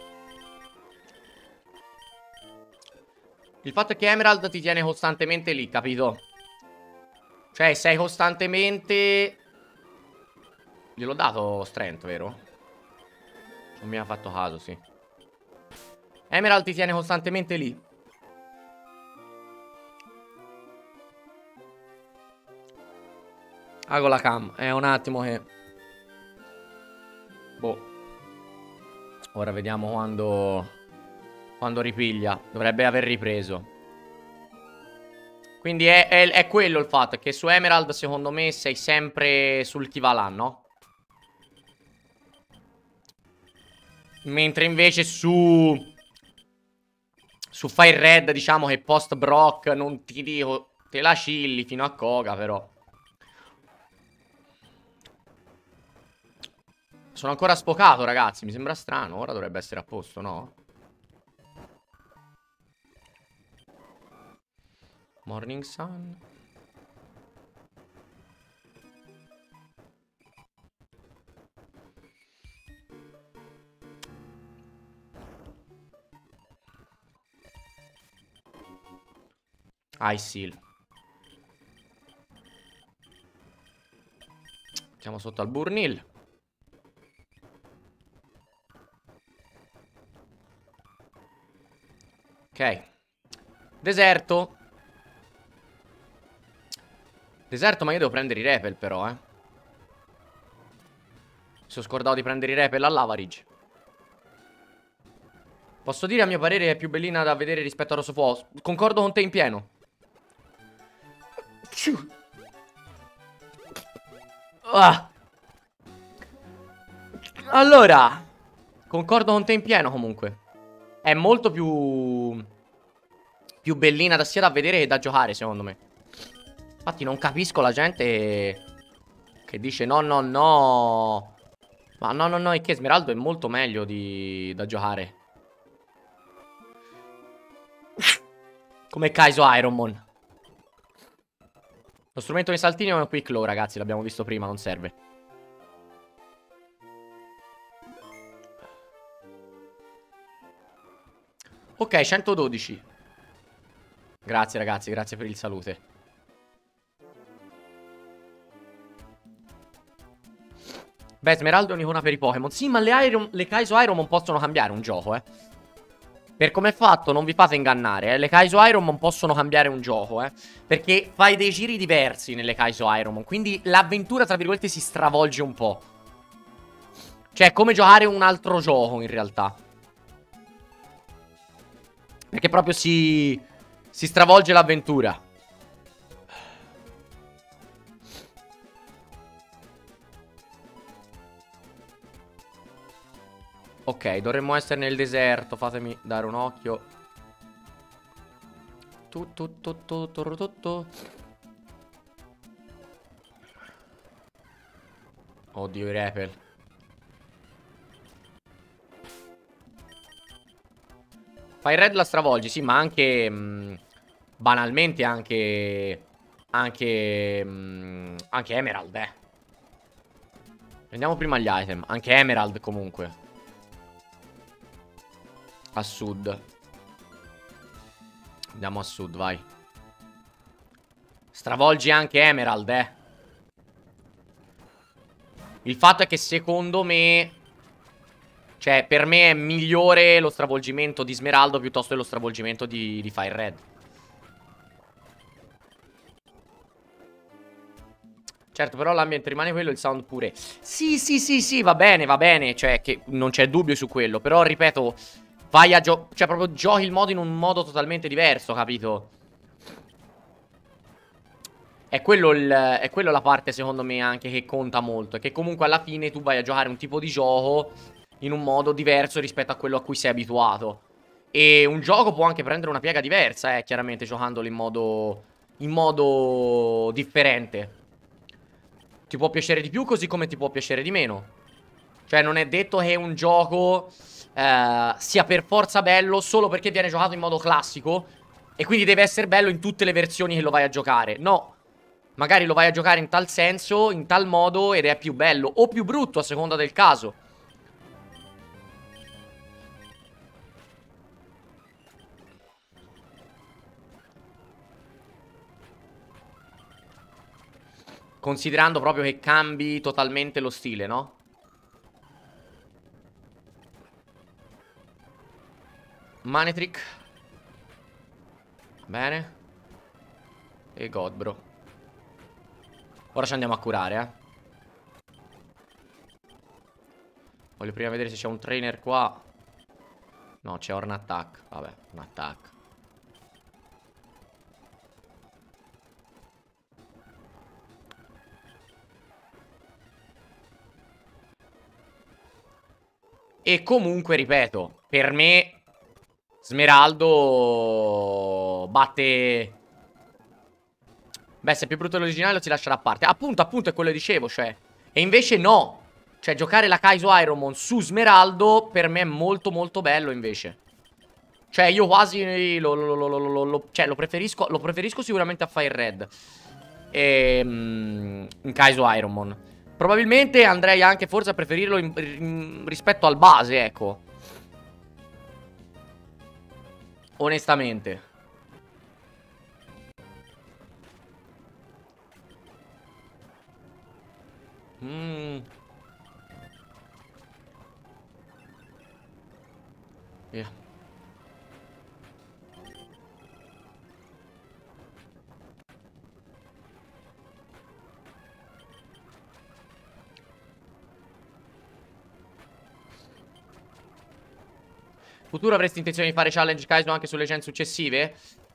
Il fatto è che Emerald ti tiene costantemente lì, capito? Cioè, sei costantemente... Gliel'ho dato strength, vero? Non mi ha fatto caso, sì. Emerald ti tiene costantemente lì. Ah, con la cam. È un attimo che... Boh. Ora vediamo quando... Quando ripiglia. Dovrebbe aver ripreso. Quindi è, è, è quello il fatto. Che su Emerald secondo me sei sempre sul chi va là, no? Mentre invece su... Su Fire Red diciamo che post Brock non ti dico... Te la chilli fino a Koga però. Sono ancora sfocato ragazzi. Mi sembra strano. Ora dovrebbe essere a posto, no? Morning Sun. Ice Seal. Siamo sotto al Burnil. Ok. Deserto. Deserto, ma io devo prendere i repel però, eh. Mi sono scordato di prendere i repel all'Avarage. Posso dire a mio parere che è più bellina da vedere rispetto a Rosso. Concordo con te in pieno. Ah. Allora, concordo con te in pieno comunque. È molto più... Più bellina da sia da vedere che da giocare, secondo me. Infatti non capisco la gente che dice no, no, no. Ma no, no, no, è che Smeraldo è molto meglio di... da giocare. Come Kaizo Ironmon. Lo strumento dei saltini è un quick low, ragazzi. L'abbiamo visto prima, non serve. Ok, centododici. Grazie, ragazzi, grazie per il salute. Beh, Smeraldo è un'icona per i Pokémon. Sì, ma le, Iron, le Kaizo Ironmon possono cambiare un gioco, eh. Per come è fatto, non vi fate ingannare, eh. Le Kaizo Ironmon possono cambiare un gioco, eh. Perché fai dei giri diversi nelle Kaizo Ironmon. Quindi l'avventura, tra virgolette, si stravolge un po'. Cioè, è come giocare un altro gioco, in realtà. Perché proprio si... Si stravolge l'avventura. Ok, dovremmo essere nel deserto. Fatemi dare un occhio. Tutto, tutto, tutto, tutto. Oddio, i repel. Fai red la stravolgi, sì, ma anche... Mh, banalmente anche... Anche... Mh, anche Emerald, eh. Prendiamo prima gli item. Anche Emerald, comunque. A sud. Andiamo a sud, vai. Stravolgi anche Emerald, eh. Il fatto è che secondo me... Cioè, per me è migliore lo stravolgimento di Smeraldo piuttosto che lo stravolgimento di, di Fire Red. Certo, però l'ambiente rimane quello, il sound pure. Sì, sì, sì, sì, va bene, va bene. Cioè, che non c'è dubbio su quello. Però, ripeto, vai a giocare. Cioè, proprio giochi il modo in un modo totalmente diverso, capito? È quello, il, è quello la parte, secondo me, anche che conta molto. È che comunque alla fine tu vai a giocare un tipo di gioco in un modo diverso rispetto a quello a cui sei abituato. E un gioco può anche prendere una piega diversa, eh, chiaramente, giocandolo in modo, in modo differente. Ti può piacere di più così come ti può piacere di meno. Cioè non è detto che un gioco eh, sia per forza bello solo perché viene giocato in modo classico e quindi deve essere bello in tutte le versioni che lo vai a giocare. No, magari lo vai a giocare in tal senso, in tal modo ed è più bello o più brutto a seconda del caso. Considerando proprio che cambi totalmente lo stile, no? Manetric. Bene. E God, bro. Ora ci andiamo a curare, eh. Voglio prima vedere se c'è un trainer qua. No, c'è Horn Attack. Vabbè, un attack. E comunque, ripeto, per me Smeraldo batte... Beh, se è più brutto dell'originale lo si lascia da parte. Appunto, appunto, è quello che dicevo, cioè. E invece no. Cioè, giocare la Kaizo Ironmon su Smeraldo per me è molto molto bello, invece. Cioè, io quasi lo, lo, lo, lo, lo, lo, cioè, lo preferisco, lo preferisco sicuramente a Fire Red. Ehm, in Kaizo Ironmon. Probabilmente andrei anche forse a preferirlo in, in, rispetto al base, ecco. Onestamente. Mmm. Via. Futuro avresti intenzione di fare challenge Kaizo anche sulle gen successive?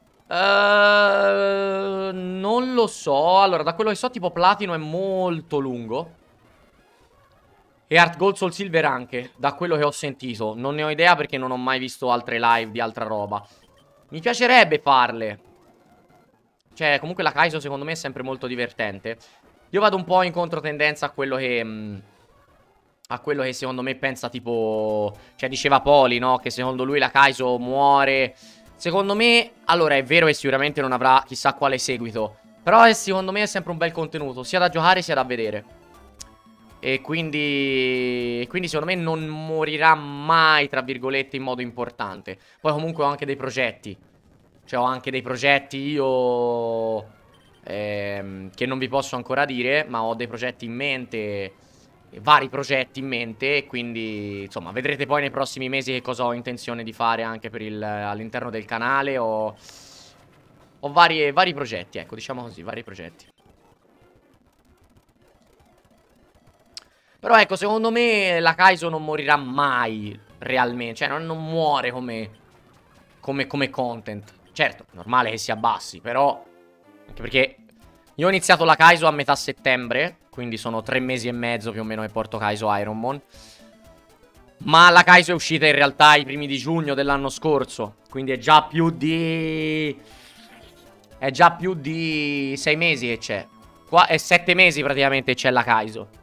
Uh, non lo so. Allora, da quello che so, tipo Platino è molto lungo. E Art Gold Soul Silver anche, da quello che ho sentito. Non ne ho idea perché non ho mai visto altre live di altra roba. Mi piacerebbe farle. Cioè, comunque la Kaizo secondo me è sempre molto divertente. Io vado un po' in controtendenza a quello che... Mh, a quello che secondo me pensa tipo... Cioè, diceva Poli, no? Che secondo lui la Kaizo muore. Secondo me... Allora, è vero che sicuramente non avrà chissà quale seguito. Però è, secondo me è sempre un bel contenuto, sia da giocare sia da vedere. E quindi, quindi secondo me non morirà mai, tra virgolette, in modo importante. Poi comunque ho anche dei progetti. Cioè ho anche dei progetti io ehm, che non vi posso ancora dire, ma ho dei progetti in mente, vari progetti in mente. E quindi insomma vedrete poi nei prossimi mesi che cosa ho intenzione di fare anche per il, all'interno del canale. Ho, ho varie, vari progetti, ecco, diciamo così, vari progetti. Però ecco, secondo me la Kaizo non morirà mai realmente. Cioè, non, non muore come, come, come content. Certo, normale che si abbassi, però... Anche perché io ho iniziato la Kaizo a metà settembre, quindi sono tre mesi e mezzo più o meno che porto Kaizo Ironmon. Ma la Kaizo è uscita in realtà i primi di giugno dell'anno scorso, quindi è già più di... È già più di sei mesi che c'è. Qua è sette mesi praticamente che c'è la Kaizo.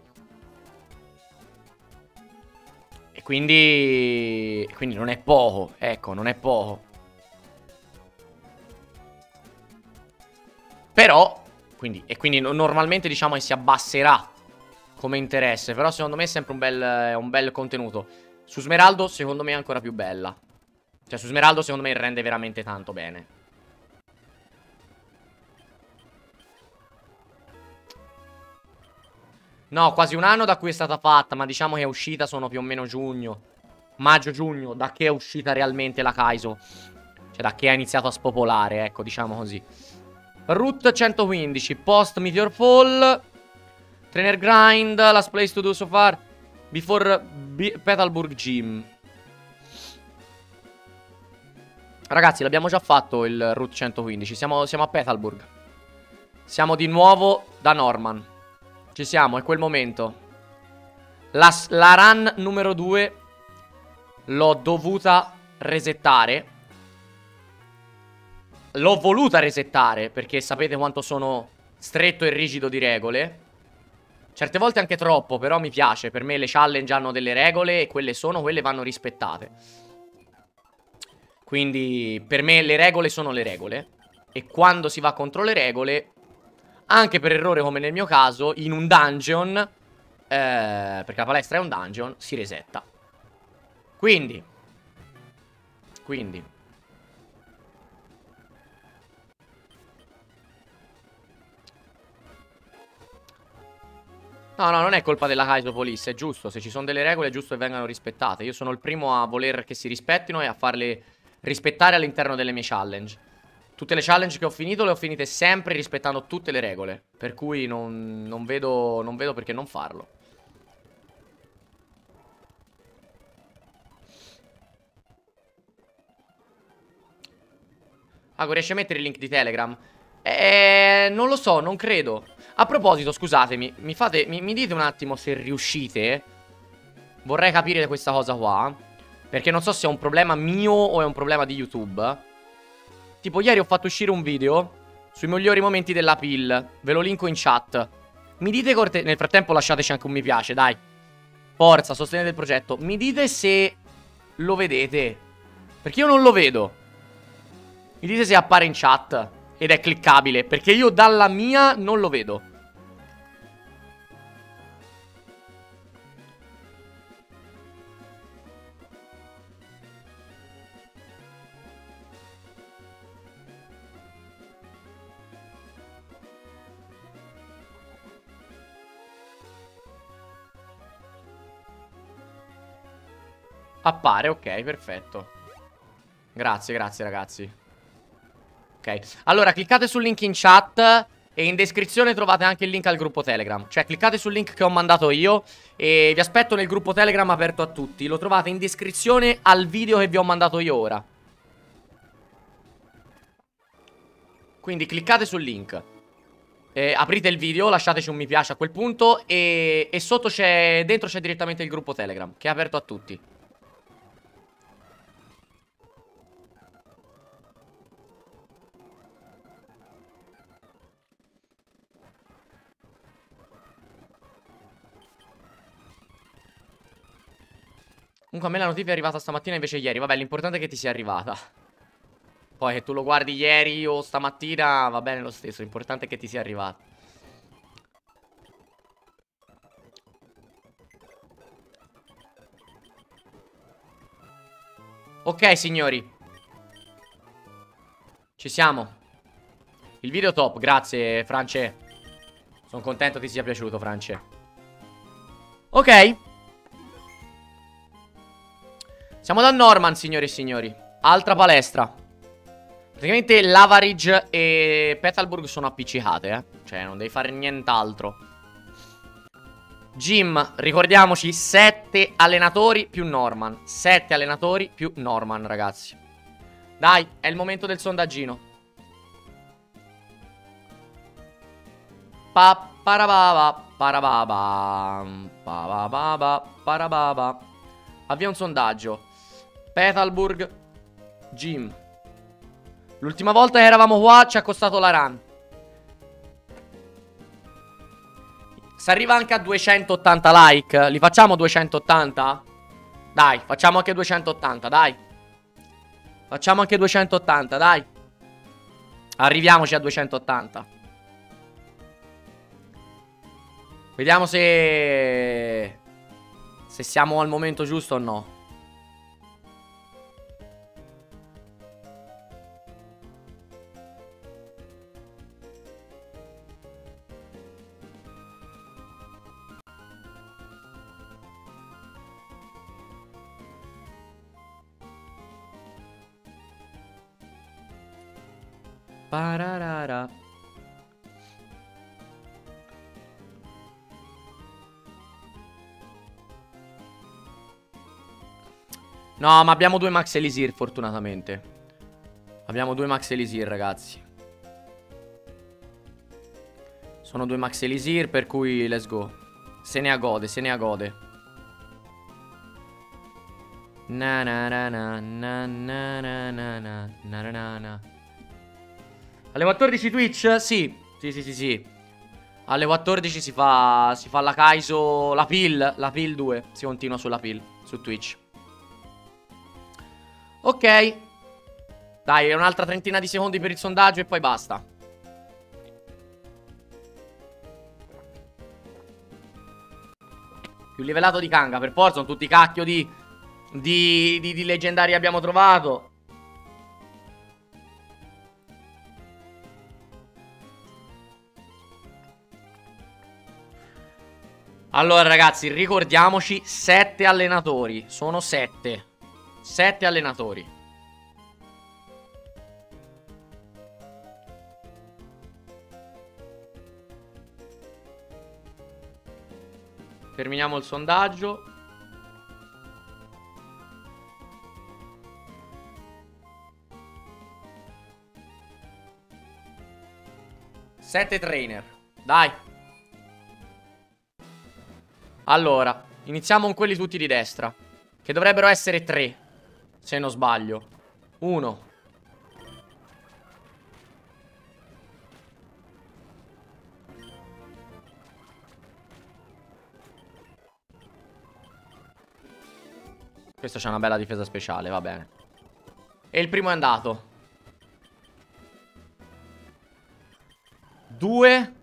Quindi, quindi non è poco, ecco, non è poco. Però, quindi, e quindi normalmente diciamo che si abbasserà come interesse. Però secondo me è sempre un bel, un bel contenuto. Su Smeraldo secondo me è ancora più bella. Cioè su Smeraldo secondo me rende veramente tanto bene. No, quasi un anno da cui è stata fatta, ma diciamo che è uscita sono più o meno giugno. Maggio-giugno, da che è uscita realmente la Kaizo. Cioè da che ha iniziato a spopolare, ecco, diciamo così. Route centoquindici, post Meteor Fall. Trainer grind, last place to do so far before B Petalburg Gym. Ragazzi, l'abbiamo già fatto il Route centoquindici. Siamo, siamo a Petalburg. Siamo di nuovo da Norman. Ci siamo, è quel momento. La, la run numero due l'ho dovuta resettare. L'ho voluta resettare perché sapete quanto sono stretto e rigido di regole. Certe volte anche troppo, però mi piace. Per me le challenge hanno delle regole e quelle sono, quelle vanno rispettate. Quindi per me le regole sono le regole. E quando si va contro le regole, anche per errore come nel mio caso, in un dungeon, eh, perché la palestra è un dungeon, si resetta. Quindi Quindi No, no, non è colpa della Kaizo Police, è giusto. Se ci sono delle regole è giusto che vengano rispettate. Io sono il primo a voler che si rispettino e a farle rispettare all'interno delle mie challenge. Tutte le challenge che ho finito le ho finite sempre rispettando tutte le regole. Per cui non, non vedo, non vedo perché non farlo. Ah, riesci a mettere il link di Telegram? Eh, non lo so, non credo. A proposito, scusatemi, mi fate, mi, mi dite un attimo se riuscite. Vorrei capire questa cosa qua, perché non so se è un problema mio o è un problema di YouTube. Tipo ieri ho fatto uscire un video sui migliori momenti della P I L. Ve lo linko in chat. Mi dite corte... Nel frattempo lasciateci anche un mi piace, dai. Forza, sostenete il progetto. Mi dite se lo vedete, perché io non lo vedo. Mi dite se appare in chat ed è cliccabile, perché io dalla mia non lo vedo. Appare, ok, perfetto. Grazie, grazie ragazzi. Ok, allora cliccate sul link in chat e in descrizione trovate anche il link al gruppo Telegram. Cioè cliccate sul link che ho mandato io e vi aspetto nel gruppo Telegram aperto a tutti. Lo trovate in descrizione al video che vi ho mandato io ora. Quindi cliccate sul link, eh, aprite il video, lasciateci un mi piace a quel punto e, e sotto c'è, dentro c'è direttamente il gruppo Telegram che è aperto a tutti. Comunque a me la notifica è arrivata stamattina invece ieri. Vabbè, l'importante è che ti sia arrivata. Poi che tu lo guardi ieri o stamattina va bene lo stesso. L'importante è che ti sia arrivata. Ok signori, ci siamo. Il video top, grazie France. Sono contento ti sia piaciuto France. Ok. Siamo da Norman, signore e signori. Altra palestra. Praticamente Lavaridge e Petalburg sono appiccicate, eh. Cioè, non devi fare nient'altro. Gym, ricordiamoci, sette allenatori più Norman. sette allenatori più Norman, ragazzi. Dai, è il momento del sondaggino. Pa parababa, parababa, parababa, parababa. Avvia un sondaggio. Petalburg Gym. L'ultima volta che eravamo qua ci ha costato la run. Si arriva anche a duecentottanta like. Li facciamo duecentottanta? Dai, facciamo anche duecentottanta, dai. Facciamo anche duecentottanta, dai. Arriviamoci a duecentottanta. Vediamo se... se siamo al momento giusto o no. Pararara. No, ma abbiamo due Max Elisir, fortunatamente. Abbiamo due Max Elisir, ragazzi. Sono due Max Elisir, per cui let's go. Se ne agode, se ne agode. Na na na na na na na na na na na na. Alle quattordici Twitch? Sì, sì, sì, sì, sì. Alle quattordici si fa si fa la Kaiso, la Pill, la Pill due. Si continua sulla Pill, su Twitch. Ok. Dai, un'altra trentina di secondi per il sondaggio e poi basta. Più livellato di Kanga, per forza, sono tutti cacchio di, di, di, di leggendari abbiamo trovato. Allora ragazzi, ricordiamoci, sette allenatori. Sono sette. Sette allenatori. Terminiamo il sondaggio. Sette trainer. Dai. Allora, iniziamo con quelli tutti di destra, che dovrebbero essere tre, se non sbaglio. Uno. Questo c'ha una bella difesa speciale, va bene. E il primo è andato. Due.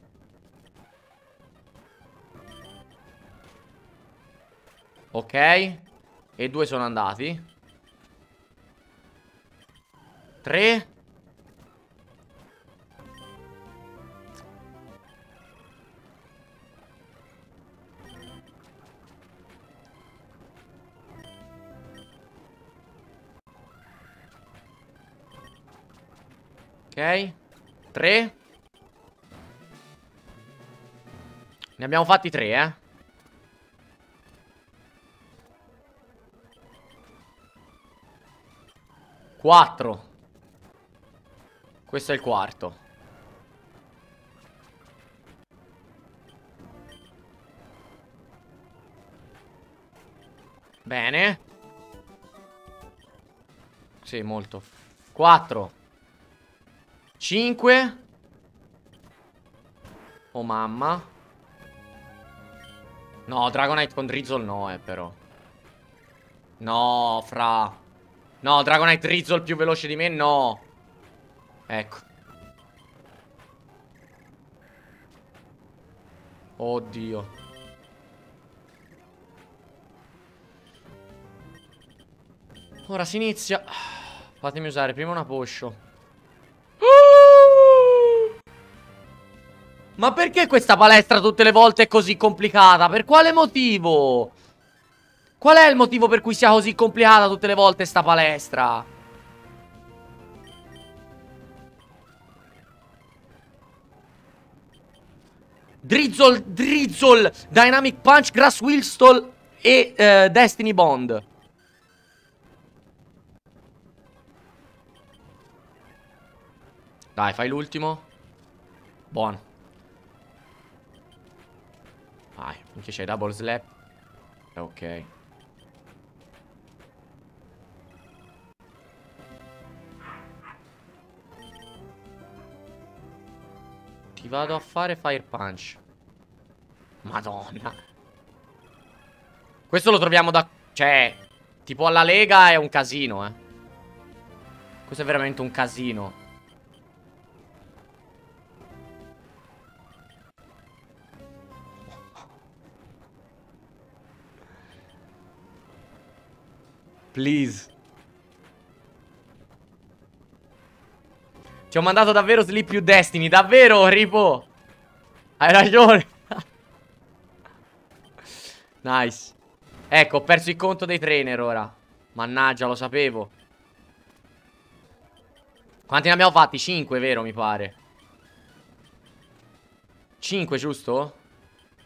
Ok. E due sono andati. Tre. Ok. Tre. Ne abbiamo fatti tre, eh. Quattro. Questo è il quarto. Bene. Sì, molto. Quattro. Cinque. Oh mamma. No, Dragonite con Drizzle no, eh, però. No, fra. No, Dragonite Drizzle più veloce di me, no. Ecco. Oddio. Ora si inizia. Fatemi usare prima una potion. Ma perché questa palestra tutte le volte è così complicata? Per quale motivo? Qual è il motivo per cui sia così complicata tutte le volte sta palestra? Drizzle, Drizzle, Dynamic Punch, Grass Whistle e uh, Destiny Bond. Dai, fai l'ultimo. Buono. Vai, finché c'hai double slap. Ok. Ti vado a fare Fire Punch. Madonna. Questo lo troviamo da... Cioè, tipo alla Lega è un casino, eh. Questo è veramente un casino. Please. Ci ho mandato davvero Sleep più Destiny. Davvero, Ripo. Hai ragione. Nice. Ecco, ho perso il conto dei trainer ora. Mannaggia, lo sapevo. Quanti ne abbiamo fatti? cinque, vero, mi pare. cinque, giusto?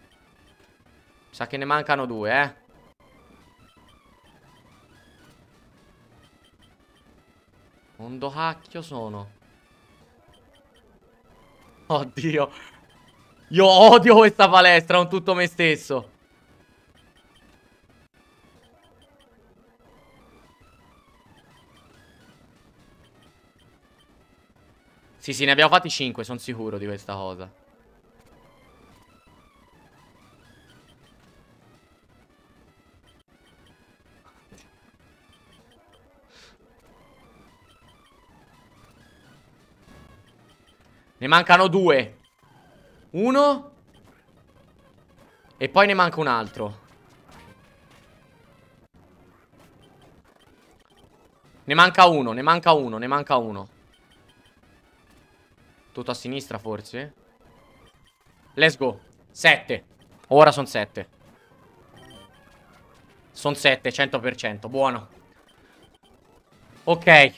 Mi sa che ne mancano due, eh. Do cacchio sono? Oddio. Io odio questa palestra con tutto me stesso. Sì, sì, ne abbiamo fatti cinque, sono sicuro di questa cosa. Ne mancano due. Uno. E poi ne manca un altro. Ne manca uno, ne manca uno, ne manca uno. Tutto a sinistra forse. Let's go. Sette. Ora sono sette. Sono sette, cento per cento. Buono. Ok.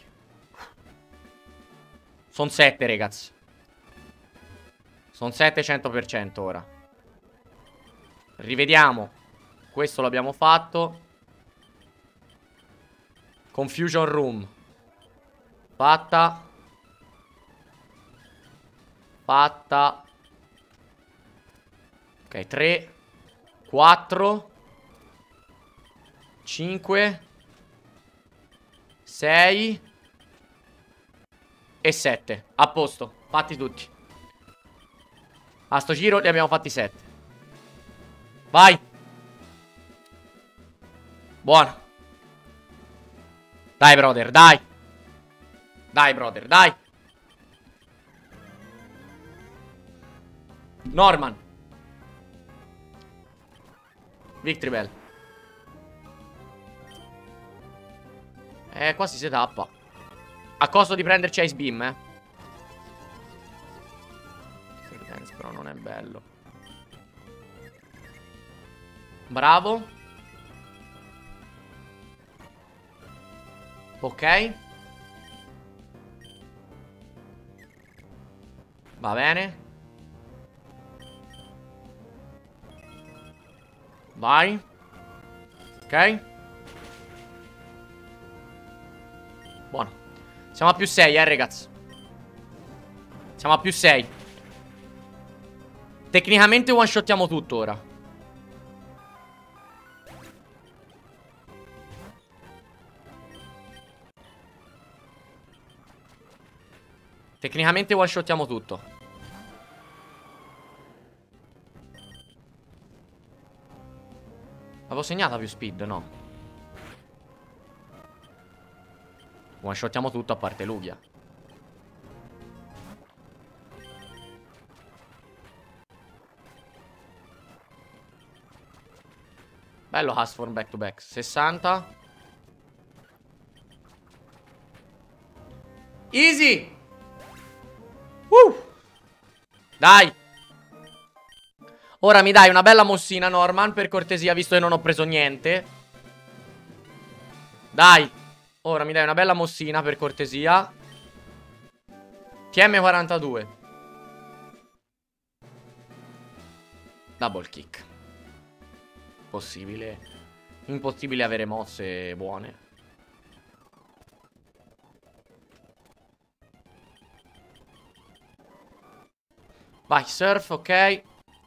Sono sette, ragazzi. Sono sette, cento per cento ora. Rivediamo. Questo l'abbiamo fatto. Confusion Room. Fatta. Fatta. Ok, tre, quattro, cinque, sei e sette. A posto, fatti tutti. A sto giro li abbiamo fatti sette. Vai. Buono. Dai, brother, dai. Dai, brother, dai. Norman. Victory Bell. Eh, qua si tappa. A costo di prenderci Ice Beam, eh. Dance però non è bello. Bravo. Ok. Va bene. Vai. Ok. Buono. Siamo a più sei, eh, ragazzi. Siamo a più sei. Tecnicamente one-shottiamo tutto ora. Tecnicamente one-shottiamo tutto. Avevo segnata più speed, no? One-shottiamo tutto a parte Lugia. Bello Husform back to back. sessanta. Easy. Uh. Dai. Ora mi dai una bella mossina, Norman, per cortesia, visto che non ho preso niente. Dai. Ora mi dai una bella mossina, per cortesia. T M quarantadue. Double kick. Possibile. Impossibile avere mosse buone. Vai, surf, ok.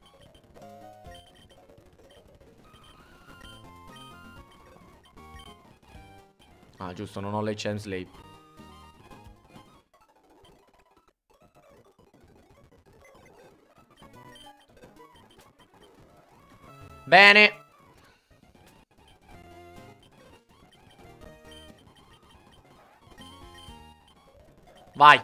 Ah, giusto, non ho le Chain Slave. Bene. Vai.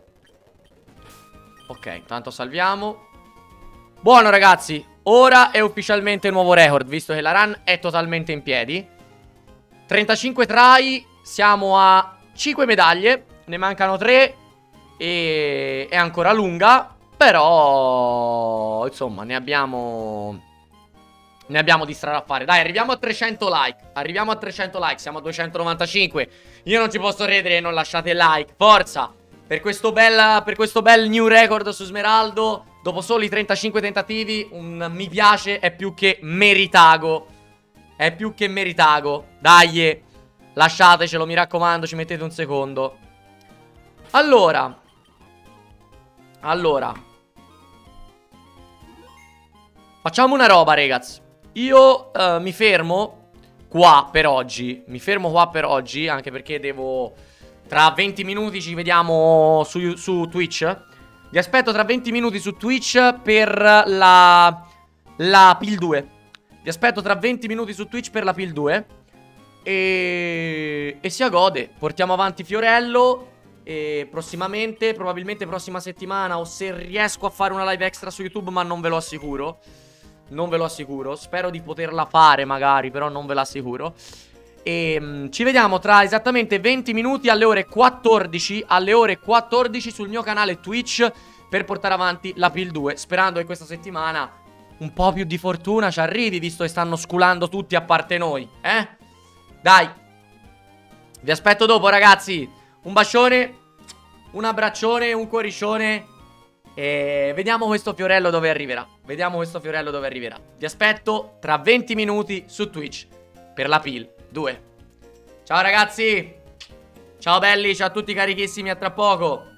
Ok, tanto salviamo. Buono, ragazzi. Ora è ufficialmente nuovo record, visto che la run è totalmente in piedi. trentacinque try, siamo a cinque medaglie, ne mancano tre e è ancora lunga, però insomma ne abbiamo ne abbiamo di strada a fare. Dai, arriviamo a trecento like, arriviamo a trecento like, siamo a duecentonovantacinque. Io non ci posso credere che non lasciate like, forza, per questo bel, per questo bel new record su Smeraldo. Dopo soli trentacinque tentativi, un mi piace è più che meritago. È più che meritago. Dai, lasciatecelo, mi raccomando, ci mettete un secondo. Allora Allora facciamo una roba, ragazzi. Io uh, mi fermo qua per oggi. Mi fermo qua per oggi, anche perché devo... Tra venti minuti ci vediamo su, su Twitch. Vi aspetto tra venti minuti su Twitch per la... La P I L due. Vi aspetto tra venti minuti su Twitch per la P I L due. E... E si gode. Portiamo avanti Fiorello. E prossimamente, probabilmente prossima settimana, o se riesco a fare una live extra su YouTube, ma non ve lo assicuro. Non ve lo assicuro. Spero di poterla fare magari, però non ve l'assicuro. E mh, ci vediamo tra esattamente venti minuti alle ore quattordici. Alle ore quattordici sul mio canale Twitch, per portare avanti la P I L due. Sperando che questa settimana un po' più di fortuna ci arrivi, visto che stanno sculando tutti a parte noi. Eh? Dai. Vi aspetto dopo, ragazzi. Un bacione, un abbraccione, un cuoricione. E vediamo questo Fiorello dove arriverà. Vediamo questo Fiorello dove arriverà. Vi aspetto tra venti minuti su Twitch per la P I L due. Ciao ragazzi. Ciao belli, ciao a tutti carichissimi, a tra poco.